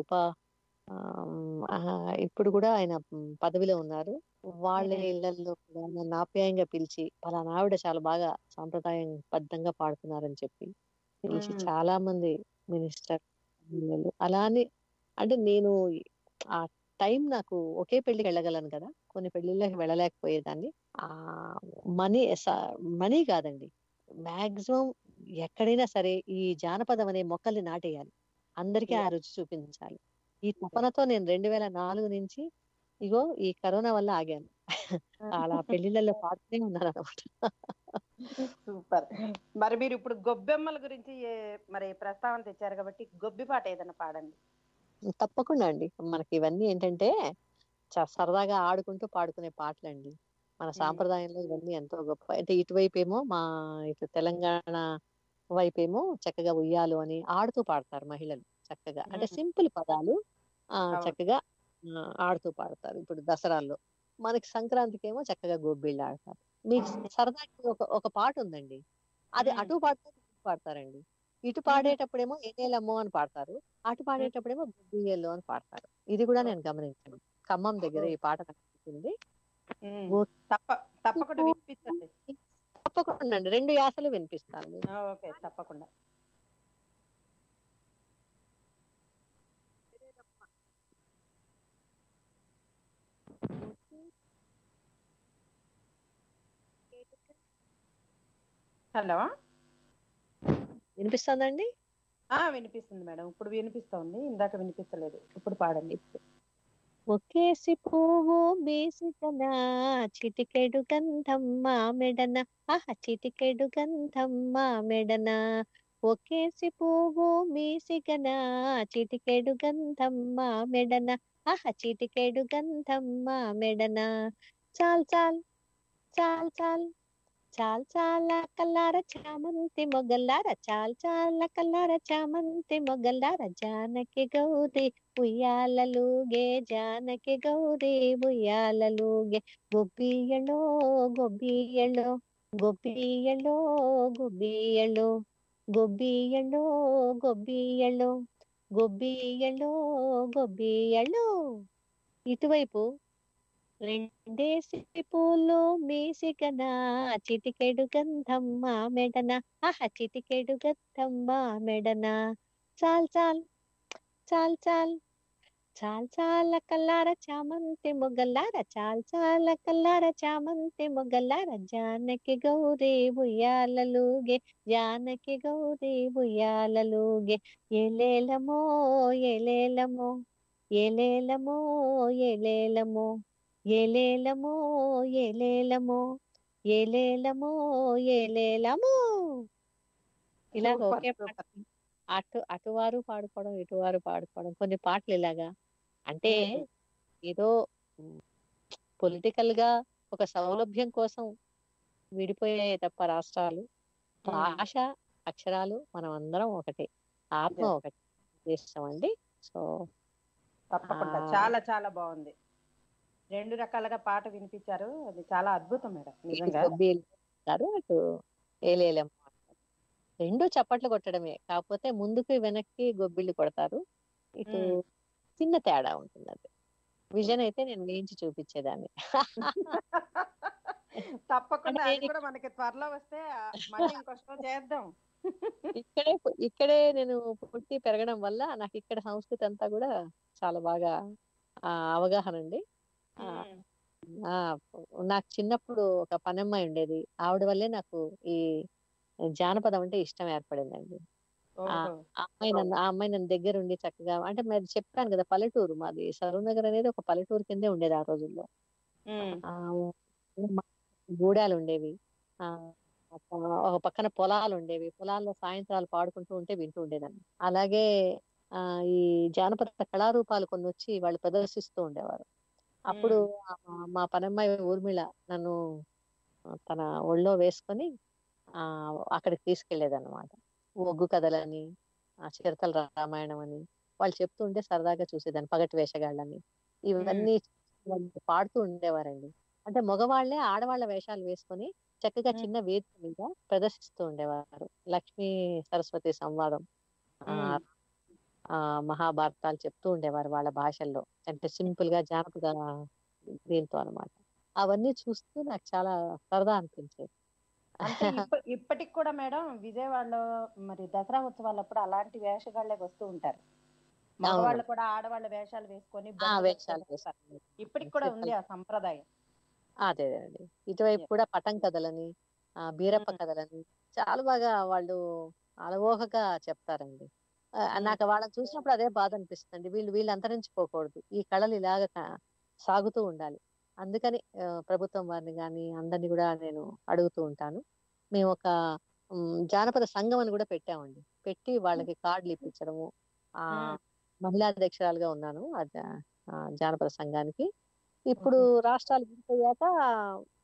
ఇప్పుడు కూడా ఆయన పదవిలో ఉన్నారు. వాళ్ళ ఇళ్లలో కూడా నన్ను ఆప్యాయంగా పిలిచి పలానా ఆవిడ చాలా బాగా సాంప్రదాయం బద్ధంగా పాడుతున్నారని చెప్పి పిలిచి చాలా మంది మినిస్టర్ అలానే. అంటే నేను ఆ టైం నాకు ఒకే పెళ్లికి వెళ్ళగలను కదా, కొన్ని పెళ్లిళ్ళకి వెళ్ళలేకపోయేదాన్ని. మనీ కాదండి, మాక్సిమం ఎక్కడైనా సరే ఈ జానపదం అనే మొక్కల్ని నాటేయాలి, అందరికీ ఆ రుచి చూపించాలి. ఈ తపనతో నేను 2004 నుంచి ఇగో ఈ కరోనా వల్ల ఆగాను. అలా పెళ్లిళ్ళలో పాడుతూనే ఉన్నాను అనమాట. సూపర్. మరి మీరు ఇప్పుడు గొబ్బెమ్మల గురించి మరి ప్రస్తావన తెచ్చారు కాబట్టి గొబ్బి పాట ఏదైనా పాడండి. తప్పకుండా అండి. మనకి ఇవన్నీ ఏంటంటే సరదాగా ఆడుకుంటూ పాడుకునే పాటలండి. మన సాంప్రదాయంలో ఇవన్నీ ఎంతో గొప్ప. అంటే ఇటువైపు ఏమో ఇటు తెలంగాణ వైపేమో చక్కగా ఉయ్యాలు అని ఆడుతూ పాడతారు మహిళలు చక్కగా. అంటే సింపుల్ పదాలు చక్కగా ఆడుతూ పాడతారు. ఇప్పుడు దసరాల్లో మనకి సంక్రాంతికి ఏమో చక్కగా గొబ్బిళ్ళు ఆడతారు. మీకు సరదాకి ఒక పాట ఉందండి, అది అటు పాడతారు ఇటు పాడతారండి. ఇటు పాడేటప్పుడేమో ఏలేలమ్మో అని పాడతారు, అటు పాడేటప్పుడేమో గుబ్బియ్యల్లో అని పాడతారు. ఇది కూడా నేను గమనించాను. ఖమ్మం దగ్గర ఈ పాట కనిపిస్తుంది. తప్పకుండా వినిపిస్తుంది. తప్పకుండా అండి, 2 యాసలు వినిపిస్తాను. ఓకే, తప్పకుండా. హలో, వినిపిస్తుందండి? వినిపిస్తుంది మేడం, ఇప్పుడు వినిపిస్తుంది, ఇందాక వినిపించలేదు. ఇప్పుడు పాడండి. ఒకేసి పువ్వు బీసికనా, చిటికెడు గంధం మామెడన, చిటికెడు గంధం మామెడన. ఒకేసి పువ్వు బీసికనా, చిటికెడు గంధం మామెడన, చిటికెడు గంధం మామెడన. చాల్ చాల్ చాల్ చాల్ చాల్ చాల కల్లార చామంతి మొగల్లార, చాల్ చాల కల్లార చామంతి మొగల్లార. జానకి గౌరీ ఉయ్యాలలుగే, జానకి గౌరీ ఉయ్యాలలుగే. గొబ్బియ్యలో గొబ్బియ్యలో గొబ్బియ్యలో గొబ్బియ్యలో గొబ్బియ్యలో గొబ్బియ్యలో గొబ్బియ్యలో గొబ్బియ్యలో. ఇటువైపు రెండేసి పూలు మీసికనా, చిటికెడు గంధం మామెడన, చిటికెడు గంధం మామెడన. చాల్ చాల్ చాల్ చాల్ చాల్ చాల కల్లార చామంతి మొగల్లార, చాల్ చాల కల్లార చామంతి మొగల్లార. జానకి గౌరీ ఉయ్యాలలుగే, జానకి గౌరీ ఉయ్యాలలుగే. ఏలేలమో ఏలేలమో ఏలేలమో ఏలేలమో ఏలేలమో ఏలేలమో ఏలేలమో ఏలేలమో. ఇలాగ ఒకే పాట అటువారు పాడుకోవడం ఇటువారు పాడుకోవడం. కొన్ని పాటలు ఇలాగా అంటే ఏదో పొలిటికల్ గా ఒక సౌలభ్యం కోసం విడిపోయాయి తప్ప రాష్ట్రాలు, భాష అక్షరాలు మనం అందరం ఒకటే, ఆత్మ ఒకటి, దేశం అండి. సో తప్పకుండా చాలా చాలా బాగుంది. 2 రకాలుగా పాట వినిపించారు, అది చాలా అద్భుతం మేడం, నిజంగా. అటు ఏలేలం 2 చప్పట్లు కొట్టడమే, కాకపోతే ముందుకు వెనక్కి గొబ్బిళ్ళు కొడతారు. ఇటు చిన్న తేడా ఉంటుంది. అది విజన్ అయితే నేను వేయించి చూపించేదాన్ని. తప్పకుండా అది కూడా మనకి త్వరలో వస్తే మళ్ళీ ఇంకో షో చేద్దాం. ఇక్కడే నేను పుట్టి పెరగడం వల్ల నాకు ఇక్కడ సంస్కృతి అంతా కూడా చాలా బాగా అవగాహన అండి. నాకు చిన్నప్పుడు ఒక పనమ్మాయి ఉండేది, ఆవిడ వల్లే నాకు ఈ జానపదం అంటే ఇష్టం ఏర్పడిందండి. ఆ అమ్మాయి నన్ను దగ్గర ఉండి చక్కగా, అంటే మరి చెప్పాను కదా పల్లెటూరు మాది, సరూర్ నగర్ అనేది ఒక పల్లెటూరు కిందే ఉండేది ఆ రోజుల్లో. గూడాలు ఉండేవి, ఒక పక్కన పొలాలు ఉండేవి, పొలాల్లో సాయంత్రాలు పాడుకుంటూ ఉంటే వింటూ ఉండేదాన్ని. అలాగే ఈ జానపద కళారూపాలు కొన్ని వచ్చి వాళ్ళు ప్రదర్శిస్తూ ఉండేవారు. అప్పుడు మా పనమ్మాయి ఊర్మిళ నన్ను తన ఒళ్ళో వేసుకొని అక్కడికి తీసుకెళ్లేదన్నమాట. ఒగ్గు కథలని, చిరతల రామాయణం అని వాళ్ళు చెప్తూ ఉంటే సరదాగా చూసేదాన్ని. పగటి వేషగాళ్ళని ఇవన్నీ పాడుతూ ఉండేవారండి. అంటే మగవాళ్లే ఆడవాళ్ల వేషాలు వేసుకొని చక్కగా చిన్న వేదిక మీద ప్రదర్శిస్తూ ఉండేవారు. లక్ష్మీ సరస్వతి సంవాదం, మహాభారతాలు చెప్తూ ఉండేవారు వాళ్ళ భాషల్లో, అంటే సింపుల్ గా జానపద దీంతో అన్నమాట. అవన్నీ చూస్తూ నాకు చాలా సరదా అనిపించేది. అంటే ఇప్పటికి కూడా మేడం విజయవాడలో మరి దసరా ఉత్సవాలప్పుడు అలాంటి వేషగాళ్లే వస్తూ ఉంటారు. మగవాళ్ళు కూడా ఆడవాళ్ళ వేషాలు వేసుకొని ఇప్పటికి కూడా ఉంది ఆ సంప్రదాయం. అదే అండి. ఇటువైపు కూడా పటం కథలని, బీరప్ప కథలని చాలా బాగా వాళ్ళు అలవోహగా చెప్తారండి. నాకు వాళ్ళని చూసినప్పుడు అదే బాధ అనిపిస్తుంది, వీళ్ళు అంతరించిపోకూడదు, ఈ కళలు ఇలాగ సాగుతూ ఉండాలి. అందుకని ప్రభుత్వం వారిని కానీ అందరినీ కూడా నేను అడుగుతూ ఉంటాను. మేము ఒక జానపద సంఘం అని కూడా పెట్టామండి. పెట్టి వాళ్ళకి కార్డులు ఇప్పించడము. మహిళా అధ్యక్షురాలుగా ఉన్నాను జానపద సంఘానికి. ఇప్పుడు రాష్ట్రాలు విడిపోయాక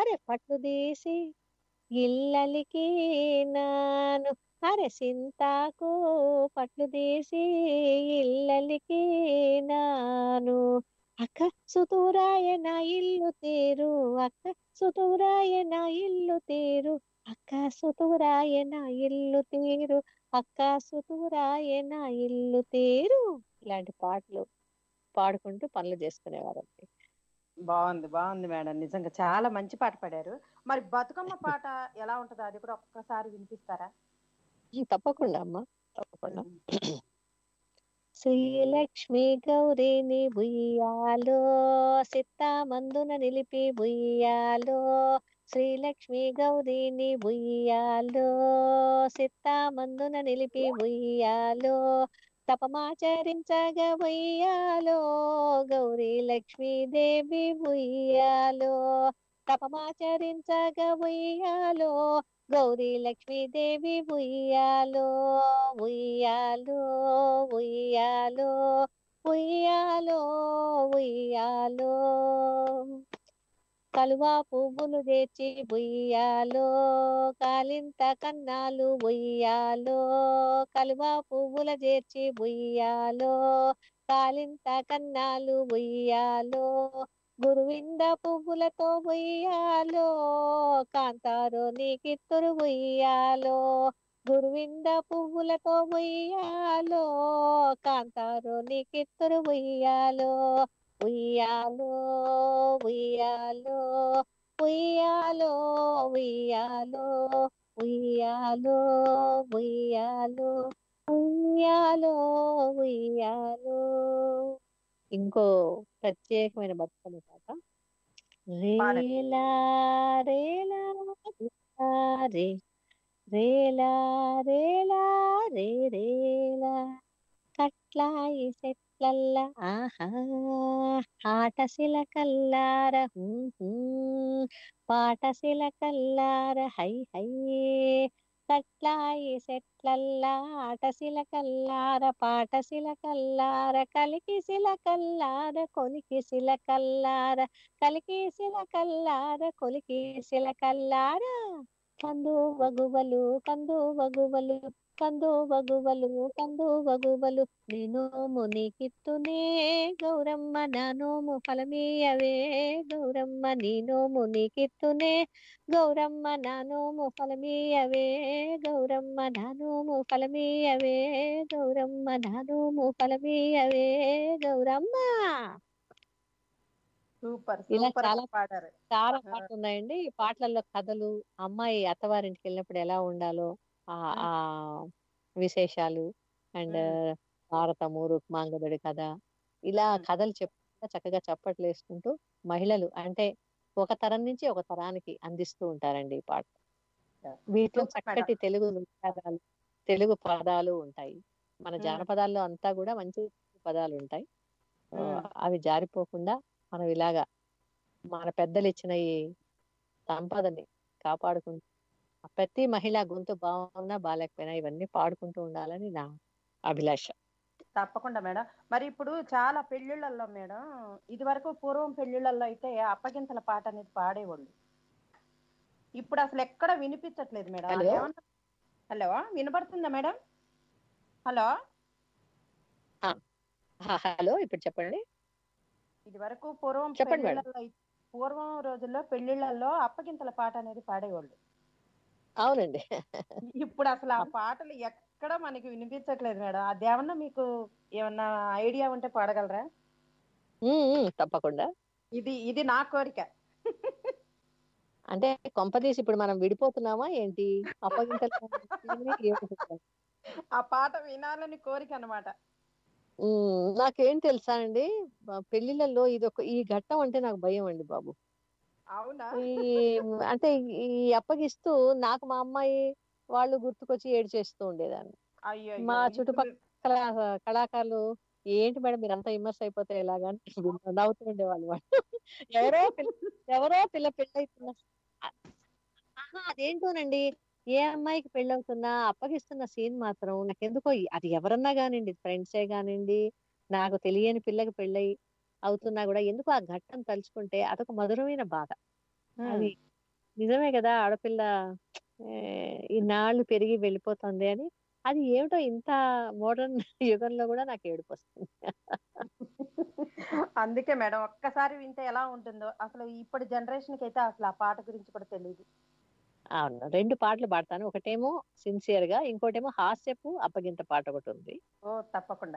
అరే పట్లు తీసి ఇల్లలికి నాను, అరే సింతాకు పట్లు తీసి ఇల్లలికి నాను, అక్క సుతూరాయ నా ఇల్లు తీరు, అక్క సుతూరాయ నా ఇల్లు తీరు, అక్క సుతూరాయ నా ఇల్లు తీరు, అక్క సుతూరాయ నా ఇల్లు తీరు. ఇలాంటి పాటలు పాడుకుంటూ పనులు చేసుకునేవారండి. బాగుంది మేడం, నిజంగా చాలా మంచి పాట పాడారు. మరి బతుకమ్మ పాట ఎలా ఉంటుందో అది కూడా ఒక్కసారి వినిపిస్తారా? తప్పకుండా అమ్మా, తప్పకుండా. శ్రీలక్ష్మి గౌరీని బుయ్యాలో, సిత్తామందున నిలిపి బుయ్యాలో, శ్రీలక్ష్మి గౌరీని బుయ్యాలో, సిత్తామందున నిలిపి బుయ్యాలో, తపమాచరించగా బుయ్యాలో, గౌరీ లక్ష్మీదేవి బుయ్యాలో, తపమాచరించగా బుయ్యాలో, గౌరీ లక్ష్మీదేవి ఉయ్యాలో, ఉయ్యాలో, ఉయ్యాలో, ఉయ్యాలో, ఉయ్యాలో, కలువా పువ్వులు తెచ్చి బుయ్యాలో, కాలింత కన్నాలు బుయ్యాలో, కలువా పువ్వుల చేర్చి బుయ్యాలో, కాలింత కన్నాలు బుయ్యాలో, గురువింద పువ్వులతో బుయ్యాలో, కాంతారో నీకిత్తురు బుయ్యాలో, గురువింద పువ్వులతో బుయ్యాలో, కాంతారో నీకిత్తురు బుయ్యాలో, ఉయ్యాలో, ఉయ్యాలో, ఉయ్యాలో, ఉయ్యాలో, ఉయ్యాలో, ఉయ్యాలో, ఉయ్యాలో, ఉయ్యాలో. ఇంకో ప్రత్యేకమైన బతుకమ్మ పాట. రేలా రేలా రే, రేలా రేలా రే రేలా, కట్లాయి చెట్లల్ల ఆహా, ఆటశిల కల్లార పాటశిల కల్లార హై హై, కట్లాయి చెట్లల్ల ఆటశిల కల్లార పాటశిల కల్లార, కలికిశిల కల్లార కొలికిశిల కల్లార, కలికిశిల కల్లార కొలికిశిల కల్లార, కందు వగువలు కందు వగువలు కందు వగువలు కందు వగువలు, నేనోము నీకిత్తునే గౌరమ్మ నానోము ఫలమీయవే గౌరమ్మ, నీనోము నీకిత్తునే గౌరమ్మ నానోము ఫలమీయవే గౌరమ్మ, నానోము ఫలమీయవే గౌరమ్మ, నానోము ఫలమీయవే గౌరమ్మ. సూపర్ ఇలా సూపర్ చాలా పాడారు. చాలా పాటలు ఉన్నాయండి. ఈ పాటలలో కథలు, అమ్మాయి అత్తవారింటికి వెళ్ళినప్పుడు ఎలా ఉండాలో ఆ ఆ విశేషాలు, అండ్ భారతము, రుక్మాంగదుడి కథ, ఇలా కథలు చెప్పుకుంటూ చక్కగా చప్పట్లు వేసుకుంటూ మహిళలు అంటే ఒక తరం నుంచి ఒక తరానికి అందిస్తూ ఉంటారండి ఈ పాట. వీటిలో చక్కటి తెలుగు పదాలు, తెలుగు పదాలు ఉంటాయి. మన జానపదాల్లో అంతా కూడా మంచి పదాలు ఉంటాయి. అవి జారిపోకుండా మనం ఇలాగా మన పెద్దలు ఇచ్చిన ఈ సంపదని కాపాడుకుంటూ, ప్రతి మహిళ గొంతు బాగున్నా బాగాలేకపోయినా ఇవన్నీ పాడుకుంటూ ఉండాలని నా అభిలాష. తప్పకుండా మేడం. మరి ఇప్పుడు చాలా పెళ్లిళ్ళల్లో మేడం, ఇది వరకు పూర్వం పెళ్లిళ్ళల్లో అయితే అప్పగింతల పాట అనేది పాడేవాళ్ళు. ఇప్పుడు అసలు ఎక్కడ వినిపించట్లేదు మేడం. అదేమన్నా హలో వినపడుతుందా మేడం? హలో హలో, ఇప్పుడు చెప్పండి. ఇది వరకు పూర్వం చెప్పండి పెళ్లిళ్ళల్లో, పూర్వం రోజుల్లో పెళ్లిళ్ళల్లో అప్పగింతల పాట అనేది పాడేవాళ్ళు. అవునండి. ఇప్పుడు అసలు ఆ పాటలు ఎక్కడ మనకి వినిపించట్లేదు మేడం. అదేమన్నా మీకు ఏమన్నా ఐడియా ఉంటే పాడగలరా? తప్పకుండా. ఇది ఇది నా కోరిక. అంటే కొంపదీసి ఇప్పుడు మనం విడిపోతున్నామా ఏంటి? అప్పగింతలు ఆ పాట వినాలని కోరిక అన్నమాట. నాకేం తెలుసా అండి, పెళ్లిళ్ళలో ఈ ఘట్టం అంటే నాకు భయం అండి బాబు. అవునా? అంటే ఈ అప్పగిస్తూ నాకు మా అమ్మాయి వాళ్ళు గుర్తుకొచ్చి ఏడ్చేస్తూ ఉండేదాన్ని. మా చుట్టుపక్కల కళాకారులు ఏంటి మేడం మీరంతా ఇమ్మర్స్ అయిపోతే ఎలాగా నవ్వుతూ ఉండేవాళ్ళు. ఎవరో పిల్ల పెళ్ళవుతున్నా, అదేంటోనండి, ఏ అమ్మాయికి పెళ్ళవుతున్నా అప్పగిస్తున్న సీన్ మాత్రం నాకెందుకో, అది ఎవరన్నా కానివ్వండి, ఫ్రెండ్సే కానివ్వండి, నాకు తెలియని పిల్లకి పెళ్ళయి అవుతున్నా కూడా ఎందుకో ఆ ఘట్టం తలుచుకుంటే అదొక మధురమైన బాధ. అది నిజమే కదా, ఆడపిల్ల ఇన్నాళ్ళు పెరిగి వెళ్ళిపోతుంది అని. అది ఏమిటో ఇంత మోడర్న్ యుగంలో కూడా నాకు ఏడుపు వస్తుంది. అందుకే మేడం ఒక్కసారి వింటే ఎలా ఉంటుందో అసలు ఇప్పటి జనరేషన్ కి అయితే అసలు ఆ పాట గురించి కూడా తెలియదు. అవును, 2 పాటలు పాడతాను. ఒకటేమో సిన్సియర్ గా, ఇంకోటేమో హాస్యపు అప్పగింత పాట ఒకటి ఉంది. ఓ తప్పకుండా.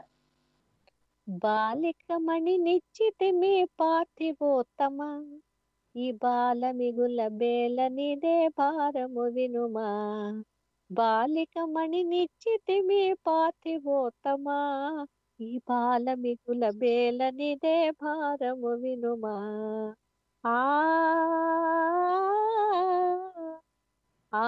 బాలికమణి నిశ్చితిమి పార్థివోత్తమ, ఈ బాల మిగుల బేల నిదే భారము వినుమా. బాలికమణి నిశ్చితిమి పార్థివోత్తమ, ఈ బాల మిగుల బేల నిదే భారము వినుమా. ఆ ఆ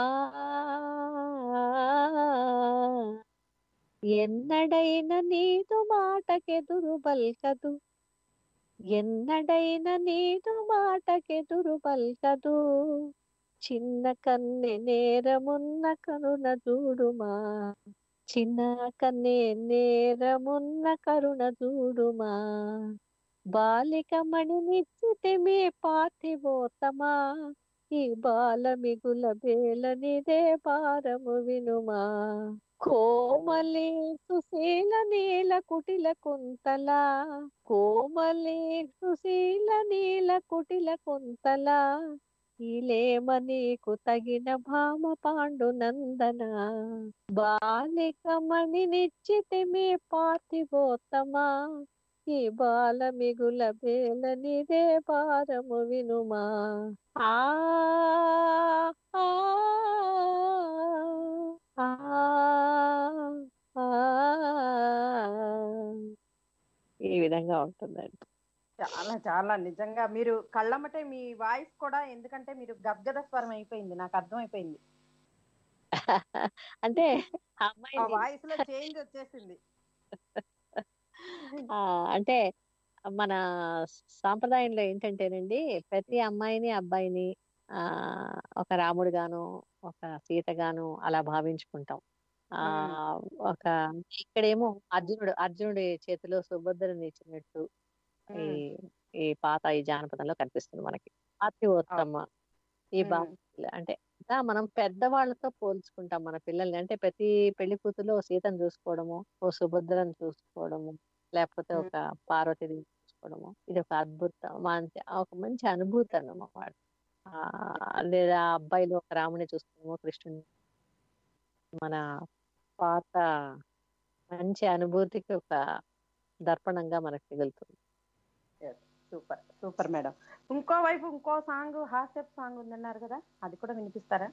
ఎన్నడైన నీదు మాటకెదురు బల్కదు, ఎన్నడైన నీదు మాటకెదురు బల్కదు, చిన్న కన్నె నేరమున్న కరుణ చూడుమా. చిన్న కన్నె నేరమున్న కరుణ చూడుమా. బాలికమణి నిశ్చితిమి పార్థివోత్తమా, ఈ బాల మిగుల బేల నిదే భారము వినుమా. కోమలి సుశీల నీల కుటిల కుంతల, కోమలి సుశీల నీల కుటిల కుంతల, ఇలేమ నీకు తగిన భామ పాండునందన. బాలికమణి నిశ్చితిమి పార్థివోత్తమా, ఈ బాల మిగుల బేల నిదే భారము వినుమా. ఆ ఆ ఆ ఆ ఈ విధంగా ఉంటుందండి. చాలా చాలా నిజంగా మీరు కళ్ళమ్మటే మీ వాయిస్ కూడా, ఎందుకంటే మీరు గద్గద స్వరం అయిపోయింది, నాకు అర్థమైపోయింది. అంటే ఆ ఆ అమ్మాయిని వాయిస్ లో చేంజ్ వచ్చేసింది. అంటే మన సాంప్రదాయంలో ఏంటంటేనండి, ప్రతి అమ్మాయిని అబ్బాయిని ఆ ఒక రాముడు గాను ఒక సీత గాను అలా భావించుకుంటాం. ఆ ఒక ఇక్కడేమో అర్జునుడి చేతిలో సుభద్రని ఇచ్చినట్టు ఈ ఈ పాత ఈ జానపదంలో కనిపిస్తుంది మనకి. పార్థివోత్తమ, ఈ బాల అంటే ఇంకా మనం పెద్దవాళ్ళతో పోల్చుకుంటాం మన పిల్లల్ని. అంటే ప్రతి పెళ్లి కూతురులో ఓ సీతను చూసుకోవడము, ఓ సుభద్రను చూసుకోవడము, లేకపోతే ఒక పార్వతిని చూసుకోవడము, ఇది ఒక అద్భుతం, ఒక మంచి అనుభూతి అన్నమాట. లేదా అబ్బాయిలు ఒక రాముని చూసుకోవడము, కృష్ణుని, మన పాత మంచి అనుభూతికి ఒక దర్పణంగా మనకు మిగులుతుంది. Super super madam. ఇంకో వైపు ఇంకో సాంగ్, హాస్యప్ సాంగ్ ఉందన్నారు కదా, అది కూడా వినిపిస్తారా?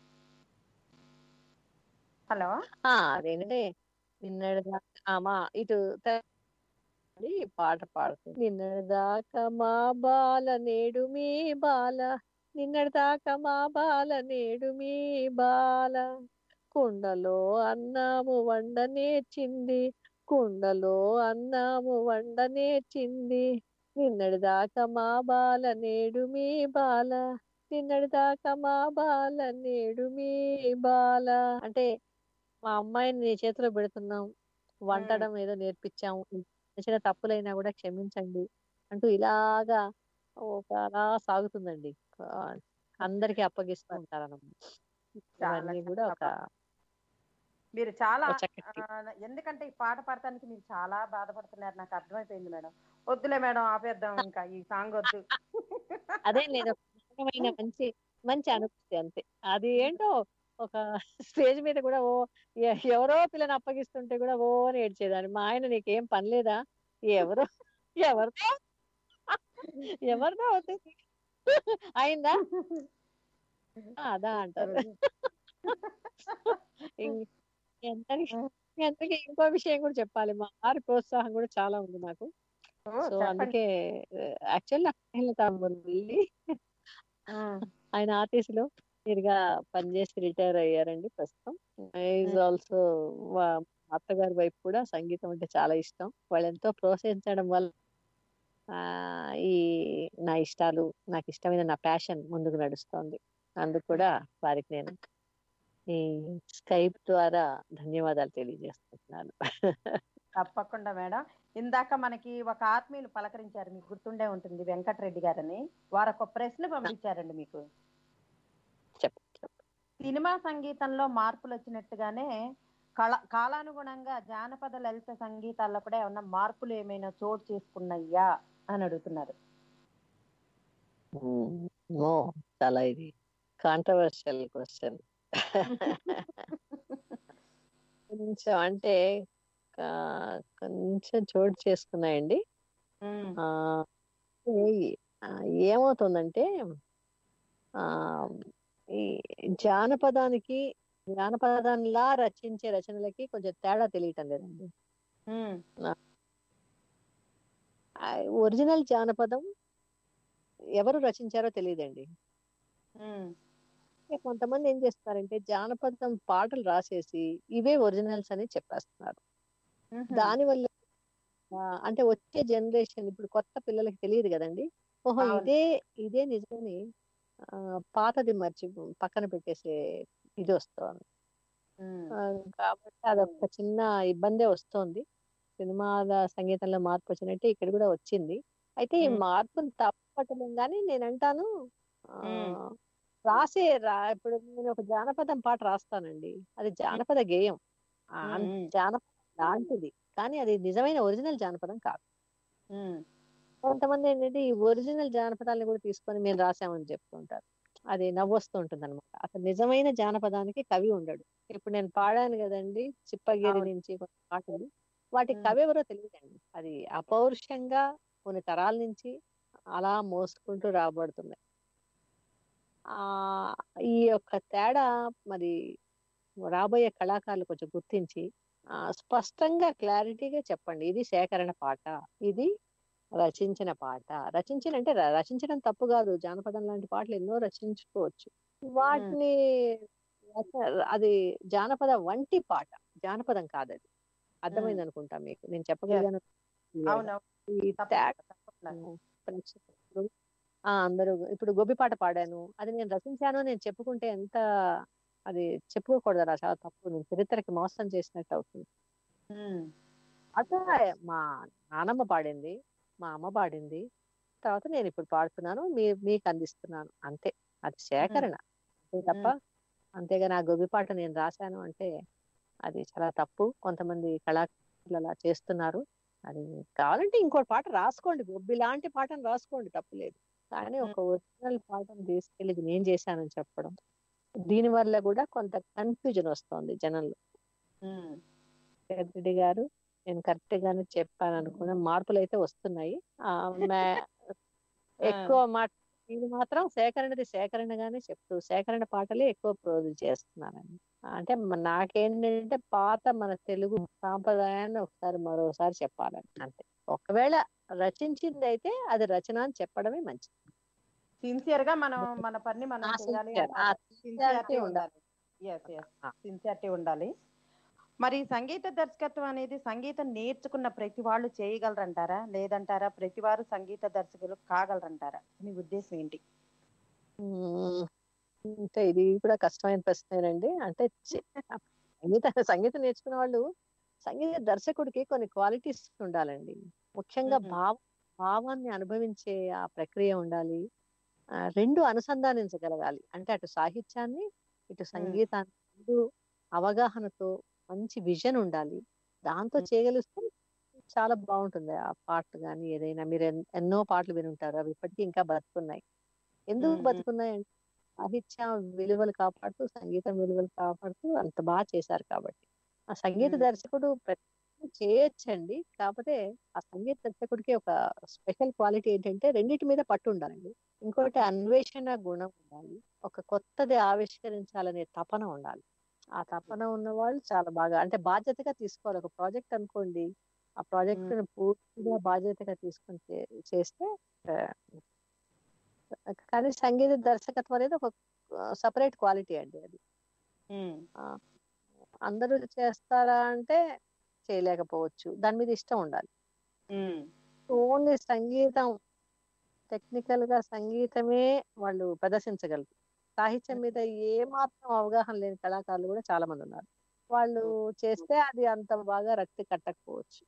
హలో. అదేంటంటే నిన్నటిదాకా మా ఇటు పాట పాడుతుంది. నిన్నటిదాకా మా బాల నేడు మీ బాల, నిన్నటిదాకా మా బాల నేడు మీ బాల, కుండలో అన్నాము వండ నేర్చింది, కుండలో అన్నాము వండ నేర్చింది, నిన్నటిదాకా మా బాల నేడు మీ బాల, నిన్నటిదాకా మా బాల నేడు మీ బాల. అంటే మా అమ్మాయిని నీ చేతిలో పెడుతున్నాం, వంటడం ఏదో నేర్పించాము, చిన్న తప్పులైనా కూడా క్షమించండి అంటూ ఇలాగా అలా సాగుతుందండి. అందరికి అప్పగిస్తూ ఉంటారన్నమాట. ఇవన్నీ కూడా ఒక మీరు చాలా చక్కటి. ఎందుకంటే ఈ పాట పాడటానికి మీరు చాలా బాధపడుతున్నారు, నాకు అర్థమైపోయింది మేడం. వద్దులే మేడం, ఆపేద్దాం, ఇంకా ఈ సాంగ్ వద్దు. అదే లేదు, మంచి మంచి అనుభూతి అంతే. అది ఏంటో ఒక స్టేజ్ మీద కూడా ఓ ఎవరో పిల్లని అప్పగిస్తుంటే కూడా ఓ అని ఏడ్చేదాన్ని. మా ఆయన నీకేం పని లేదా, ఎవరో ఎవరితో ఎవరితో అవుతుంది అయిందా అదా అంటారు. ఎంతకి ఇంకో విషయం కూడా చెప్పాలి, మా వారి ప్రోత్సాహం కూడా చాలా ఉంది నాకు. సో అందుకే యాక్చువల్లీ ఆయన ఆర్టీసీలో మీరుగా పనిచేసి రిటైర్ అయ్యారండి ప్రస్తుతం. ఈజ్ ఆల్సో అత్తగారి వైపు కూడా సంగీతం అంటే చాలా ఇష్టం. వాళ్ళు ఎంతో ప్రోత్సహించడం వల్ల ఈ నా ఇష్టాలు, నాకు ఇష్టమైన నా ప్యాషన్ ముందుకు నడుస్తోంది. అందుకు కూడా వారికి నేను ఈ స్కైప్ ద్వారా ధన్యవాదాలు తెలియజేస్తున్నాను. తప్పకుండా మేడం. ఇందాక మనకి ఒక ఆత్మీయులు పలకరించారు, మీకు గుర్తుండే ఉంటుంది, వెంకటరెడ్డి గారని. వారు ఒక ప్రశ్న పంపించారండి మీకు. చెప్పండి. సినిమా సంగీతంలో మార్పులు వచ్చినట్టుగానే కాలానుగుణంగా జానపద లలిత సంగీతాల్లో కూడా ఏమన్నా మార్పులు ఏమైనా చోటు చేసుకున్నాయా అని అడుగుతున్నారు. నో, చాలా ఇది కాంట్రవర్షియల్ క్వశ్చన్. కొంచెం అంటే కొంచెం చోటు చేసుకున్నాయండి. ఆ, ఏమవుతుందంటే ఈ జానపదానిలా రచించే రచనలకి కొంచెం తేడా తెలియటం లేదండి. ఒరిజినల్ జానపదం ఎవరు రచించారో తెలియదండి. కొంతమంది ఏం చేస్తారంటే జానపదం పాటలు రాసేసి ఇవే ఒరిజినల్స్ అని చెప్పేస్తున్నారు. దానివల్ల అంటే వచ్చే జనరేషన్, ఇప్పుడు కొత్త పిల్లలకి తెలియదు కదండి. ఓహో, ఇదే నిజమని పాతది మర్చి పక్కన పెట్టేసే ఇది వస్తుంది. కాబట్టి అదొక చిన్న ఇబ్బందే వస్తుంది. సినిమాల సంగీతంలో మార్పు వచ్చినట్టే ఇక్కడ కూడా వచ్చింది. అయితే ఈ మార్పును తప్పటం కానీ నేను అంటాను, ఇప్పుడు నేను ఒక జానపదం పాట రాస్తానండి, అది జానపద గేయం, జానపదం లాంటిది, కానీ అది నిజమైన ఒరిజినల్ జానపదం కాదు. కొంతమంది ఏంటంటే ఈ ఒరిజినల్ జానపదాలను కూడా తీసుకొని మేము రాసామని చెప్తుంటారు. అది నవ్వొస్తూ ఉంటుంది అనమాట. అసలు నిజమైన జానపదానికి కవి ఉండడు. ఇప్పుడు నేను పాడాను కదండి చిప్పగిరి నుంచి కొన్ని పాటలు, వాటి కవి ఎవరో తెలియదండి. అది అపౌరుషంగా కొన్ని తరాల నుంచి అలా మోసుకుంటూ రాబడుతున్నాయి. ఈ యొక్క తేడా మరి రాబోయే కళాకారులు కొంచెం గుర్తించి స్పష్టంగా క్లారిటీగా చెప్పండి, ఇది సేకరణ పాట, ఇది రచించిన పాట. రచించడం తప్పు కాదు, జానపదం లాంటి పాటలు ఎన్నో రచించుకోవచ్చు. వాటిని అది జానపద వంటి పాట, జానపదం కాదు అది. అర్థమైంది అనుకుంటా మీకు నేను చెప్పగలిగాను. అందరూ ఇప్పుడు గోపి పాట పాడాను, అది నేను రచించాను నేను చెప్పుకుంటే ఎంత అది చెప్పుకోకూడదు, అలా చాలా తప్పు, నేను చరిత్రకి మోసం చేసినట్టు అవుతుంది. అదే మా నానమ్మ పాడింది, మా అమ్మ పాడింది, తర్వాత నేను ఇప్పుడు పాడుతున్నాను, మీకు అందిస్తున్నాను, అంతే. అది సేకరణ అంతే తప్ప, అంతేగా నా గొబ్బి పాట నేను రాశాను అంటే అది చాలా తప్పు. కొంతమంది కళాకారులు అలా చేస్తున్నారు. అది కావాలంటే ఇంకోటి పాట రాసుకోండి, గొబ్బి లాంటి పాటను రాసుకోండి, తప్పులేదు. కానీ ఒక ఒరిజినల్ పాటను తీసుకెళ్ళి ఇది నేను చేశానని చెప్పడం, దీని వల్ల కూడా కొంత కన్ఫ్యూజన్ వస్తుంది జనంలో. రెడ్డి గారు, నేను కరెక్ట్ గానే చెప్పాను అనుకున్నా, మార్పులు అయితే వస్తున్నాయి. ఎక్కువ ఇది మాత్రం సేకరణగానే చెప్తూ సేకరణ పాటలే ఎక్కువ ప్రొడ్యూస్ చేస్తున్నానండి. అంటే నాకేంటంటే పాత మన తెలుగు సాంప్రదాయాన్ని మరోసారి చెప్పాలని, అంతే. ఒకవేళ రచించింది అయితే అది రచన అని చెప్పడమే మంచిది. సిన్సియర్ గా మనం మన పని మనం చేయాలి, సిన్సియారిటీ ఉండాలి. మరి సంగీత దర్శకత్వం అనేది సంగీతం నేర్చుకున్న ప్రతి వాళ్ళు చేయగలరంటారా, లేదంటారా ప్రతి వారు సంగీత దర్శకులు కాగలరంటారా? మీ ఉద్దేశం ఏంటి? అంటే ఇది కూడా కష్టమైన ప్రశ్నేనండి. అంటే సంగీతం నేర్చుకున్న వాళ్ళు, సంగీత దర్శకుడికి కొన్ని క్వాలిటీస్ ఉండాలండి. ముఖ్యంగా భావాన్ని అనుభవించే ఆ ప్రక్రియ ఉండాలి. రెండు అనుసంధానించగలగాలి. అంటే అటు సాహిత్యాన్ని ఇటు సంగీతాన్ని రెండు అవగాహనతో మంచి విజన్ ఉండాలి. దాంతో చేయగలిస్తే చాలా బాగుంటుంది ఆ పాట కానీ ఏదైనా. మీరు ఎన్నో పాటలు వినుంటారు, అవి ఇప్పటికీ ఇంకా బతుకున్నాయి. ఎందుకు బతుకున్నాయి అంటే సాహిత్య విలువలు కాపాడుతూ సంగీతం విలువలు కాపాడుతూ అంత బాగా చేశారు కాబట్టి. ఆ సంగీత దర్శకుడు చేయొచ్చండి, కాకపోతే ఆ సంగీత దర్శకుడికి ఒక స్పెషల్ క్వాలిటీ ఏంటంటే రెండింటి మీద పట్టు ఉండాలండి. ఇంకోటి అన్వేషణ గుణం ఉండాలి, ఒక కొత్తది ఆవిష్కరించాలనే తపన ఉండాలి. ఆ తపన ఉన్న వాళ్ళు చాలా బాగా, అంటే బాధ్యతగా తీసుకోవాలి. ఒక ప్రాజెక్ట్ అనుకోండి, ఆ ప్రాజెక్ట్ ని పూర్తిగా బాధ్యతగా తీసుకొని చేస్తే. కానీ సంగీత దర్శకత్వం అనేది ఒక సపరేట్ క్వాలిటీ అండి. అది అందరూ చేస్తారా అంటే చేయలేకపోవచ్చు, దాని మీద ఇష్టం ఉండాలి. ఓన్లీ సంగీతం, టెక్నికల్ గా సంగీతమే వాళ్ళు ప్రదర్శించగలరు. సాహిత్యం మీద ఏ మాత్రం అవగాహన లేని కళాకారులు కూడా చాలా మంది ఉన్నారు. వాళ్ళు చేస్తే అది అంత బాగా రక్తి కట్టకపోవచ్చు.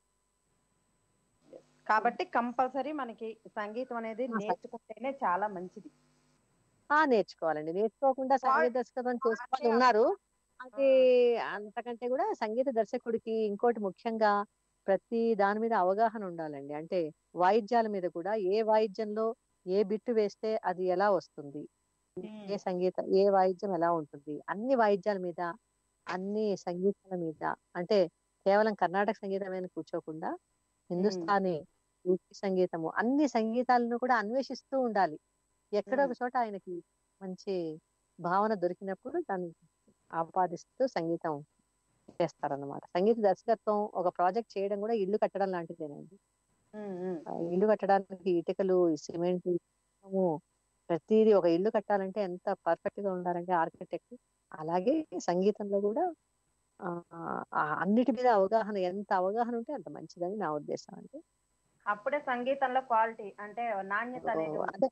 కాబట్టి కంపల్సరీ మనకి సంగీతం అనేది నేర్చుకుంటేనే చాలా మంచిది. నేర్చుకోవాలండి. నేర్చుకోకుండా సంగీత దర్శకత్వం చేసే వాళ్ళు ఉన్నారు. అది అంతకంటే కూడా సంగీత దర్శకుడికి ఇంకోటి ముఖ్యంగా ప్రతి దాని మీద అవగాహన ఉండాలండి. అంటే వాయిద్యాల మీద కూడా ఏ వాయిద్యంలో ఏ బిట్టు వేస్తే అది ఎలా వస్తుంది, ఏ వాయిద్యం ఎలా ఉంటుంది, అన్ని వాయిద్యాల మీద, అన్ని సంగీతాల మీద, అంటే కేవలం కర్ణాటక సంగీతం మీద కూర్చోకుండా హిందుస్థానీ సంగీతము అన్ని సంగీతాలను కూడా అన్వేషిస్తూ ఉండాలి. ఎక్కడో ఒక చోట ఆయనకి మంచి భావన దొరికినప్పుడు దాన్ని ఆపాదిస్తూ సంగీతం చేస్తారన్నమాట. సంగీత దర్శకత్వం ఒక ప్రాజెక్ట్ చేయడం కూడా ఇల్లు కట్టడం లాంటిదేనండి. ఇల్లు కట్టడానికి ఇటుకలు, సిమెంట్, ప్రతిదీ ఒక ఇల్లు కట్టాలంటే ఎంత పర్ఫెక్ట్ గా ఉండాలంటే ఆర్కిటెక్ట్, అలాగే సంగీతంలో కూడా అన్నిటి మీద అవగాహన, ఎంత అవగాహన ఉంటే అంత మంచిదని నా ఉద్దేశం అండి. అప్పుడే సంగీతంలో క్వాలిటీ అంటే నాణ్యత అనేది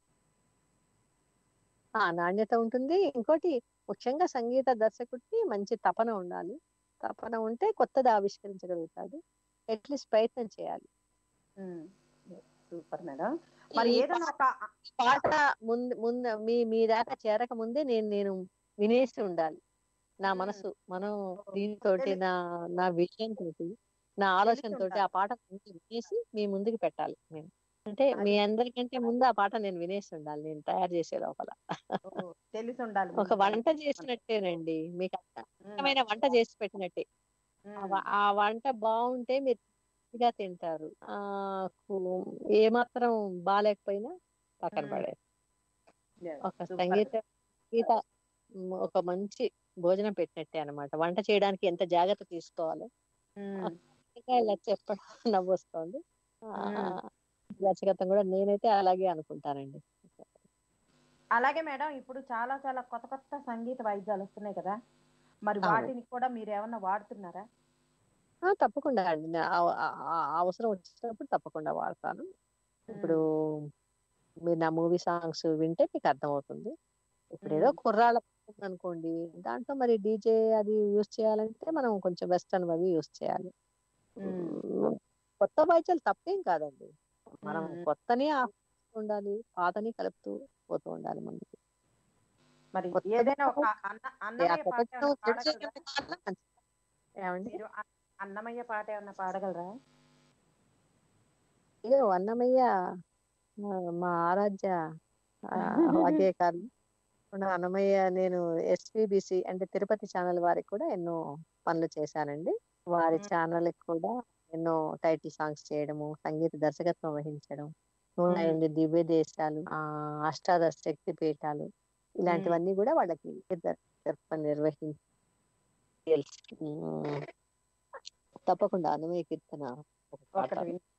నాణ్యత ఉంటుంది. ఇంకోటి ముఖ్యంగా సంగీత దర్శకుడికి మంచి తపన ఉండాలి. తపన ఉంటే కొత్తది ఆవిష్కరించగలుగుతాడు. అట్లీస్ట్ ప్రయత్నం చేయాలి. Super madam. మరి ఏదైనా పాట ముందు మీ దాకా చేరక ముందే నేను వినేసి ఉండాలి. నా మనసు మనం దీంతో నా విషయం తోటి, నా ఆలోచన తోటి ఆ పాట వినేసి మీ ముందుకు పెట్టాలి. నేను అంటే మీ అందరికంటే ముందు ఆ పాట నేను వినేసి ఉండాలి, నేను తయారు చేసే లోపల. తెలిసి ఉండాలి. ఒక వంట చేసినట్టేనండి, మీకు అర్థమైన వంట చేసి పెట్టినట్టే. ఆ వంట బాగుంటే మీరు గా తింటారు. ఏమాత్రం బాగాలేకపోయినా పక్కన పడేది. ఒక సంగీత ఒక మంచి భోజనం పెట్టినట్టే అన్నమాట. వంట చేయడానికి ఎంత జాగ్రత్త తీసుకోవాలో ఇలా చెప్పడం నవ్వొస్తోంది. దర్శకత్వం కూడా నేనైతే అలాగే అనుకుంటానండి. అలాగే మేడం, ఇప్పుడు చాలా చాలా కొత్త కొత్త సంగీత వాయిద్యాలు వస్తున్నాయి కదా, మరి వాటిని కూడా మీరు ఏమన్నా వాడుతున్నారా? తప్పకుండా అండి, అవసరం వచ్చినప్పుడు తప్పకుండా వాడతాను. ఇప్పుడు మీరు నా మూవీ సాంగ్స్ వింటే మీకు అర్థమవుతుంది. ఇప్పుడు ఏదో కుర్రాళ్ళ అనుకోండి, దాంట్లో మరి డీజే అది యూజ్ చేయాలంటే మనం కొంచెం వెస్టర్న్ అవి యూజ్ చేయాలి. కొత్త వాయిద్యాలు తప్పేం కాదండి, మనం కొత్తని ఉండాలి, పాతని కలుపుతూ పోతూ ఉండాలి ముందుకు. మరి ఏదైనా ఒక అన్నమయ్య పాట ఏమన్నా పాడగలరా? అన్నమయ్య మా ఆరాధ్య వాగ్గేయకారులు అన్నమయ్య. నేను SVBC అంటే తిరుపతి ఛానల్ వారికి కూడా ఎన్నో పనులు చేశానండి. వారి ఛానల్ కూడా ఎన్నో టైటిల్ సాంగ్స్ చేయడము, సంగీత దర్శకత్వం వహించడం, 108 దివ్య దేశాలు, అష్టాదశ శక్తి పీఠాలు, ఇలాంటివన్నీ కూడా వాళ్ళకి నిర్వహించి తప్పకుండా అన్నమయ్య కీర్తన ఒక పాట.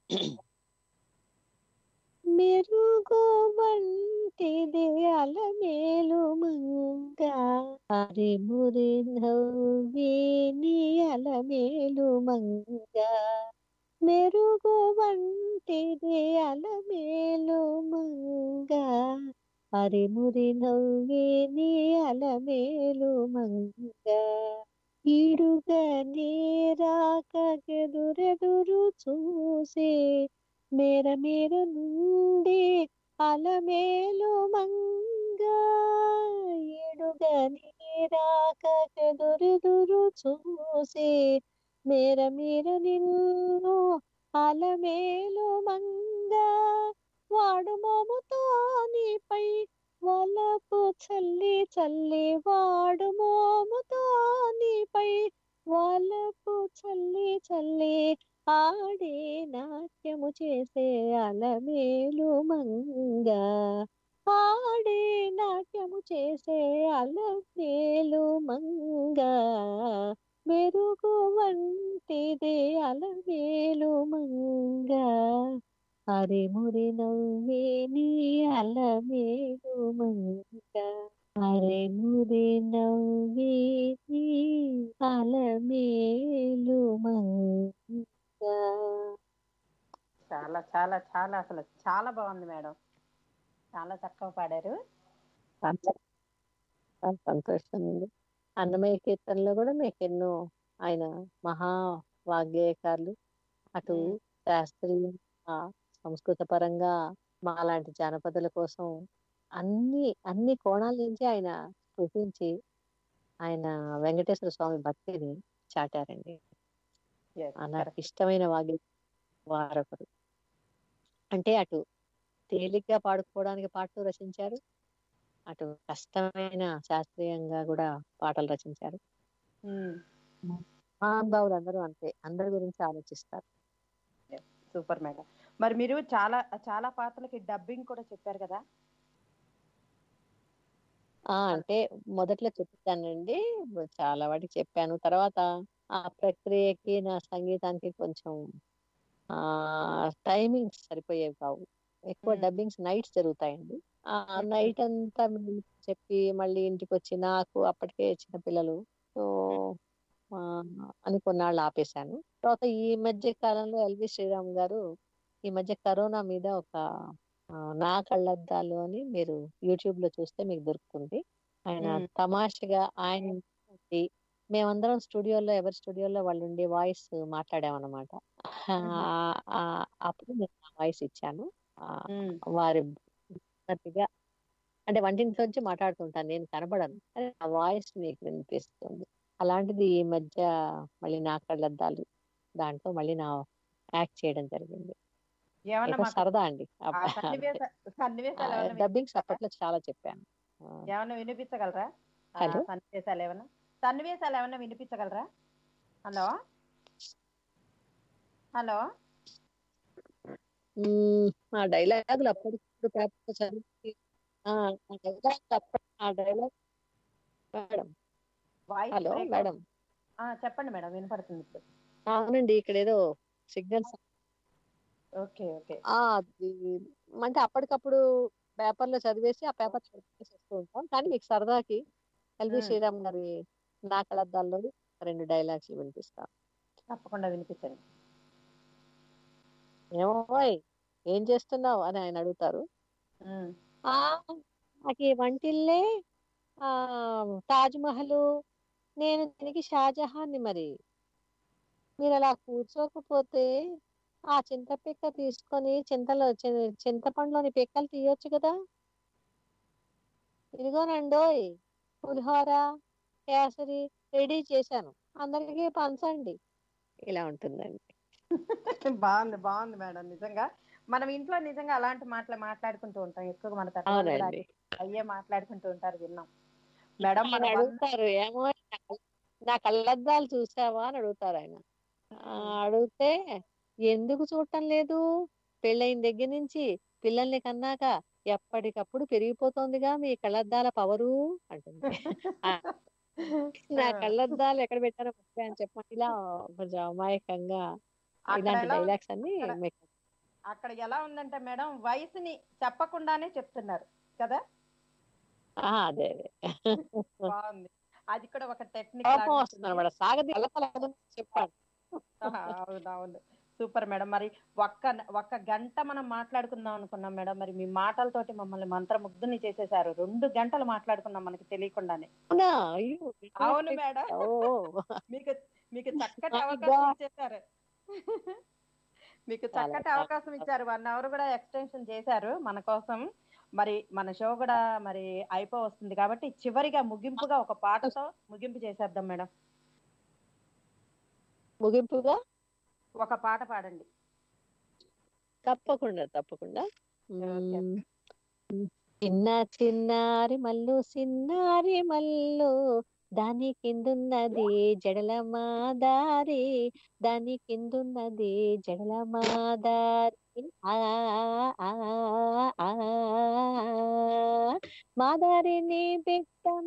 మెరుగు వంటిది అలమేలు మంగ, హరిమురి నవ్వేని అలమేలు మంగ. మెరుగు వంటిది అలమేలు మంగ, హరిమురి నవ్వేని అలమేలు మంగ. ఇడుగా నేరాకెదురెదురు చూసే మేర మేర నుండి అలమేలు మంగ. ఇడుగా నేరాకెదురెదురు చూసే మేర మేర నిన్ను అలమేలు మంగ. వాడు మోముతో నీపై వలపు చల్లి చల్లి, వాడు మోముతో నీపై వలపు చల్లి చల్లి, ఆడే నాట్యము చేసే అలమేలు మంగ. ఆడే నాట్యము చేసే అలమేలు మంగ. మెరుగు వంటిదే అలమేలు మంగ, హరిమురి నవ్వేని అలమేలు మంగ. హరిమురి నవ్వేని అలమేలు మంగ. చాలా చాలా చాలా అసలు చాలా బాగుంది మేడం, చాలా చక్కగా పాడారు. సంతోషం అండి. అన్నమయ్య కీర్తనలో కూడా మీకు ఎన్నో ఆయన మహా వాగ్గేయకారులు, అటు శాస్త్రీయ సంస్కృత పరంగా మా లాంటి జానపదుల కోసం అన్ని కోణాల నుంచి ఆయన చూపించి ఆయన వెంకటేశ్వర స్వామి భక్తిని చాటారండి. నాకు ఇష్టమైన వారొకరు. అంటే అటు తేలిగ్గా పాడుకోవడానికి పాటలు రచించారు, అటు కష్టమైన శాస్త్రీయంగా కూడా పాటలు రచించారు. మహానుభావులు అందరూ అంతే, అందరి గురించి ఆలోచిస్తారు. Super madam. మరి మీరు చాలా చాలా పాటలకి డబ్బింగ్ కూడా చెప్పారు కదా? అంటే మొదట్లో చెప్తానండి, చాలా వాటికి చెప్పాను. తర్వాత ఆ ప్రక్రియకి నా సంగీతానికి కొంచెం టైమింగ్స్ సరిపోయేవి కావు. ఎక్కువ డబ్బింగ్స్ నైట్స్ జరుగుతాయండి. ఆ నైట్ అంతా చెప్పి మళ్ళీ ఇంటికి వచ్చి నాకు అప్పటికే చిన్నపిల్లలు, సో అని కొన్నాళ్ళు ఆపేశాను. తర్వాత ఈ మధ్య కాలంలో ఎల్వి శ్రీరామ్ గారు ఈ మధ్య కరోనా మీద ఒక నా కళ్ళద్దాలు అని మీరు యూట్యూబ్ లో చూస్తే మీకు దొరుకుతుంది. ఆయన తమాషగా ఆయన మేమందరం స్టూడియోలో, ఎవరి స్టూడియోలో వాళ్ళు ఉండి వాయిస్ మాట్లాడామన్నమాట. అప్పుడు నేను వాయిస్ ఇచ్చాను. వారి అంటే వంటింట్లోంచి మాట్లాడుతుంటాను, నేను కనబడను, ఆ వాయిస్ మీకు వినిపిస్తుంది. అలాంటిది ఈ మధ్య మళ్ళీ నా కళ్ళద్దాలు దాంట్లో మళ్ళీ నా యాక్ట్ చేయడం జరిగింది. సరదా అండి. డబ్బింగ్స్ అప్పట్లో చాలా చెప్పాను. ఏమన్నా వినిపించగలరా? హలో, సన్నివేశాలు ఏమన్నా వినిపించగలరా? హలో హలో ఆ డైలాగులు అప్పటికప్పుడు పేపర్ చదివి డైలాగ్ మేడం. హలో మేడం, చెప్పండి మేడం, వినపడుతుంది ఇప్పుడు. అవునండి, ఇక్కడ ఏదో సిగ్నల్స్. Okay okay. అంటే అప్పటికప్పుడు పేపర్ లో చదివేసి ఆ పేపర్ చదివేస్తూ ఉంటాం. కానీ మీకు సరదాకి ఎల్వి శ్రీరామ్ గారి నా కళద్దాల్లో 2 డైలాగ్స్ వినిపిస్తాను. తప్పకుండా వినిపించండి. ఏమోయ్ ఏం చేస్తున్నావు అని ఆయన అడుగుతారు. నాకు ఈ వంటిల్లే తాజ్ మహల్, నేను దీనికి షాజహాన్ని. మరి మీరు అలా కూర్చోకపోతే ఆ చింతపిక్క తీసుకొని చింతపండులోని పిక్కలు తీయొచ్చు కదా. ఇదిగోనండోయ్ పులిహోర, కేసరి రెడీ చేశాను, అందరికీ పంచండి. ఇలా ఉంటుందండి. బాగుంది బాగుంది మేడం. నిజంగా మనం ఇంట్లో నిజంగా అలాంటి మాటలు మాట్లాడుకుంటూ ఉంటాం ఎక్కువగా. మన అయ్యే మాట్లాడుకుంటూ ఉంటారు, విన్నాం మేడం. అడుగుతారు, ఏమో నా కళ్ళద్దాలు చూసావా అని అడుగుతారు ఆయన. అడిగితే ఎందుకు చూడటం లేదు, పెళ్ళైన దగ్గర నుంచి పిల్లల్ని కన్నాక ఎప్పటికప్పుడు పెరిగిపోతోందిగా మీ కళ్ళద్దాల పవరు అంటుంది. నా కళ్ళద్దాలు ఎక్కడ పెట్టారో అని చెప్పండి. ఇలా కొంచెం అమాయకంగా ఇలాంటి డైలాగ్స్ అన్ని. అక్కడ ఎలా ఉందంటే మేడం, వయసుని చెప్పకుండానే చెప్తున్నారు కదా. అదే బాగుంది. అది కూడా ఒక టెక్నిక్ సాగది చెప్పాడు. అవునవును, సూపర్ మేడం. మరి ఒక్క గంట మనం మాట్లాడుకుందాం అనుకున్నాం మేడం. మరి మీ మాటలతోటి మమ్మల్ని మంత్రముగ్ధుని చేసేసారు. 2 గంటలు మాట్లాడుకున్నాం మనకి తెలియకుండానే. అవును మేడం, మీకు చక్కటి అవకాశం ఇచ్చేసారు. మీకు చక్కటి అవకాశం ఇచ్చారు. 1 అవర్ కూడా ఎక్స్టెన్షన్ చేశారు మన కోసం. మరి మన షో కూడా మరి అయిపోవస్తుంది కాబట్టి చివరిగా ముగింపుగా ఒక పాటతో ముగింపు చేసేద్దాం మేడం. ముగింపుగా ఒక పాట పాడండి. తప్పకుండా తప్పకుండా. చిన్నారి మల్లు సిన్నారి మల్లు, దాని కిందున్నది జడల మాదారి, దాని కిందున్నది జడల మాదారి, మాదారిని బిడ్డ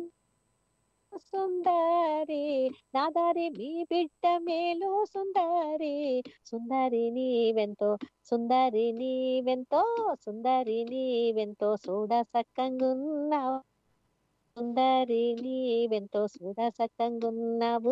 సుందరి, నాదారి మీ బిడ్డ మేలు సుందరి, సుందరి నీవెంతో సుందరి నీవెంతో సుందరి నీవెంతో చూడ సక్కంగున్నావు, సుందరి నీవెంతో చూడ సక్కంగున్నావు.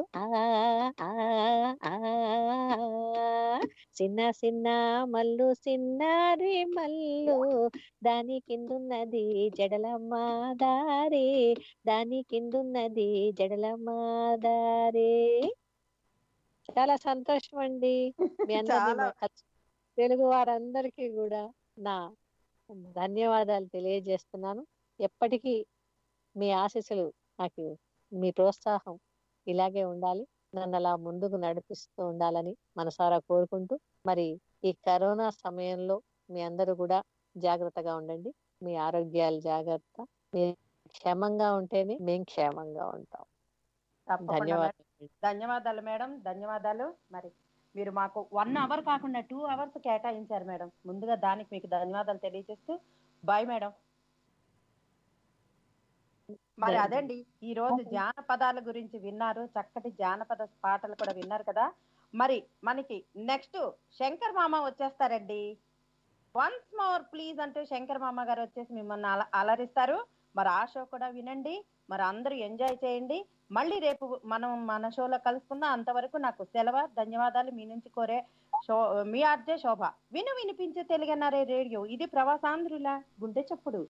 చిన్న చిన్న మల్లు సిన్నారి మల్లు, దాని కిందున్నది జడల మాదారి, దాని కిందున్నది జడల మాదారి. చాలా సంతోషం అండి. మీ అందరినీ, తెలుగు వారందరికీ కూడా నా ధన్యవాదాలు తెలియజేస్తున్నాను. ఎప్పటికీ మీ ఆశీస్సులు నాకు, మీ ప్రోత్సాహం ఇలాగే ఉండాలి, నన్ను అలా ముందుకు నడిపిస్తూ ఉండాలని మనసారా కోరుకుంటూ, మరి ఈ కరోనా సమయంలో మీ అందరూ కూడా జాగ్రత్తగా ఉండండి. మీ ఆరోగ్యాలు జాగ్రత్త. మీరు క్షేమంగా ఉంటేనే మేము క్షేమంగా ఉంటాం. తప్పకుండా మేడం. ధన్యవాదాలు. ధన్యవాదాలు మేడం, ధన్యవాదాలు. మరి మీరు మాకు 1 అవర్ కాకుండా 2 అవర్స్ కేటాయించారు మేడం. ముందుగా దానికి మీకు ధన్యవాదాలు తెలియజేస్తూ బాయ్ మేడం. మరి అదండి, ఈ రోజు జానపదాల గురించి విన్నారు, చక్కటి జానపద పాటలు కూడా విన్నారు కదా. మరి మనకి నెక్స్ట్ శంకర్ మామ వచ్చేస్తారండి. వన్స్ మోర్ ప్లీజ్ అంటూ శంకర్ మామ గారు వచ్చేసి మిమ్మల్ని అలరిస్తారు. మరి ఆ షో కూడా వినండి, మరి అందరూ ఎంజాయ్ చేయండి. మళ్ళీ రేపు మనం మన షోలో కలుసుకుందాం. అంతవరకు నాకు సెలవు. ధన్యవాదాలు. మీ నుంచి కోరే షో మీ ఆర్జే శోభ. వినిపించే తెలుగన్నారే రేడియో. ఇది ప్రవాసాంధ్రుల గుండె చప్పుడు.